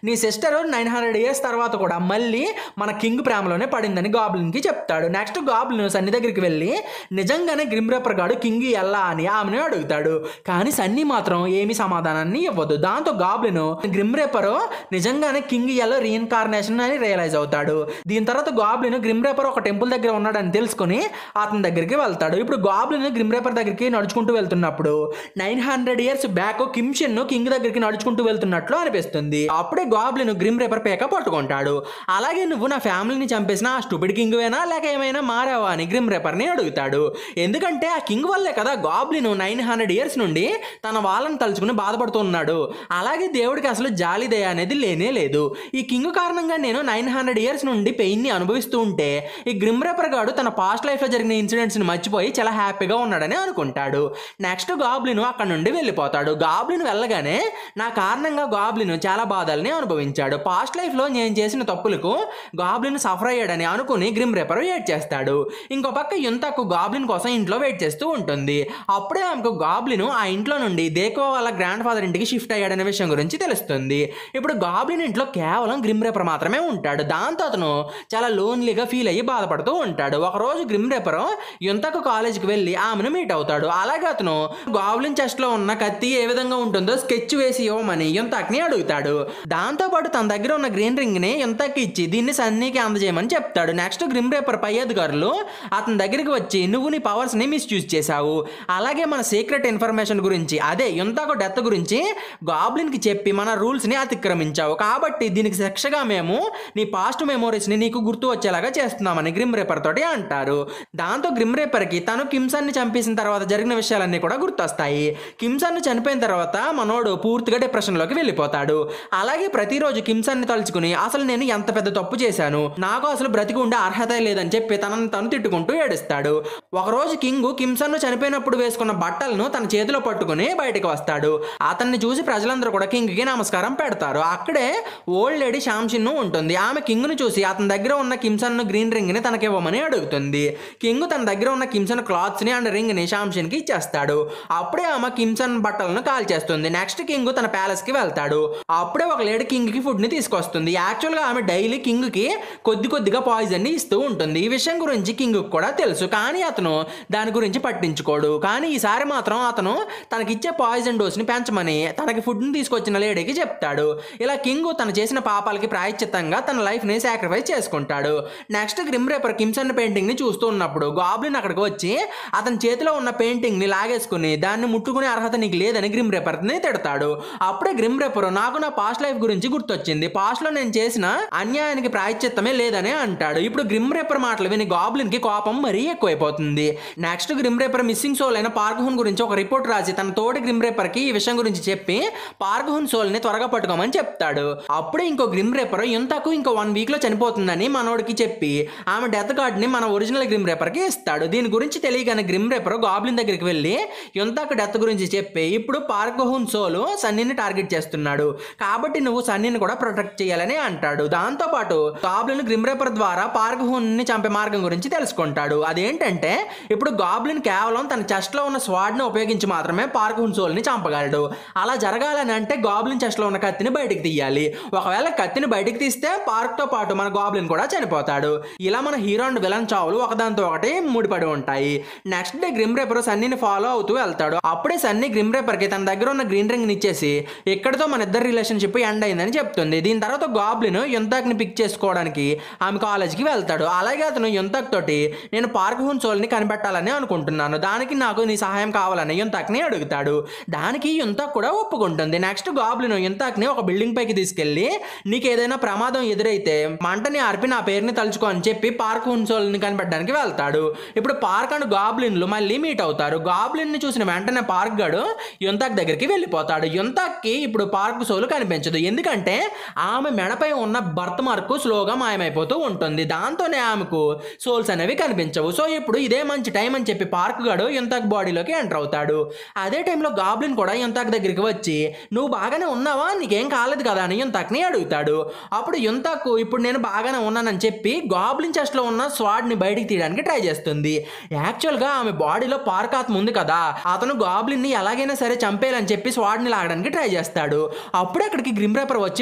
సిస్టర్ 900 ఇయర్స్ తర్వాత కూడా మళ్ళీ మన కింగ్ ప్రేమలోనే పడిందని గాబ్లిన్కి చెప్తాడు. నెక్స్ట్ గాబ్లిన్ సన్నీ దగ్గరికి వెళ్ళి నిజంగానే గ్రిమ్ రేపర్ గాడు కింగ్ ఎలా అని ఆమెను అడుగుతాడు. కానీ సన్నీ మాత్రం ఏమీ సమాధానాన్ని ఇవ్వదు. దాంతో గాబ్లిన్ గ్రిమ్ రేపర్ నిజంగానే కింగ్ ఎల్లో రీఇన్కార్నేషన్ అని రియలైజ్ అవుతాడు. దీని తర్వాత గాబ్లిన్ గ్రిమ్ రేపర్ ఒక టెంపుల్ దగ్గర ఉన్నాడని తెలుసుకుని అతని దగ్గరికి వెళ్తాడు. ఇప్పుడు గాబ్లిన్ గ్రిమ్ రేపర్ దగ్గరికి నడుచుకుంటూ వెళ్తున్నప్పుడు 900 ఇయర్స్ బ్యాక్ కిమ్షన్ కింగ్ దగ్గరికి నడుచుకుంటూ వెళ్తున్నట్లు అనిపిస్తుంది. అప్పుడే గాబ్లిన్ గ్రిమ్ రేపర్ పేక పట్టుకుంటాడు. అలాగే నువ్వు నా ఫ్యామిలీని చంపేసిన ఆ స్టూపిడ్ కింగ్ వేనా లేక ఏమైనా మారావా అని గ్రిమ్ రేపర్ ని అడుగుతాడు. ఎందుకంటే ఆ కింగ్ వల్లే కదా గాబ్లిన్ 900 ఇయర్స్ నుండి తన వాళ్ళని తలుచుకుని బాధపడుతున్నాడు. అలాగే దేవుడికి అసలు జాలి దయ అనేది లేనే లేదు. ఈ కింగ్ కారణంగా నేను 900 ఇయర్స్ నుండి పెయిన్ ని అనుభవిస్తూ ఉంటే ఈ గ్రిమ్ రేపర్ గాడు తన పాస్ట్ లైఫ్ లో జరిగిన ఇన్సిడెంట్స్ ని మర్చిపోయి చాలా హ్యాపీగా ఉన్నాడని అనుకుంటాడు. నెక్స్ట్ గాబ్లిన్ అక్కడ నుండి వెళ్ళిపోతాడు. గాబ్లిన్ వెళ్ళగానే నా కారణంగా గాబ్లిన్ చాలా బాధల్ని అనుభవించాడు. పాస్ట్ లైఫ్ లో నేను చేసిన తప్పులకు గాబ్లిన్ సఫర్ అయ్యాడని అనుకుని గ్రిమ్ రేపర్ వెయిట్ చేస్తాడు. ఇంకో పక్క యుంతకు గాబ్లిన్ కోసం ఇంట్లో వెయిట్ చేస్తూ ఉంటుంది. అప్పుడే ఆమెకు గాబ్లిన్ ఆ ఇంట్లో నుండి దేకో వాళ్ళ గ్రాండ్ ఫాదర్ ఇంటికి షిఫ్ట్ అయ్యాడనే విషయం గురించి తెలుస్తుంది. ఇప్పుడు గాబ్లిన్ ఇంట్లో కేవలం గ్రిమ్ రేపర్ మాత్రమే ఉంటాడు. దాంతో అతను చాలా లోన్లీగా ఫీల్ అయ్యి బాధపడుతూ ఉంటాడు. ఒకరోజు గ్రిమ్ రేపర్ యుంతకు కాలేజీకి వెళ్ళి ఆమెను మీట్ అవుతాడు. అలాగే అతను గాబ్లిన్ చెస్ట్ లో ఉన్న కత్తి ఏ విధంగా ఉంటుందో స్కెచ్ వేసి ఇవ్వమని యుంతక్ని అడుగుతాడు. దాంతో పాటు తన దగ్గర ఉన్న గ్రీన్ రింగ్ ని యుంతక్కి ఇచ్చి దీన్ని సన్నీకి అందజేయమని చెప్తాడు. నెక్స్ట్ గ్రిమ్ రేపర్ పై అధికారులు అతని దగ్గరికి వచ్చి నువ్వు నీ పవర్స్ ని మిస్యూజ్ చేశావు, అలాగే మన సీక్రెట్ ఇన్ఫర్మేషన్ గురించి అదే యుంతకు డెత్ గురించి గాబ్లిన్ కి చెప్పి మన రూల్స్ ని అతిక్రమించావు, కాబట్టి దీనికి శిక్షగా మేము నీ పాస్ట్ మెమోరీస్ ని నీకు గుర్తు వచ్చేలాగా చేస్తున్నామని గ్రిమ్ రేపర్ తోటి అంటారు. దాంతో గ్రిమ్ రేపర్ కి తను కిమ్సన్ ని చంపేసిన తర్వాత జరిగిన విషయాలన్నీ కూడా గుర్తొస్తాయి. కిమ్సన్ ని చనిపోయిన తర్వాత మనోడు పూర్తిగా డిప్రెషన్ లోకి వెళ్ళిపోతాడు. అలాగే ప్రతిరోజు కిమ్సన్ ని తలుచుకుని అసలు నేను ఎంత పెద్ద తప్పు చేశాను, నాకు అసలు బ్రతికి ఉండే అర్హత లేదని చెప్పి తనను తను తిట్టుకుంటూ ఏడుస్తాడు. ఒకరోజు కింగ్ కిమ్సన్ ను చనిపోయినప్పుడు వేసుకున్న బట్టలను తన చేతిలో పట్టుకుని బయటకు వస్తాడు. అతన్ని చూసి ప్రజలందరూ కూడా కింగ్ కి నమస్కారం పెడతారు. అక్కడే ఓల్డ్ లేడీ షామ్షిన్ ఉంటుంది. ఆమె కింగ్ ను చూసి అతని దగ్గర ఉన్న కిమ్సన్ గ్రీన్ రింగ్ ని తనకివ్వమని అడుగుతుంది. కింగ్ తన దగ్గర ఉన్న కిమ్సన్ క్లాత్స్ ని అండ్ రింగ్ ని షామ్షిన్ కి ఇచ్చేస్తాడు. అప్పుడే ఆమె కిమ్సన్ బట్టలను కాల్ చేస్తుంది. నెక్స్ట్ కింగ్ తన ప్యాలెస్ కి వెళ్తాడు. అప్పుడే ఒక లేడీ కింగ్ కి ఫుడ్ ని తీసుకొస్తుంది. యాక్చువల్ గా ఆమె డైలీ కింగ్ కి కొద్దిగా పాయిజన్ ని ఇస్తూ ఉంటుంది. ఈ విషయం గురించి కింగ్ కూడా తెలుసు, కానీ అతను దాని గురించి పట్టించుకోడు. కానీ ఈసారి మాత్రం అతను తనకిచ్చే పాయిజన్ డోస్ ని పెంచమని తనకి ఫుడ్ ని తీసుకొచ్చిన లేడీకి చెప్తాడు. ఇలా కింగ్ తను చేసిన పాపాలకి ప్రాయశ్చిత్తంగా తన లైఫ్ ని సాక్రిఫైస్ చేసుకుంటాడు. Next grim reaper Kim Shin painting ని చూస్తూ ఉన్నప్పుడు గాబ్లిన్ అక్కడికి వచ్చి అతని చేతిలో ఉన్న పెయింటింగ్ ని లాగేసుకుని దాన్ని ముట్టుకునే అర్హత నీకు లేదని గ్రిమ్ రేపర్ ని తిడతాడు. అప్పుడే గ్రిమ్ రేపర్ నాకు నా పాస్ట్ లైఫ్ గురించి గుర్తొచ్చింది, పాస్ట్ లో నేను చేసిన అన్యాయానికి ప్రాయశ్చిత్తమే లేదని అంటాడు. ఇప్పుడు గ్రిమ్ రేపర్ మాటలు విని గాబ్లిన్ కి కోపం మరీ ఎక్కువైపోతుంది. Next grim reaper missing soul అయిన పార్క్హున్ గురించి ఒక రిపోర్ట్ రాసి తన తోటి గ్రిమ్ రేపర్ కి ఈ విషయం గురించి చెప్పి పార్క్హున్ సోల్ ని త్వరగా పట్టుకోమని చెప్తాడు. అప్పుడే ఇంకో గ్రిమ్ రేపర్ యుంతకు ఇంకో 1 వీక్ లో చనిపోతుందని మనోడికి చెప్పి ఆమె డెత్ కార్డ్ ని మన ఒరిజినల్ గ్రిమ్ రేపర్ కి ఇస్తాడు. దీని గురించి తెలియగానే గ్రిమ్ రేపర్ గాబ్లిన్ దగ్గరికి వెళ్ళి యుంతకు డెత్ గురించి చెప్పి ఇప్పుడు పార్క్హున్ సోల్ సన్నీని టార్గెట్ చేస్తున్నాడు, కాబట్టి నువ్వు సన్నీని కూడా ప్రొటెక్ట్ చేయాలని అంటాడు. దాంతో పాటు గాబ్లిన్ గ్రిమ్ రేపర్ ద్వారా పార్క్హున్ ని చంపే మార్గం గురించి తెలుసుకుంటాడు. అదేంటంటే ఇప్పుడు గాబ్లిన్ కేవలం తన చెస్ట్ లో ఉన్న స్వాడ్ ని ఉపయోగించి మాత్రమే పార్క్హున్ సోల్ ని చంపగలడు. అలా జరగాలని అంటే గాబ్లిన్ చెస్ట్ లో ఉన్న కత్తిని బయటికి తీయాలి. ఒకవేళ కత్తిని బయటికి తీస్తే పార్క్ తో పాటు మన గాబ్లిన్ కూడా చనిపోతాడు. ఇలా మన హీరో అండ్ విలన్ చావులు ఒకదాంతో ఒకటి ముడిపడి ఉంటాయి. నెక్స్ట్ డే గ్రిమ్ రేపర్ సన్నీని ఫాలో అవుతూ వెళ్తాడు. అప్పుడే సన్నీ గ్రిమ్ రేపర్ కి తన దగ్గర ఉన్న గ్రీన్ రింగ్ ని ఇచ్చేసి ఇక్కడితో మన ఇద్దరు రిలేషన్షిప్ ఎండ్ అయిందని చెప్తుంది. దీని తర్వాత గాబ్లిన్ యుంతక్ ని పిక్ చేసుకోవడానికి ఆమె కాలేజ్కి వెళ్తాడు. అలాగే అతను యుంతక్ తోటి నేను పార్క్హున్ సోల్ ని కనిపెట్టాలని అనుకుంటున్నాను, దానికి నాకు నీ సహాయం కావాలని యుంతక్ ని అడుగుతాడు. దానికి యుంతక్ కూడా ఒప్పుకుంటుంది. నెక్స్ట్ గాబ్లిన్ యుంతక్ ని ఒక బిల్డింగ్ పైకి తీసుకెళ్లి నీకు ఏదైనా ప్రమాదం ఎదురైతే మంటని ఆర్పి నా పేరుని తలుచుకో అని చెప్పి పార్క్హున్ సోల్ ని కనిపెట్టడానికి వెళ్తాడు. ఇప్పుడు పార్క్ అండ్ గాబ్లిన్లు మళ్ళీ మీట్ అవుతారు. గాబ్లిన్ ని చూసిన వెంటనే పార్క్ గడు యుంతక్ దగ్గరికి వెళ్ళిపోతాడు. యుంతక్ కి ఇప్పుడు పార్క్ సోల్ కనిపించదు, ఎందుకంటే ఆమె మెడపై ఉన్న బర్త్ మార్క్ స్లోగా మాయమైపోతూ ఉంటుంది. దాంతోనే ఆమెకు సోల్స్ అనేవి కనిపించవు. సో ఇప్పుడు ఇదే మంచి టైం అని చెప్పి పార్క్ గడు యుంతక్ బాడీలోకి ఎంటర్ అవుతాడు. అదే టైంలో గాబ్లిన్ కూడా యుంతక్ దగ్గరికి వచ్చి నువ్వు బాగానే ఉన్నావా, నీకేం కాలేదు కదా అని యుంతక్ ని అడుగుతాడు. అప్పుడు యుంతక్ ఇప్పుడు నేను బాగానే ఉన్నానని చెప్పి గాబ్లిన్ చెస్ట్ లో ఉన్న స్వాడ్ ని బయటికి తీయడానికి ట్రై చేస్తుంది. యాక్చువల్ గా ఆమె బాడీలో పార్క్ ఆత్మ ఉంది కదా, అతను గాబ్లిన్ ని ఎలాగైనా సరే చంపేయాలని చెప్పి స్వాడ్ ని లాగడానికి ట్రై చేస్తాడు. అప్పుడే అక్కడికి గ్రిమ్ రేపర్ వచ్చి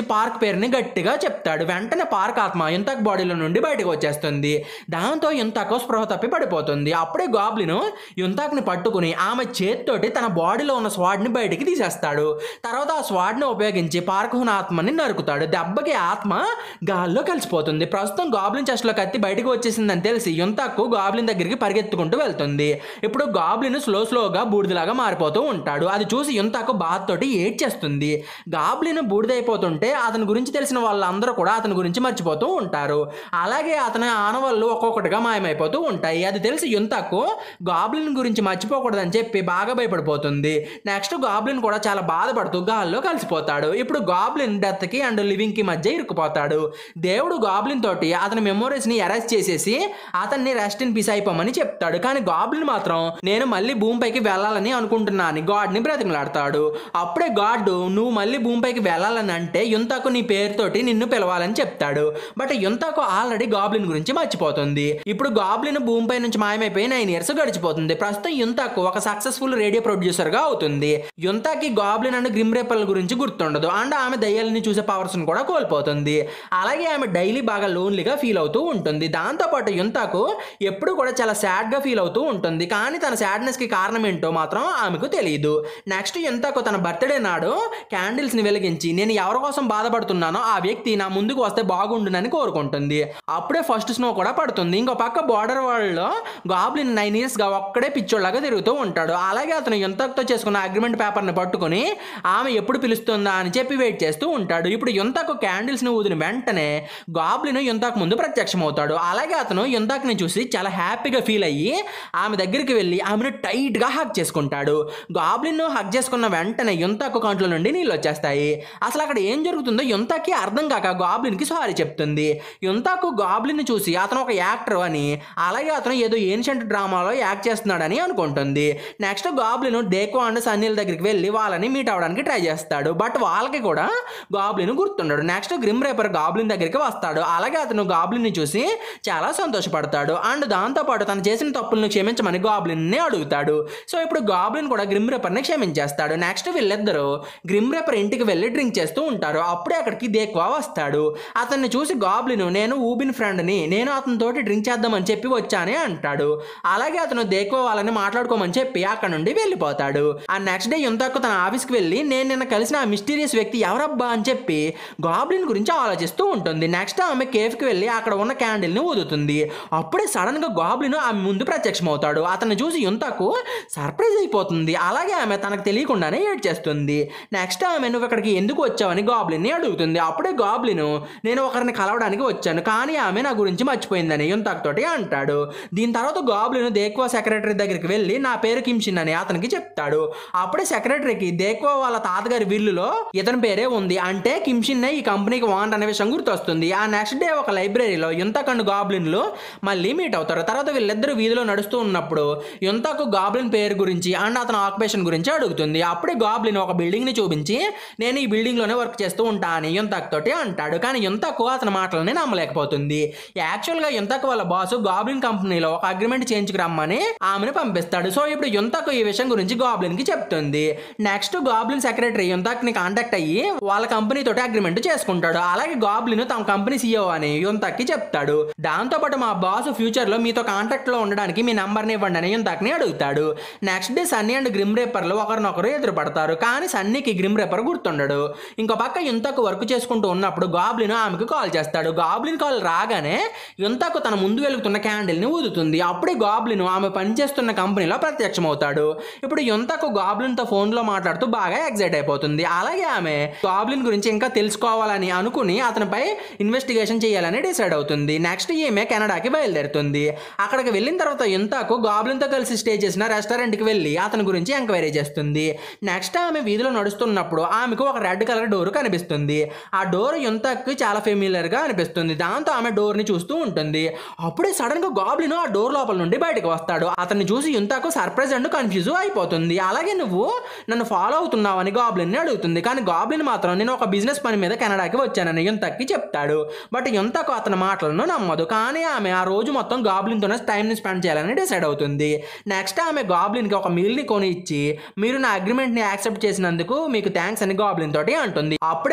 పార్క్ పేరుని గట్టిగా చెప్తాడు. వెంటనే పార్క్ ఆత్మ యుంతాక్ బాడీలో నుండి బయటకు వచ్చేస్తుంది. దాంతో యుంతాకు స్పృహ తప్పి పడిపోతుంది. అప్పుడే గాబ్లిన్ యుంతాక్ని పట్టుకుని ఆమె చేతితోటి తన బాడీలో ఉన్న స్వాడ్ని బయటికి తీసేస్తాడు. తర్వాత ఆ స్వాడ్ని ఉపయోగించి పార్క్ హున్ ఆత్మని నరుకుతాడు. దెబ్బకి ఆత్మ గాల్లో కలిసిపోతుంది. ప్రస్తుతం గాబ్లిన్ చెస్ట్లో కత్తి బయటకు వచ్చేసిందని తెలిసి యుంతాకు గాబ్లిన్ దగ్గరికి పరిగెత్తుకుంటూ వెళ్తుంది. ఇప్పుడు గాబ్లిన్ స్లోగా బూడిదలాగా మారిపోతూ ఉంటాడు. అది చూసి యుంతాకు బాధతోటి ఏడ్చేస్తుంది. గాబ్లిన్ బూడిదైపోతుంటే అతని గురించి తెలిసిన వాళ్ళందరూ కూడా అతని గురించి మర్చిపోతూ ఉంటారు. అలాగే అతని ఆనవాళ్ళు ఒక్కొక్కటిగా మాయమైపోతూ ఉంటాయి. అది తెలిసి యుంతాకు గాబ్లిన్ గురించి మర్చిపోకూడదని చెప్పి బాగా భయపడిపోతుంది. నెక్స్ట్ గాబ్లిన్ కూడా చాలా బాధపడుతూ గాల్లో కలిసిపోతాడు. ఇప్పుడు గాబ్లిన్ డెత్ కి అండ్ లివింగ్ కి మధ్య ఇరుక్కుపోతాడు. దేవుడు గాబ్లిన్ తోటి అతని మెమోరీస్ ని ఎరేజ్ చేసేసి అతన్ని రెస్ట్ ఇన్ పీస్ అయిపోమని చెప్తాడు. కానీ గాబ్లిన్ మాత్రం నేను మళ్ళీ భూమిపైకి వెళ్ళాలని అనుకుంటున్నా అని గాడ్ ని బ్రతిమలాడతాడు. అప్పుడే గాడ్ నువ్వు మళ్ళీ భూమిపైకి వెళ్ళాలని అంటే యుంతాకు నీ పేరుతోటి నిన్ను పిలవాలని చెప్తాడు. బట్ యుంతాకు ఆల్రెడీ గాబ్లిన్ గురించి మర్చిపోతుంది. ఇప్పుడు గాబ్లిన్ భూమిపై నుంచి మాయమైపోయి 9 years గడిచిపోతుంది. ప్రస్తుతం యుంతాకు ఒక సక్సెస్ఫుల్ రేడియో ప్రొడ్యూసర్ గా అవుతుంది. యుంతాకి గాబ్లిన్ అండ్ గ్రిమ్ రేపర్ల గురించి గుర్తుండదు అండ్ ఆమె దయ్యాలని చూసే పవర్స్ కూడా కోల్పోతుంది. అలాగే ఆమె డైలీ బాగా లోన్లీగా ఫీల్ అవుతూ ఉంటుంది. దాంతోపాటు యుంతాకు ఎప్పుడు కూడా చాలా సాడ్ గా ఫీల్ అవుతూ ఉంటుంది. కానీ తన సాడ్నెస్ కి కారణం ఏంటో మాత్రం ఆమెకు తెలియదు. నెక్స్ట్ యుంతాకు తన బర్త్డే నాడు క్యాండిల్స్ ని వెలిగించి నేను ఎవరి కోసం బాధపడుతున్నానో ఆ వ్యక్తి నా ముందుకు వస్తే బాగుండునని కోరుకుంటుంది. అప్పుడే ఫస్ట్ స్నో కూడా పడుతుంది. ఇంకో పక్క బార్డర్ వరల్డ్ లో గాబ్లిన్ 9 years గా ఒక్కడే పిచ్చోళ్ళగా తిరుగుతూ ఉంటాడు. అలాగే అతను యుంతాకుతో చేసుకున్న అగ్రిమెంట్ పేపర్ ని పట్టుకుని ఆమె ఎప్పుడు పిలుస్తుందా అని చెప్పి వెయిట్ చేస్తూ ఉంటాడు. ఇప్పుడు యుంతాకు క్యాండిల్స్ ని ఊదిన వెంటనే గాబ్లిన్ యుంతాకు ముందు ప్రత్యక్షమవుతాడు. అలాగే అతను యుంతాకుని చూసి చాలా హ్యాపీగా ఫీల్ అయ్యి ఆమె దగ్గరికి వెళ్ళి ఆమెను టైట్ గా హగ్ చేసుకుంటాడు. గాబ్లిన్ హగ్ చేసుకున్న వెంటనే యుంతాకు కంట్లో నుండి నీళ్ళు వచ్చేస్తాయి. అసలు అక్కడ ఏం జరుగుతుందో యుంతాకి అర్థం కాక గాబ్లిన్ కి సారీ చెప్తుంది. యుంతాకు గాబ్లిన్ చూసి అతను ఒక యాక్టర్ అని అలాగే అతను ఏదో ఏన్షియంట్ డ్రామాలో యాక్ట్ చేస్తున్నాడని అనుకుంటుంది. నెక్స్ట్ గాబ్లిన్ డేకో అండ్ సన్నీల దగ్గరికి వెళ్ళి వాళ్ళని మీట్ అవడానికి ట్రై చేస్తాడు. బట్ వాళ్ళకి కూడా గాబ్లిన్ గుర్తుండడు. నెక్స్ట్ గ్రిమ్ రేపర్ గాబ్లిన్ దగ్గరికి వస్తాడు. అలాగే అతను గాబ్లిన్ ని చూసి చాలా సంతోషపడతాడు అండ్ దాంతోపాటు తను చేసిన తప్పులను క్షమించమని గాబ్లిన్ ని అడుగుతాడు. సో ఇప్పుడు గాబ్లిన్ కూడా గ్రిమ్ రేపర్ ని క్షమించేస్తాడు. నెక్స్ట్ వీళ్ళిద్దరూ గ్రిమ్ రేపర్ ఇంటికి వెళ్ళి డ్రింక్ చేస్తూ ఉంటారు. అప్పుడే అక్కడికి దేక్వా వస్తాడు. అతన్ని చూసి గాబ్లిన్ నేను ఊబిన్ ఫ్రెండ్ ని నేను అతనితోటి డ్రింక్ చేద్దామని చెప్పి వచ్చానే అంటాడు. అలాగే అతను దేక్వా వాళ్ళని మాట్లాడుకోమని చెప్పి అక్కడ నుండి వెళ్ళిపోతాడు. ఆ నెక్స్ట్ డే యుంతాకు తన ఆఫీస్కి వెళ్ళి నేను నిన్న కలిసిన ఆ మిస్టీరియస్ వ్యక్తి ఎవరబ్బా అని చెప్పి గాబ్లిన్ గురించి ఆలోచిస్తూ ఉంటుంది. నెక్స్ట్ ఆమె కేఫ్ కి వెళ్ళి అక్కడ ఉన్న క్యాండిల్ ని ఊదుతుంది. అప్పుడే సడన్ గా గాబ్లిన్ ఆమె ముందు ప్రత్యక్షమవుతాడు. అతన్ని చూసి యుంతాకు సర్ప్రైజ్ అయిపోతుంది. అలాగే ఆమె తనకు తెలియకుండానే ఏడ్ చేస్తుంది. నెక్స్ట్ ఆమె నువ్వు ఇక్కడికి ఎందుకు వచ్చావని గాబ్లిన్ ని అడుగుతుంది. అప్పుడే గాబ్లిన్ నేను ఒకరిని కలవడానికి వచ్చాను కానీ ఆమె నా గురించి మర్చిపోయిందని యుంతాక్ తోటి అంటాడు. దీని తర్వాత గాబ్లిన్ దేక్వా సెక్రటరీ దగ్గరికి వెళ్ళి నా పేరు కిమ్షిన్ అని అతనికి చెప్తాడు. అప్పుడే సెక్రటరీకి దేక్వా వాళ్ళ తాతగారి విల్లులో ఇతని పేరే ఉంది అంటే కిమ్షిన్ ఈ కంపెనీకి వాంట్ అనే విషయం గుర్తొస్తుంది. ఆ నెక్స్ట్ డే ఒక లైబ్రరీలో యుంతాక్ అండ్ గాబ్లిన్లు మళ్ళీ మీట్ అవుతారు. తర్వాత వీళ్ళిద్దరు వీధిలో నడుస్తూ ఉన్నప్పుడు యుంతాకు గాబ్లిన్ పేరు గురించి అండ్ అతని ఆక్యుపేషన్ గురించి అడుగుతుంది. అప్పుడే గాబ్లిన్ ఒక బిల్డింగ్ ని చూపించి నేను ఈ బిల్డింగ్ లోనే వర్క్ చేస్తూ ఉంటా అని యుంతాక్ తోటి అంటాడు. కానీ యుంతాకు అతని మాటలని నమ్మలేకపోతుంది. యాక్చువల్ గా యుంతాకు వాళ్ళ బాసు గాబ్లిన్ కంపెనీలో ఒక అగ్రిమెంట్ చేయించుకు రమ్మని ఆమెను పంపిస్తాడు. సో ఇప్పుడు యుంతాకు ఈ విషయం గురించి గాబ్లిన్ కి చెప్తుంది. నెక్స్ట్ గాబ్లిన్ సెక్రటరీ యుంతాక్ ని కాంటాక్ట్ అయ్యి వాళ్ళ కంపెనీ తోటి అగ్రిమెంట్ చేసుకుంటాడు. అలాగే గాబ్లిన్ తమ కంపెనీ సీఈఓ అని యుంతాక్ కి చెప్తాడు. దాంతో పాటు మా బాస్ ఫ్యూచర్ లో మీతో కాంటాక్ట్ లో ఉండడానికి మీ నంబర్ ని ఇవ్వండి అని యుంతాక్ ని అడుగుతాడు. Next day Sunny and grim రేపర్లు ఒకరినొకరు ఎదురుపడతారు. కానీ సన్నీకి గ్రిమ్ రేపర్ గుర్తుండడు. ఇంకో పక్క యుంతాకు వర్క్ చేసుకుంటూ ఉన్నప్పుడు గాబ్లిన్ ఆమెకు కాల్ చేస్తాడు. గాబ్లిన్ కాల్ రాగానే యుంతాకు తన ముందు వెలుగుతున్న క్యాండిల్ ని ఊదుతుంది. అప్పుడే గాబ్లిన్ ఆమె పనిచేస్తున్న కంపెనీలో ప్రత్యక్షమవుతాడు. ఇప్పుడు యుంతాకు గాబ్లిన్ తో ఫోన్ లో మాట్లాడుతూ బాగా ఎక్సైట్ అయిపోతుంది. అలాగే ఆమె గాబ్లిన్ గురించి ఇంకా తెలుసుకోవాలని అనుకుని అతనిపై ఇన్వెస్టిగేషన్ చేయాలని డిసైడ్ అవుతుంది. నెక్స్ట్ ఈమె కెనడాకి బయలుదేరుతుంది. అక్కడికి వెళ్ళిన తర్వాత యుంతాకు గాబ్లిన్ తో కలిసి స్టే చేసిన రెస్టారెంట్ కి వెళ్ళి అతని గురించి ఎంక్వైరీ చేస్తుంది. నెక్స్ట్ ఆమె వీధిలో నడుస్తున్నప్పుడు ఆమెకు ఒక రెడ్ కలర్ డోర్ కనిపిస్తుంది. ఆ డోర్ యుంతాకు చాలా ఫెమిలియర్ గా అనిపిస్తుంది. దాంతో ఆమె డోర్ ని చూస్తూ ఉంటుంది. అప్పుడే సడన్ గా గాబ్లిన్ ఆ డోర్ లోపల నుండి బయటకు వస్తాడు. అతన్ని చూసి యుంతాకు సర్ప్రైజ్ అండ్ కన్ఫ్యూజ్ అయిపోతుంది. అలాగే నువ్వు నన్ను ఫాలో అవుతున్నావని గాబ్లిన్ ని అడుగుతుంది. కానీ గాబ్లిన్ మాత్రం నేను ఒక బిజినెస్ పని మీద కెనడాకి వచ్చానని యుంతాక్కి చెప్తాడు. బట్ యుంతాకు అతని మాటలను నమ్మదు. కానీ ఆమె ఆ రోజు మొత్తం గాబ్లిన్ తోనే టైం ని స్పెండ్ చేయాలని డిసైడ్ అవుతుంది. నెక్స్ట్ ఆమె గాబ్లిన్ కి ఒక మీల్ ని కొని ఇచ్చి మీరు నా అగ్రిమెంట్ ని యాక్సెప్ట్ చేసినందుకు మీకు థ్యాంక్స్ అని గాబ్లిన్ తోటి అంటుంది. అప్పుడే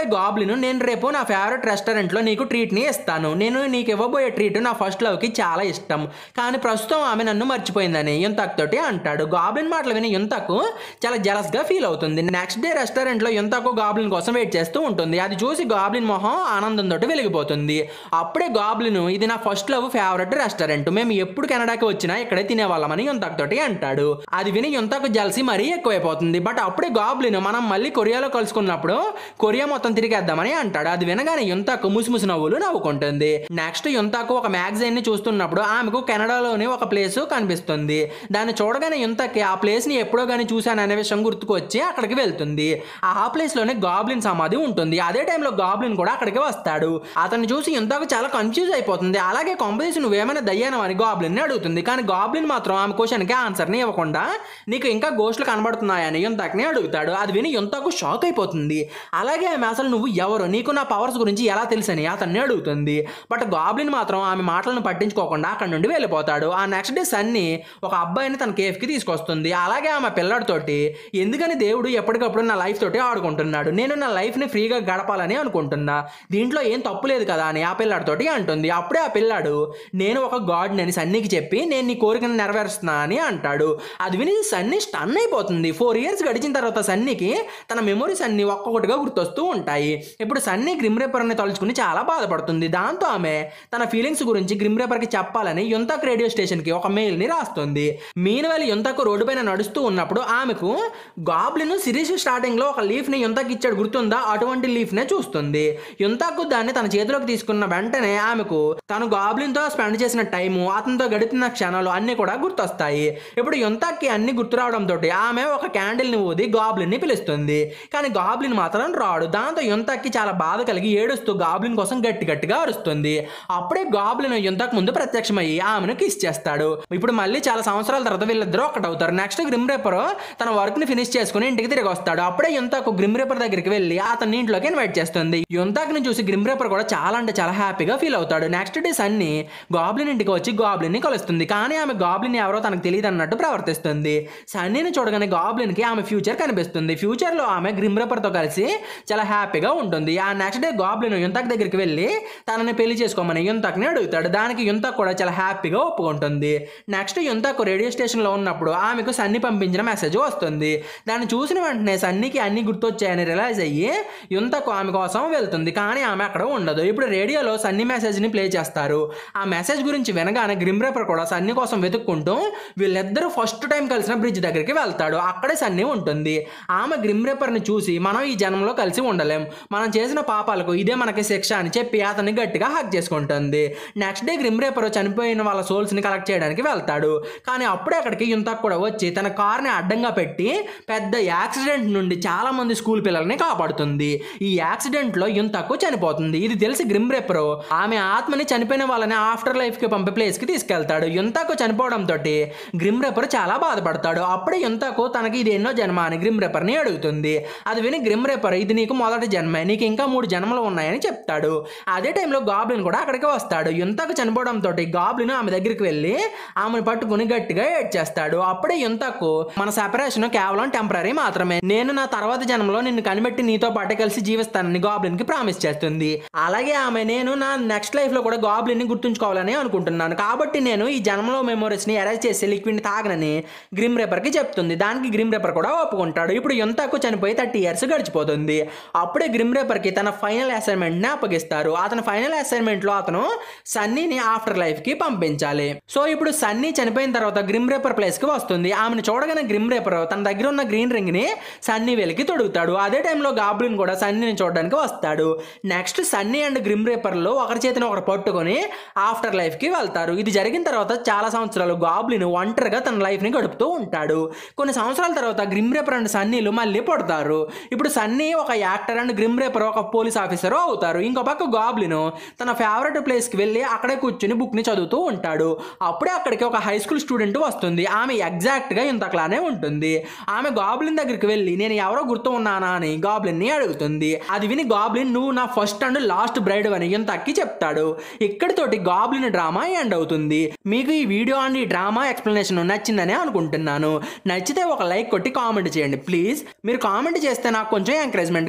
గాబ్లిన్ నేను రేపు నా ఫేవరెట్ రెస్టారెంట్లో నీకు ట్రీట్ని ఇస్తాను, నేను నీకు ఇవ్వబోయే ట్రీట్ నా ఫస్ట్ లవ్కి చాలా ఇష్టం, కానీ ప్రస్తుతం ఆమె నన్ను మర్చిపోయిందని యుంతాక్ తోటి అంటాడు. గాబ్లిన్ మాటలు విని యుంతాక్ చాలా జలస్గా ఫీల్ అవుతుంది. నెక్స్ట్ డే రెస్టారెంట్లో యుంతాక్ గాబ్లిన్ కోసం వెయిట్ చేస్తూ ఉంటుంది. అది చూసి గాబ్లిన్ మొహం ఆనందంతో వెలిగిపోతుంది. అప్పుడే గాబ్లిన్ ఇది నా ఫస్ట్ లవ్ ఫేవరెట్ రెస్టారెంట్, మేము ఎప్పుడు కెనడాకి వచ్చినా ఇక్కడే తినేవాళ్ళమని యుంతాక్ తోటి అంటాడు. అది విని యుంతాక్ జలసి మరీ ఎక్కువైపోతుంది. బట్ అప్పుడే గాబ్లిన్ మనం మళ్ళీ కొరియాలో కలుసుకున్నప్పుడు కొరియా మొత్తం తిరిగేద్దామని అంటాడు. అది వినగానే యుంతాక్ ముసిముసి నవ్వులు నవ్వుకుంటుంది. నెక్స్ట్ యుంతాక్ ఒక మ్యాగజైన్ ని చూస్తున్నప్పుడు ఆమెకు కెనడాలోని ఒక ప్లేస్ కనిపిస్తుంది. దాన్ని చూడగానే యుంతాక్ ఆ ప్లేస్ ని ఎప్పుడో గానీ చూశాను అనే విషయం గుర్తుకొచ్చి అక్కడికి వెళ్తుంది. ఆ ప్లేస్ లోనే గాబ్లిన్ సమాధి ఉంటుంది. అదే టైంలో గాబ్లిన్ కూడా అక్కడికి వస్తాడు. అతన్ని చూసి యుంతాక్ చాలా కన్ఫ్యూజ్ అయిపోతుంది. అలాగే కాంపిటీషన్ నువ్వేమైనా దయ్యానో అని గాబ్లిన్ ని అడుగుతుంది. కానీ గాబ్లిన్ మాత్రం ఆమె క్వశ్చన్ కి ఆన్సర్ ని ఇవ్వకుండా నీకు ఇంకా గోస్ట్లు కనబడుతున్నాయని యుంతాక్ ని అడుగుతాడు. అది విని యుంతాక్ షాక్ అయిపోతుంది. అలాగే ఆమె అసలు నువ్వు ఎవరు, నీకు నా పవర్స్ గురించి ఎలా తెలుసని అతన్ని అడుగుతుంది. బట్ గాబ్లిన్ మాత్రం ఆమె మాటలను పట్టించుకోకుండా అక్కడ నుండి వెళ్ళిపోతాడు. ఆ నెక్స్ట్ డే సన్నీ ఒక అబ్బాయిని తన కేఫ్ కి తీసుకొస్తుంది. అలాగే ఆమె పిల్లడితోటి ఎందుకని దేవుడు ఎప్పటికప్పుడు నా లైఫ్ తోటి ఆడుకుంటున్నాడు, నేను నా లైఫ్ ని ఫ్రీగా గడపాలని అనుకుంటున్నా, దీంట్లో ఏం తప్పు లేదు కదా అని ఆ పిల్లాడితోటి అంటుంది. అప్పుడే ఆ పిల్లాడు నేను ఒక గాడ్ అని సన్నీకి చెప్పి నేను నీ కోరికను నెరవేరుస్తున్నా అని అంటాడు. అది విని సన్నీ స్టన్ అయిపోతుంది. 4 years గడిచిన తర్వాత సన్నీకి తన మెమొరీస్ అన్ని ఒక్కొక్కటిగా గుర్తొస్తూ ఉంటాయి. ఇప్పుడు సన్నీ గ్రిమ్ రేపర్ని తలుచుకుని చాలా బాధపడుతుంది. దాంతో ఆమె తన ఫీలింగ్స్ గురించి గ్రిమ్ రేపర్కి చెప్పాలని యుంతాక్ రేడియో స్టేషన్కి ఒక మెయిల్ని రాస్తుంది. మీన్వైల్ యుంతాక్ రోడ్డు పైన నడుస్తూ ఉన్నప్పుడు ఆమెకు గాబ్లిన్ సిరీస్ స్టార్టింగ్లో ఒక లీఫ్ని యుంతాక్ ఇచ్చాడు గుర్తుందా, అటువంటి లీఫ్నే చూస్తుంది. యుంతాక్ దాన్ని తన చేతిలోకి తీసుకున్న వెంటనే ఆమెకు తను గాబ్లిన్తో స్పెండ్ చేసిన టైము, అతనితో గడిపిన క్షణాలు అన్నీ కూడా గుర్తొస్తాయి. ఇప్పుడు యుంతాక్కి అన్ని గుర్తు రావడంతో ఆమె ఒక క్యాండిల్ని ఊది గాబ్లిన్ని పిలుస్తుంది. కానీ గాబ్లిన్ మాత్రం రాడు. దాంతో యుంతాక్కి చాలా బాధ కలిగి ఏడుస్తూ గాబ్లిన్ కోసం గట్టిగా అరుస్తుంది. అప్పుడే గాబ్లిన్ యుంతాక్ ముందు ప్రత్యక్షమయ్యి ఆమెను కిస్ చేస్తాడు. ఇప్పుడు మళ్ళీ చాలా సంవత్సరాల తర్వాత వీళ్ళిద్దరూ ఒకటవుతారు. నెక్స్ట్ గ్రిమ్ రేపర్ తన వర్క్ ని ఫినిష్ చేసుకుని ఇంటికి తిరిగి వస్తాడు. అప్పుడే యుంతాక్ గ్రిమ్ రేపర్ దగ్గరికి వెళ్ళి అతన్ని ఇంట్లోకి ఇన్వైట్ చేస్తుంది. యుంతాక్ ని చూసి గ్రిమ్ రేపర్ కూడా చాలా అంటే చాలా హ్యాపీగా ఫీల్ అవుతాడు. నెక్స్ట్ డే సన్నీ గాబ్లిన్ ఇంటికి వచ్చి గాబ్లిన్ ని కలుస్తుంది. కానీ ఆమె గాబ్లిన్ ఎవరో తనకు తెలియదు అన్నట్టు ప్రవర్తిస్తుంది. సన్నీని చూడగానే గాబ్లిన్ కి ఆమె ఫ్యూచర్ కనిపిస్తుంది. ఫ్యూచర్ లో ఆమె గ్రిమ్ రేపర్ తో కలిసి చాలా హ్యాపీగా ఉంటుంది. ఆ నెక్స్ట్ డే గాబ్లిన్ యుంతాక్ దగ్గరికి వెళ్ళి తనని పెళ్లి చేసుకోమని యుంతాక్ ని అడుగుతాడు. దానికి యుంతాక్ కూడా చాలా హ్యాపీగా ఒప్పుకుంటుంది. నెక్స్ట్ యుంతాక్ రేడియో స్టేషన్ లో ఉన్నప్పుడు ఆమెకు సన్నీ పంపించిన మెసేజ్ వస్తుంది. దాన్ని చూసిన వెంటనే సన్నీకి అన్ని గుర్తొచ్చాయని రియలైజ్ అయ్యి యుంతాక్ ఆమె కోసం వెళ్తుంది. కానీ ఆమె అక్కడ ఉండదు. ఇప్పుడు రేడియోలో సన్నీ మెసేజ్ ని ప్లే చేస్తారు. ఆ మెసేజ్ గురించి వినగానే గ్రిమ్ రేపర్ కూడా సన్నీ కోసం వెతుక్కుంటూ వీళ్ళిద్దరూ ఫస్ట్ టైం కలిసిన బ్రిడ్జ్ దగ్గరికి వెళ్తాడు. అక్కడే సన్నీ ఉంటుంది. ఆమె గ్రిమ్ రేపర్ ని చూసి మనం ఈ జన్మలో కలిసి ఉండలేం, మనం చేసిన పాపాలకు ఇదే మనకి శిక్ష అని చెప్పి అతన్ని గట్టిగా హక్ చేసుకుంటుంది. నెక్స్ట్ డే గ్రిమ్ రేపర్ చనిపోయిన వాళ్ళ సోల్స్ ని కలెక్ట్ చేయడానికి వెళ్తాడు. కానీ అప్పుడే అక్కడికి యుంతాక్ కూడా వచ్చి తన కార్ని అడ్డంగా పెట్టి పెద్ద యాక్సిడెంట్ నుండి చాలా మంది స్కూల్ పిల్లల్ని కాపాడుతుంది. ఈ యాక్సిడెంట్ లో యుంతాక్ చనిపోతుంది. ఇది తెలిసి గ్రిమ్ రేపర్ ఆమె ఆత్మని చనిపోయిన వాళ్ళని ఆఫ్టర్ లైఫ్ కి పంపే ప్లేస్ కి తీసుకెళ్తాడు. యుంతాక్ చనిపోవడంతో గ్రిమ్ రేపర్ చాలా బాధపడతాడు. అప్పుడే యుంతాక్ తనకి ఇది ఎన్నో జన్మ అని గ్రిమ్ రేపర్ ని అడుగుతుంది. అది విని గ్రిమ్ రేపర్ ఇది నీకు మొదటి జన్మే, నీకు ఇంకా 3 జన్మలు ఉన్నాయని చెప్తాడు. అదే టైంలో గాబ్లిన్ కూడా అక్కడికి వస్తాడు. యుంతాక్ చనిపోవడంతో గాబ్లిన్ ఆమె దగ్గరికి వెళ్ళి ఆమెను పట్టుకుని గట్టిగా ఏడ్చేస్తాడు. అప్పుడే యుంతాక్ మన సెపరేషన్ కేవలం టెంపరీ మాత్రమే, నేను నా తర్వాత జన్మలో నిన్ను కనిపెట్టి నీతో పాటే కలిసి జీవిస్తానని గాబ్లిన్ కి ప్రామిస్ చేస్తుంది. అలాగే ఆమె నేను నా నెక్స్ట్ లైఫ్ లో కూడా గాబ్లిన్ ని గుర్తుంచుకోవాలని అనుకుంటున్నాను, కాబట్టి నేను ఈ జన్మలో మెమోరీస్ ని ఎరేజ్ చేసి లిక్విడ్ ని తాగనని గ్రిమ్ రేపర్ కి చెప్తుంది. దానికి గ్రిమ్ రేపర్ కూడా ఒప్పుకుంటాడు. ఇప్పుడు యుంతాక్ చనిపోయి 30 years గడిచిపోతుంది. అప్పుడే గ్రిమ్ రేపర్ కి తన ఫైనల్ అసైన్మెంట్ ని అప్పగిస్తారు. అతని ఫైనల్ అసైన్మెంట్ లో అతను సన్నీని ఆఫ్టర్ లైఫ్ కి పంపించాలి. సో ఇప్పుడు సన్నీ చనిపోయిన తర్వాత గ్రిమ్ రేపర్ ప్లేస్ కి వస్తుంది. ఆమెను చూడగానే గ్రిమ్ రేపర్ తన దగ్గర ఉన్న గ్రీన్ రింగ్ ని సన్నీ వెలికి తొడుగుతాడు. అదే టైంలో గాబ్లిన్ కూడా సన్నీని చూడడానికి వస్తాడు. Next Sunny and grim reaper లో ఒకరి చేతిని ఒకరు పట్టుకొని ఆఫ్టర్ లైఫ్ కి వెళ్తారు. ఇది జరిగిన తర్వాత చాలా సంవత్సరాలు గాబ్లిన్ ఒంటరిగా తన లైఫ్ ని గడుపుతూ ఉంటాడు. కొన్ని సంవత్సరాల తర్వాత గ్రిమ్ రేపర్ అండ్ సన్నీలు మళ్ళీ పడతారు. ఇప్పుడు సన్నీ ఒక యాక్టర్ అండ్ గ్రిమ్ రేపర్ ఒక పోలీస్ ఆఫీసర్ అవుతారు. ఇంకో పక్క గాబ్లిన్ తన ఫేవరెట్ ప్లేస్ కి వెళ్ళి అక్కడే కూర్చుని బుక్ ని చదువుతూ ఉంటాడు. అప్పుడే అక్కడికి ఒక హై స్కూల్ స్టూడెంట్ వస్తుంది. ఆమె ఎగ్జాక్ట్ గా ఇంతట్లానే ఉంటుంది. ఆమె గాబ్లిన్ దగ్గరికి వెళ్ళి నేను ఎవరో గుర్తు ఉన్నానా అని గాబ్లిన్ ని అడుగుతుంది. అది విని గాబ్లిన్ నువ్వు నా ఫస్ట్ అండ్ లాస్ట్ బ్రైడ్ అని ఇంతకి చెప్తాడు. ఇక్కడితోటి గాబ్లిన్ డ్రామా ఎండ్ అవుతుంది. మీకు ఈ వీడియో అండ్ ఈ డ్రామా ఎక్స్ప్లెనేషన్ నచ్చిందని అనుకుంటున్నాను. నచ్చితే ఒక లైక్ కొట్టి కామెంట్ చేయండి ప్లీజ్. మీరు కామెంట్ చేస్తే నాకు కొంచెం ఎంకరేజ్మెంట్ గా ఉంటుంది.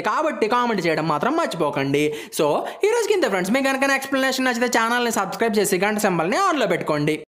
కాబట్టి కామెంట్ చేయడం మాత్రం మర్చిపోకండి. సో ఈ రోజుకి ఇంత ఫ్రెండ్స్. మీకు కనుక ఎక్స్ప్లెనేషన్ నచ్చితే ఛానల్ని సబ్స్క్రైబ్ చేసి గంట సింబల్ని ఆన్లో పెట్టుకోండి.